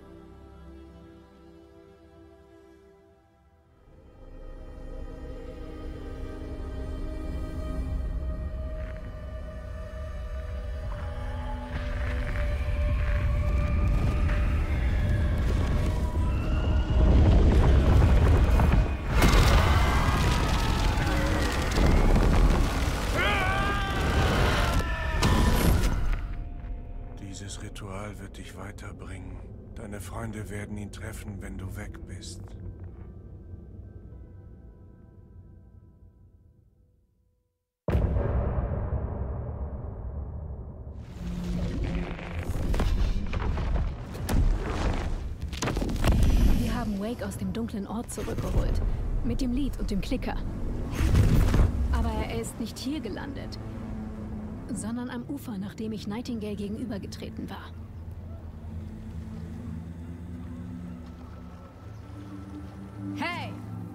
Dieses Ritual wird dich weiterbringen. Deine Freunde werden ihn treffen, wenn du weg bist. Wir haben Wake aus dem dunklen Ort zurückgeholt. Mit dem Lied und dem Klicker. Aber er ist nicht hier gelandet, sondern am Ufer, nachdem ich Nightingale gegenübergetreten war. Hey!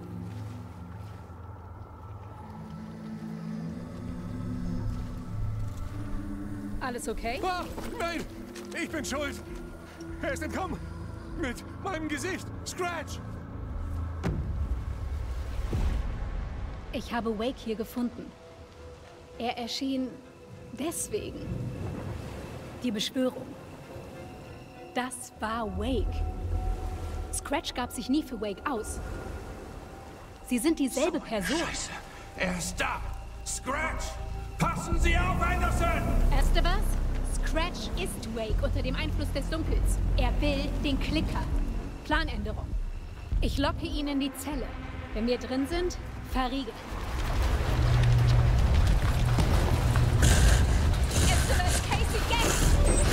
Alles okay? Ah, nein! Ich bin schuld! Er ist entkommen! Mit meinem Gesicht! Scratch! Ich habe Wake hier gefunden. Er erschien deswegen. Die Beschwörung. Das war Wake. Scratch gab sich nie für Wake aus. Sie sind dieselbe Person. Scheiße. Er ist da. Scratch! Passen Sie auf, Anderson! Weißt du was? Scratch ist Wake unter dem Einfluss des Dunkels. Er will den Klicker. Planänderung. Ich locke ihn in die Zelle. Wenn wir drin sind, Verriegeln. Instrument Casey Gates!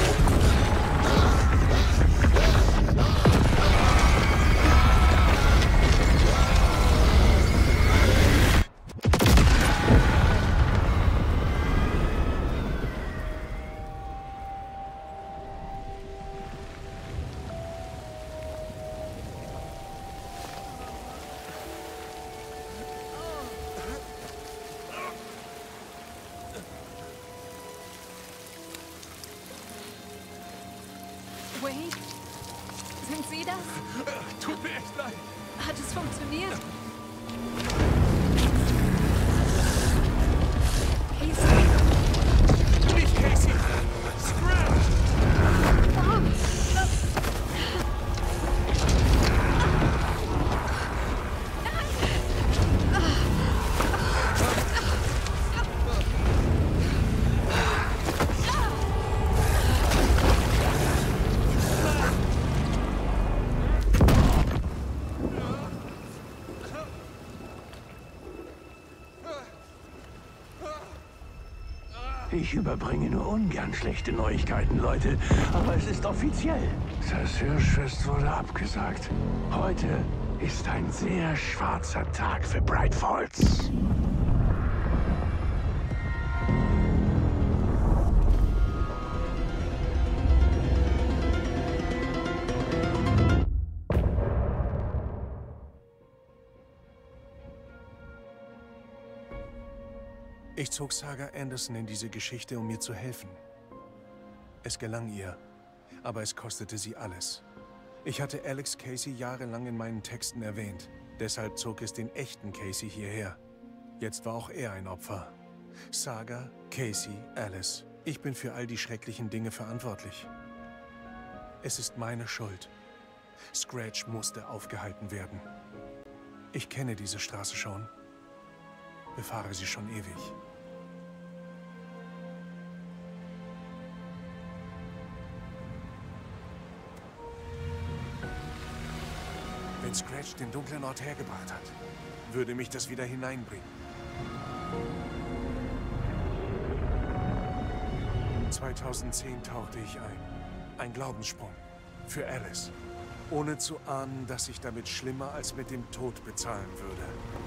Wade? Sind Sie das? Tut mir echt leid. Hat es funktioniert? Casey? Nicht Casey! Scratch! Ich überbringe nur ungern schlechte Neuigkeiten, Leute, aber es ist offiziell. Das Hirschfest wurde abgesagt. Heute ist ein sehr schwarzer Tag für Bright Falls. Ich zog Saga Anderson in diese Geschichte, um mir zu helfen. Es gelang ihr, aber es kostete sie alles. Ich hatte Alex Casey jahrelang in meinen Texten erwähnt. Deshalb zog es den echten Casey hierher. Jetzt war auch er ein Opfer. Saga, Casey, Alice. Ich bin für all die schrecklichen Dinge verantwortlich. Es ist meine Schuld. Scratch musste aufgehalten werden. Ich kenne diese Straße schon. Befahre sie schon ewig. Wenn Scratch den dunklen Ort hergebracht hat, würde mich das wieder hineinbringen. 2010 tauchte ich ein. Ein Glaubenssprung. Für Alice. Ohne zu ahnen, dass ich damit schlimmer als mit dem Tod bezahlen würde.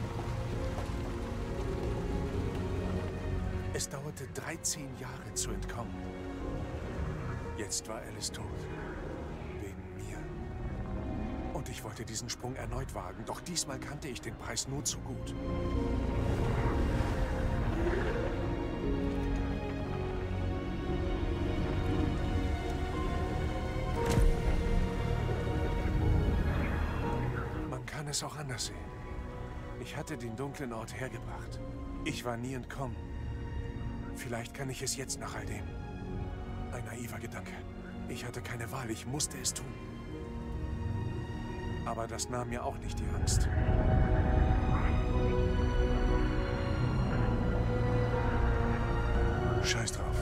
Es dauerte 13 Jahre zu entkommen. Jetzt war Alice tot. Wegen mir. Und ich wollte diesen Sprung erneut wagen, doch diesmal kannte ich den Preis nur zu gut. Man kann es auch anders sehen. Ich hatte den dunklen Ort hergebracht. Ich war nie entkommen. Vielleicht kann ich es jetzt nach all dem. Ein naiver Gedanke. Ich hatte keine Wahl, ich musste es tun. Aber das nahm mir auch nicht die Angst. Scheiß drauf.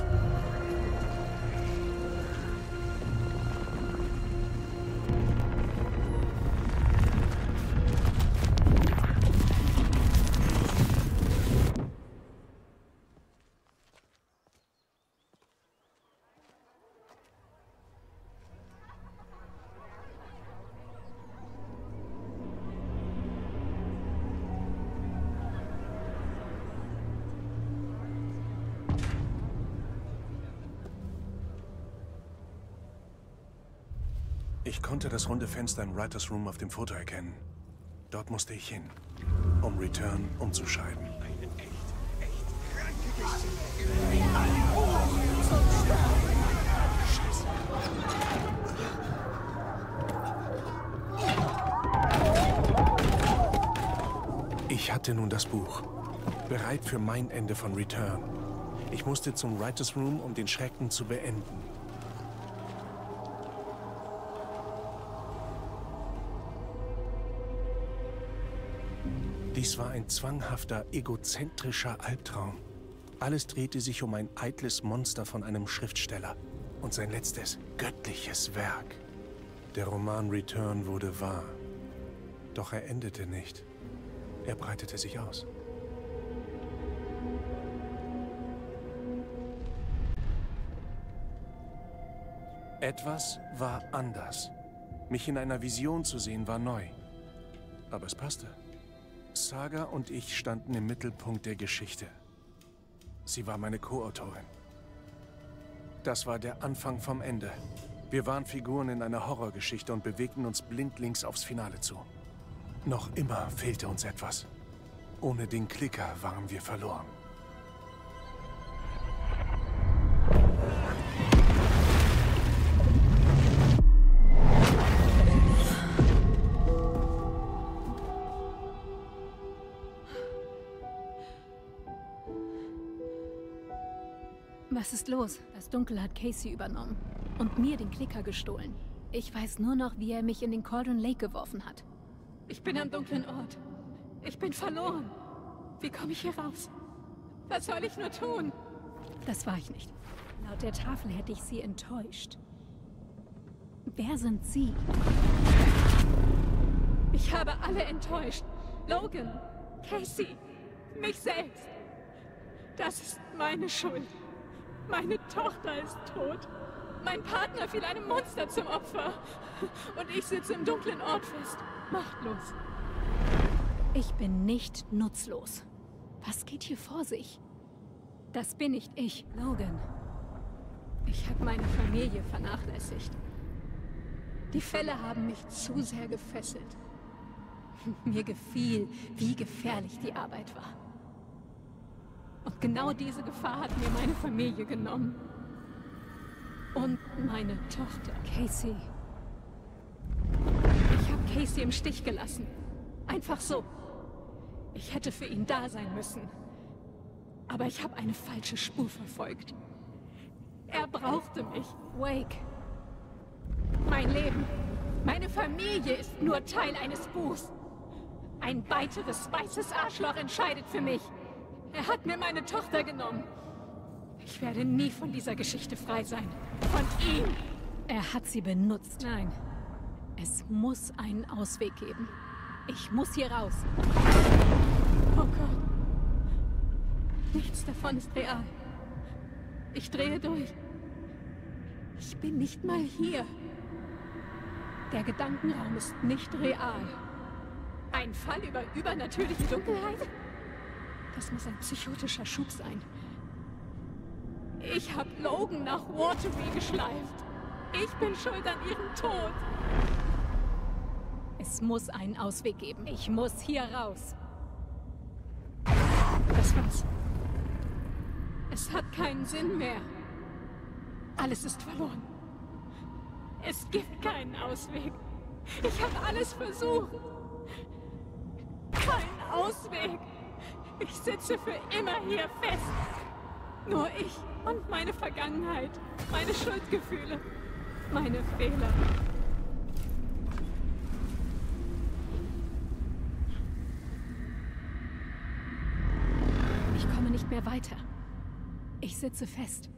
Ich konnte das runde Fenster im Writers Room auf dem Foto erkennen. Dort musste ich hin, um Return umzuschreiben. Ich hatte nun das Buch, bereit für mein Ende von Return. Ich musste zum Writers Room, um den Schrecken zu beenden. Dies war ein zwanghafter, egozentrischer Albtraum. Alles drehte sich um ein eitles Monster von einem Schriftsteller und sein letztes, göttliches Werk. Der Roman Return wurde wahr. Doch er endete nicht. Er breitete sich aus. Etwas war anders. Mich in einer Vision zu sehen, war neu. Aber es passte. Saga und ich standen im Mittelpunkt der Geschichte. Sie war meine Co-Autorin. Das war der Anfang vom Ende. Wir waren Figuren in einer Horrorgeschichte und bewegten uns blindlings aufs Finale zu. Noch immer fehlte uns etwas. Ohne den Klicker waren wir verloren. Was ist los? Das Dunkel hat Casey übernommen und mir den Klicker gestohlen. Ich weiß nur noch, wie er mich in den Cauldron Lake geworfen hat. Ich bin am dunklen Ort. Ich bin verloren. Wie komme ich hier raus? Was soll ich nur tun? Das war ich nicht. Laut der Tafel hätte ich sie enttäuscht. Wer sind Sie? Ich habe alle enttäuscht. Logan, Casey, mich selbst. Das ist meine Schuld. Meine Tochter ist tot. Mein Partner fiel einem Monster zum Opfer. Und ich sitze im dunklen Ort fest. Machtlos. Ich bin nicht nutzlos. Was geht hier vor sich? Das bin nicht ich, Logan. Ich habe meine Familie vernachlässigt. Die Fälle haben mich zu sehr gefesselt. Mir gefiel, wie gefährlich die Arbeit war. Und genau diese Gefahr hat mir meine Familie genommen. Und meine Tochter, Casey. Ich habe Casey im Stich gelassen. Einfach so. Ich hätte für ihn da sein müssen. Aber ich habe eine falsche Spur verfolgt. Er brauchte mich, Wake. Mein Leben, meine Familie ist nur Teil eines Buchs. Ein weiteres weißes Arschloch entscheidet für mich. Er hat mir meine Tochter genommen. Ich werde nie von dieser Geschichte frei sein. Von ihm. Er hat sie benutzt. Nein. Es muss einen Ausweg geben. Ich muss hier raus. Oh Gott. Nichts davon ist real. Ich drehe durch. Ich bin nicht mal hier. Der Gedankenraum ist nicht real. Ein Fall über übernatürliche Dunkelheit? Das muss ein psychotischer Schub sein. Ich habe Logan nach Waterbury geschleift. Ich bin schuld an ihrem Tod. Es muss einen Ausweg geben. Ich muss hier raus. Das war's. Es hat keinen Sinn mehr. Alles ist verloren. Es gibt keinen Ausweg. Ich habe alles versucht. Kein Ausweg. Ich sitze für immer hier fest. Nur ich und meine Vergangenheit, meine Schuldgefühle, meine Fehler. Ich komme nicht mehr weiter. Ich sitze fest.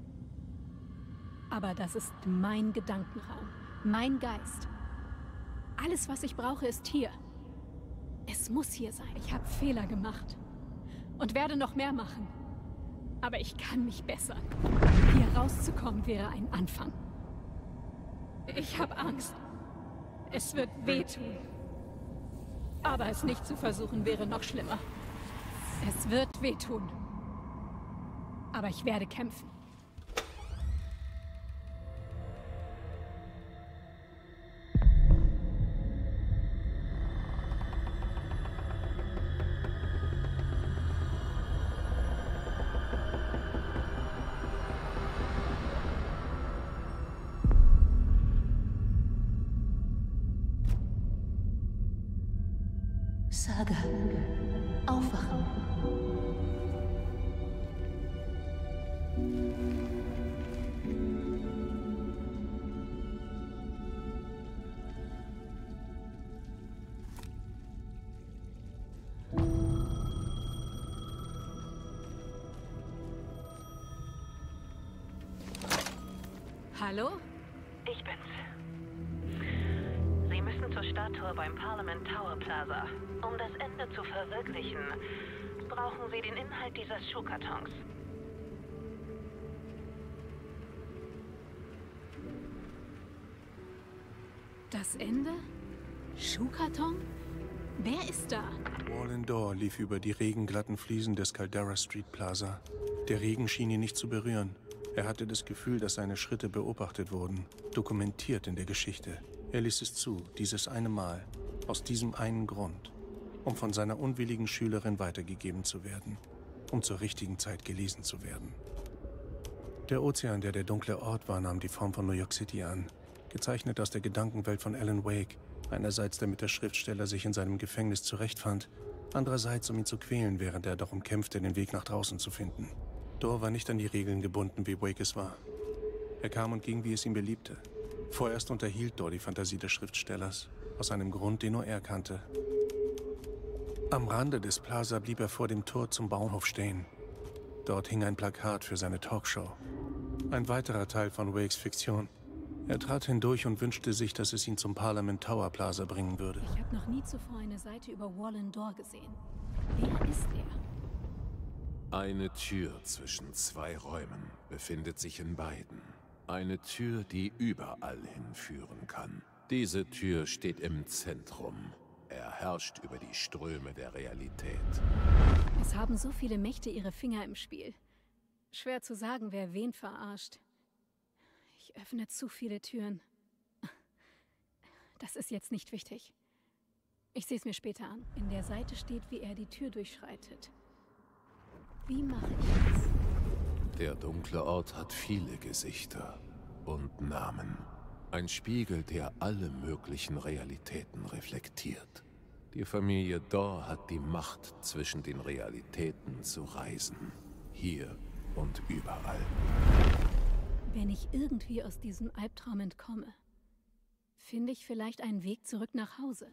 Aber das ist mein Gedankenraum, mein Geist. Alles, was ich brauche, ist hier. Es muss hier sein. Ich habe Fehler gemacht und werde noch mehr machen. Aber ich kann mich bessern. Hier rauszukommen wäre ein Anfang. Ich habe Angst. Es wird wehtun. Aber es nicht zu versuchen wäre noch schlimmer. Es wird wehtun. Aber ich werde kämpfen. Saga, aufwachen. Hallo? Ich bin's. Sie müssen zur Statue beim Parliament Tower Plaza. Um das Ende zu verwirklichen, brauchen Sie den Inhalt dieses Schuhkartons. Das Ende? Schuhkarton? Wer ist da? Wallendor lief über die regenglatten Fliesen des Caldera Street Plaza. Der Regen schien ihn nicht zu berühren. Er hatte das Gefühl, dass seine Schritte beobachtet wurden, dokumentiert in der Geschichte. Er ließ es zu, dieses eine Mal, aus diesem einen Grund, um von seiner unwilligen Schülerin weitergegeben zu werden, um zur richtigen Zeit gelesen zu werden. Der Ozean, der dunkle Ort war, nahm die Form von New York City an, gezeichnet aus der Gedankenwelt von Alan Wake, einerseits damit der Schriftsteller sich in seinem Gefängnis zurechtfand, andererseits um ihn zu quälen, während er darum kämpfte, den Weg nach draußen zu finden. Dor war nicht an die Regeln gebunden, wie Wake es war. Er kam und ging, wie es ihm beliebte. Vorerst unterhielt Dor die Fantasie des Schriftstellers, aus einem Grund, den nur er kannte. Am Rande des Plaza blieb er vor dem Tor zum Bahnhof stehen. Dort hing ein Plakat für seine Talkshow. Ein weiterer Teil von Wakes Fiktion. Er trat hindurch und wünschte sich, dass es ihn zum Parliament Tower Plaza bringen würde. Ich habe noch nie zuvor eine Seite über Wallendor gesehen. Wer ist er? Eine Tür zwischen zwei Räumen befindet sich in beiden. Eine Tür, die überall hinführen kann. Diese Tür steht im Zentrum. Er herrscht über die Ströme der Realität. Es haben so viele Mächte ihre Finger im Spiel. Schwer zu sagen, wer wen verarscht. Ich öffne zu viele Türen. Das ist jetzt nicht wichtig. Ich sehe es mir später an. In der Seite steht, wie er die Tür durchschreitet. Wie mache ich das? Der dunkle Ort hat viele Gesichter und Namen. Ein Spiegel, der alle möglichen Realitäten reflektiert. Die Familie Dor hat die Macht, zwischen den Realitäten zu reisen. Hier und überall. Wenn ich irgendwie aus diesem Albtraum entkomme, finde ich vielleicht einen Weg zurück nach Hause.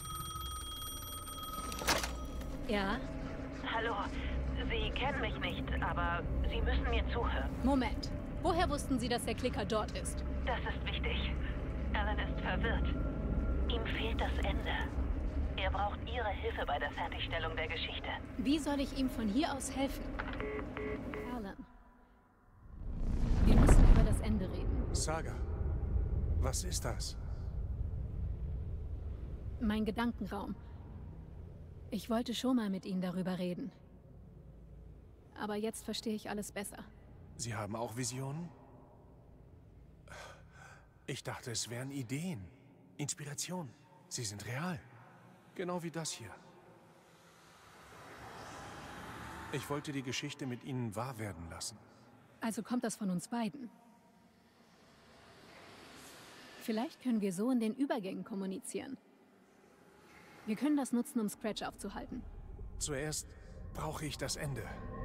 Ja? Hallo, Sie kennen mich nicht, aber Sie müssen mir zuhören. Moment. Woher wussten Sie, dass der Klicker dort ist? Das ist wichtig. Alan ist verwirrt. Ihm fehlt das Ende. Er braucht Ihre Hilfe bei der Fertigstellung der Geschichte. Wie soll ich ihm von hier aus helfen? Alan. Wir müssen über das Ende reden. Saga, was ist das? Mein Gedankenraum. Ich wollte schon mal mit Ihnen darüber reden. Aber jetzt verstehe ich alles besser. Sie haben auch Visionen? Ich dachte, es wären Ideen, Inspiration. Sie sind real. Genau wie das hier. Ich wollte die Geschichte mit Ihnen wahr werden lassen. Also kommt das von uns beiden. Vielleicht können wir so in den Übergängen kommunizieren. Wir können das nutzen, um Scratch aufzuhalten. Zuerst brauche ich das Ende.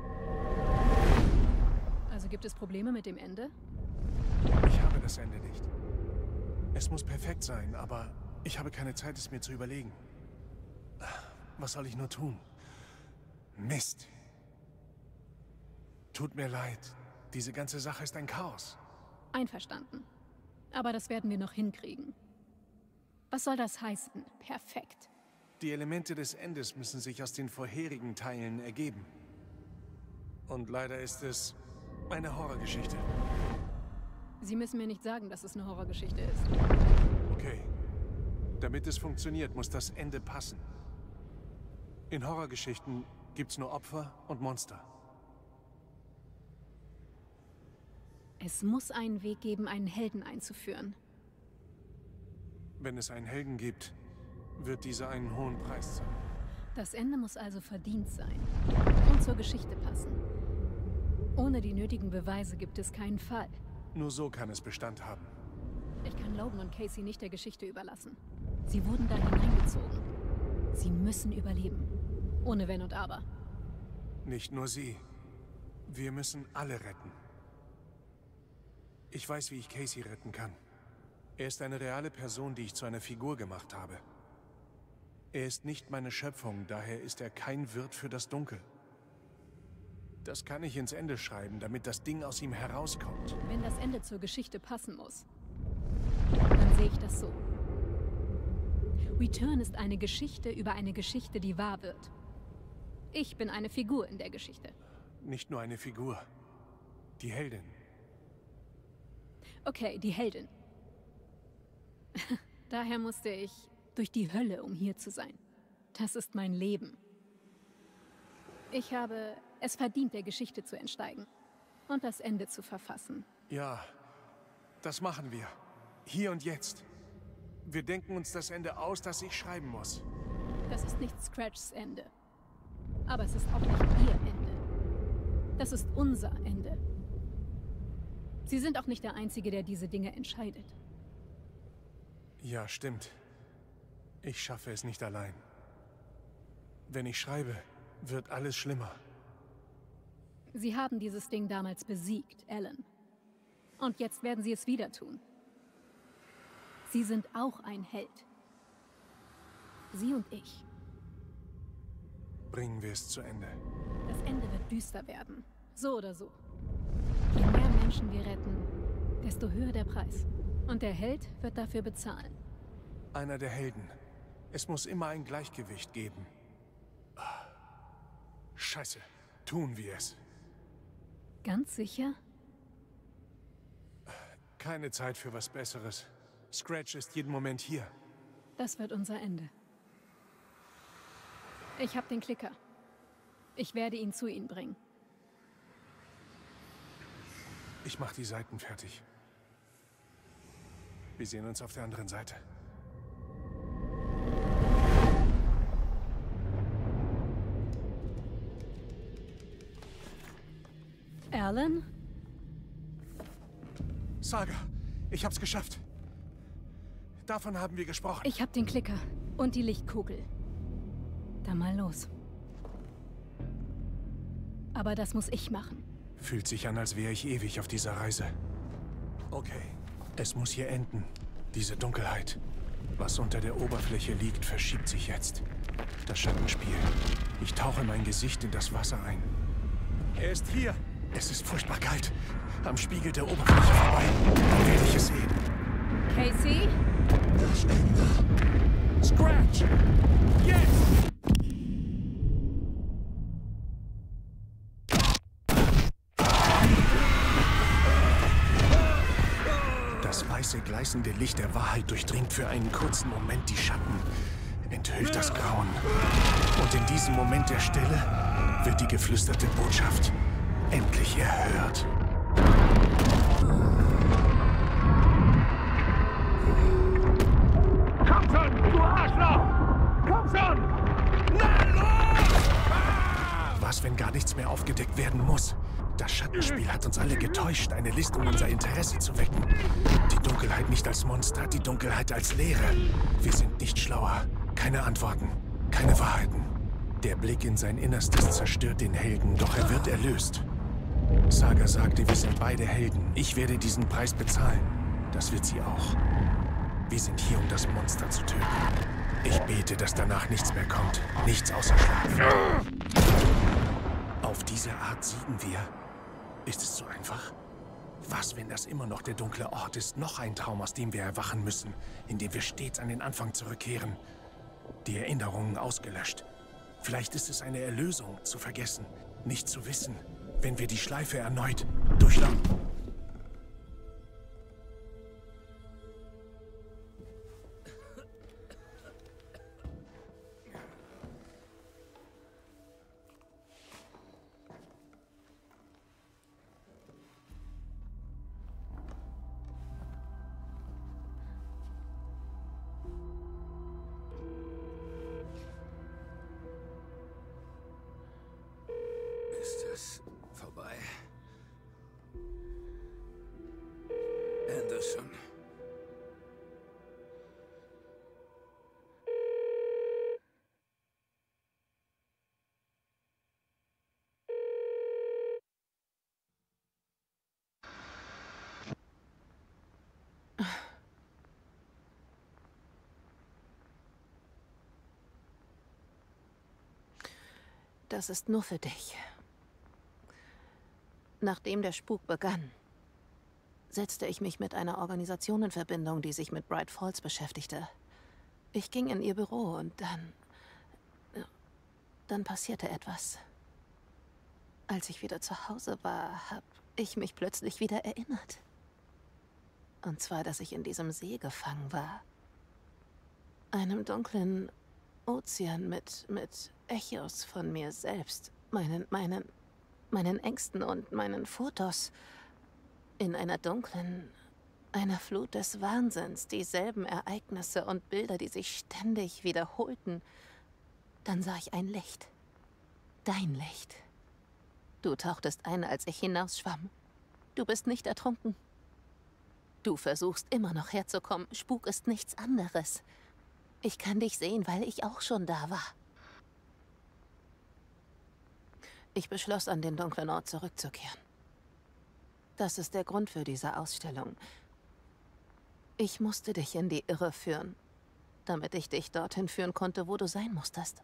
Also gibt es Probleme mit dem Ende? Ich habe das Ende nicht. Es muss perfekt sein, aber ich habe keine Zeit, es mir zu überlegen. Was soll ich nur tun? Mist. Tut mir leid. Diese ganze Sache ist ein Chaos. Einverstanden. Aber das werden wir noch hinkriegen. Was soll das heißen? Perfekt. Die Elemente des Endes müssen sich aus den vorherigen Teilen ergeben. Und leider ist es eine Horrorgeschichte. Sie müssen mir nicht sagen, dass es eine Horrorgeschichte ist. Okay. Damit es funktioniert, muss das Ende passen. In Horrorgeschichten gibt's nur Opfer und Monster. Es muss einen Weg geben, einen Helden einzuführen. Wenn es einen Helden gibt, wird dieser einen hohen Preis zahlen. Das Ende muss also verdient sein und zur Geschichte passen. Ohne die nötigen Beweise gibt es keinen Fall. Nur so kann es Bestand haben. Ich kann Logan und Casey nicht der Geschichte überlassen. Sie wurden da hineingezogen. Sie müssen überleben. Ohne Wenn und Aber. Nicht nur sie. Wir müssen alle retten. Ich weiß, wie ich Casey retten kann. Er ist eine reale Person, die ich zu einer Figur gemacht habe. Er ist nicht meine Schöpfung, daher ist er kein Wirt für das Dunkel. Das kann ich ins Ende schreiben, damit das Ding aus ihm herauskommt. Wenn das Ende zur Geschichte passen muss, dann sehe ich das so. Return ist eine Geschichte über eine Geschichte, die wahr wird. Ich bin eine Figur in der Geschichte. Nicht nur eine Figur. Die Heldin. Okay, die Heldin. Daher musste ich durch die Hölle, um hier zu sein. Das ist mein Leben. Ich habe es verdient, der Geschichte zu entsteigen und das Ende zu verfassen. Ja, das machen wir. Hier und jetzt. Wir denken uns das Ende aus, das ich schreiben muss. Das ist nicht Scratchs Ende. Aber es ist auch nicht ihr Ende. Das ist unser Ende. Sie sind auch nicht der Einzige, der diese Dinge entscheidet. Ja, stimmt. Ich schaffe es nicht allein. Wenn ich schreibe, wird alles schlimmer. Sie haben dieses Ding damals besiegt, Alan. Und jetzt werden sie es wieder tun. Sie sind auch ein Held. Sie und ich. Bringen wir es zu Ende. Das Ende wird düster werden. So oder so. Je mehr Menschen wir retten, desto höher der Preis. Und der Held wird dafür bezahlen. Einer der Helden. Es muss immer ein Gleichgewicht geben. Scheiße. Tun wir es. Ganz sicher? Keine Zeit für was Besseres. Scratch ist jeden Moment hier. Das wird unser Ende. Ich habe den Klicker. Ich werde ihn zu Ihnen bringen. Ich mache die Seiten fertig. Wir sehen uns auf der anderen Seite. Alan? Saga, ich hab's geschafft. Davon haben wir gesprochen. Ich hab den Klicker und die Lichtkugel. Dann mal los. Aber das muss ich machen. Fühlt sich an, als wäre ich ewig auf dieser Reise. Okay, es muss hier enden. Diese Dunkelheit. Was unter der Oberfläche liegt, verschiebt sich jetzt. Das Schattenspiel. Ich tauche mein Gesicht in das Wasser ein. Er ist hier. Es ist furchtbar kalt. Am Spiegel der Oberfläche vorbei. Dann werde ich es sehen. Casey? Das Ende. Scratch! Jetzt! Das weiße, gleißende Licht der Wahrheit durchdringt für einen kurzen Moment die Schatten, enthüllt das Grauen. Und in diesem Moment der Stille wird die geflüsterte Botschaft endlich erhört. Komm schon, du Arschloch! Komm schon! Na los! Was, wenn gar nichts mehr aufgedeckt werden muss? Das Schattenspiel hat uns alle getäuscht, eine List, um unser Interesse zu wecken. Die Dunkelheit nicht als Monster, die Dunkelheit als Leere. Wir sind nicht schlauer. Keine Antworten, keine Wahrheiten. Der Blick in sein Innerstes zerstört den Helden, doch er wird erlöst. Saga sagte, wir sind beide Helden. Ich werde diesen Preis bezahlen. Das wird sie auch. Wir sind hier, um das Monster zu töten. Ich bete, dass danach nichts mehr kommt. Nichts außer Schlaf. Auf diese Art siegen wir. Ist es so einfach? Was, wenn das immer noch der dunkle Ort ist? Noch ein Traum, aus dem wir erwachen müssen, in dem wir stets an den Anfang zurückkehren. Die Erinnerungen ausgelöscht. Vielleicht ist es eine Erlösung, zu vergessen, nicht zu wissen, wenn wir die Schleife erneut durchlaufen. Ist es vorbei? Anderson. Das ist nur für dich. Nachdem der Spuk begann, setzte ich mich mit einer Organisation in Verbindung, die sich mit Bright Falls beschäftigte. Ich ging in ihr Büro und dann passierte etwas. Als ich wieder zu Hause war, habe ich mich plötzlich wieder erinnert. Und zwar, dass ich in diesem See gefangen war. Einem dunklen Ozean mit Echos von mir selbst. Meinen Ängsten und meinen Fotos. In einer Flut des Wahnsinns. Dieselben Ereignisse und Bilder, die sich ständig wiederholten. Dann sah ich ein Licht. Dein Licht. Du tauchtest ein, als ich hinausschwamm. Du bist nicht ertrunken. Du versuchst immer noch herzukommen. Spuk ist nichts anderes. Ich kann dich sehen, weil ich auch schon da war. Ich beschloss, an den dunklen Ort zurückzukehren. Das ist der Grund für diese Ausstellung. Ich musste dich in die Irre führen, damit ich dich dorthin führen konnte, wo du sein musstest.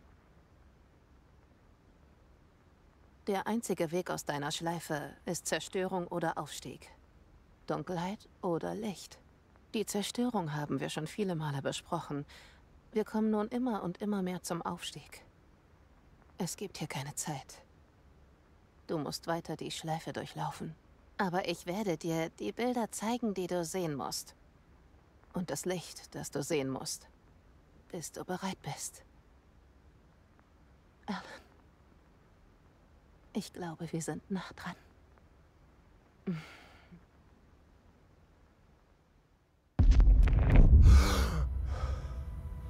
Der einzige Weg aus deiner Schleife ist Zerstörung oder Aufstieg. Dunkelheit oder Licht. Die Zerstörung haben wir schon viele Male besprochen. Wir kommen nun immer und immer mehr zum Aufstieg. Es gibt hier keine Zeit. Du musst weiter die Schleife durchlaufen. Aber ich werde dir die Bilder zeigen, die du sehen musst. Und das Licht, das du sehen musst. Bis du bereit bist. Alan. Ich glaube, wir sind nah dran.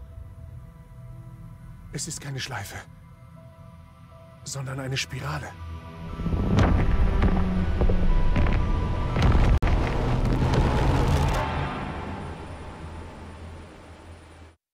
Es ist keine Schleife, sondern eine Spirale.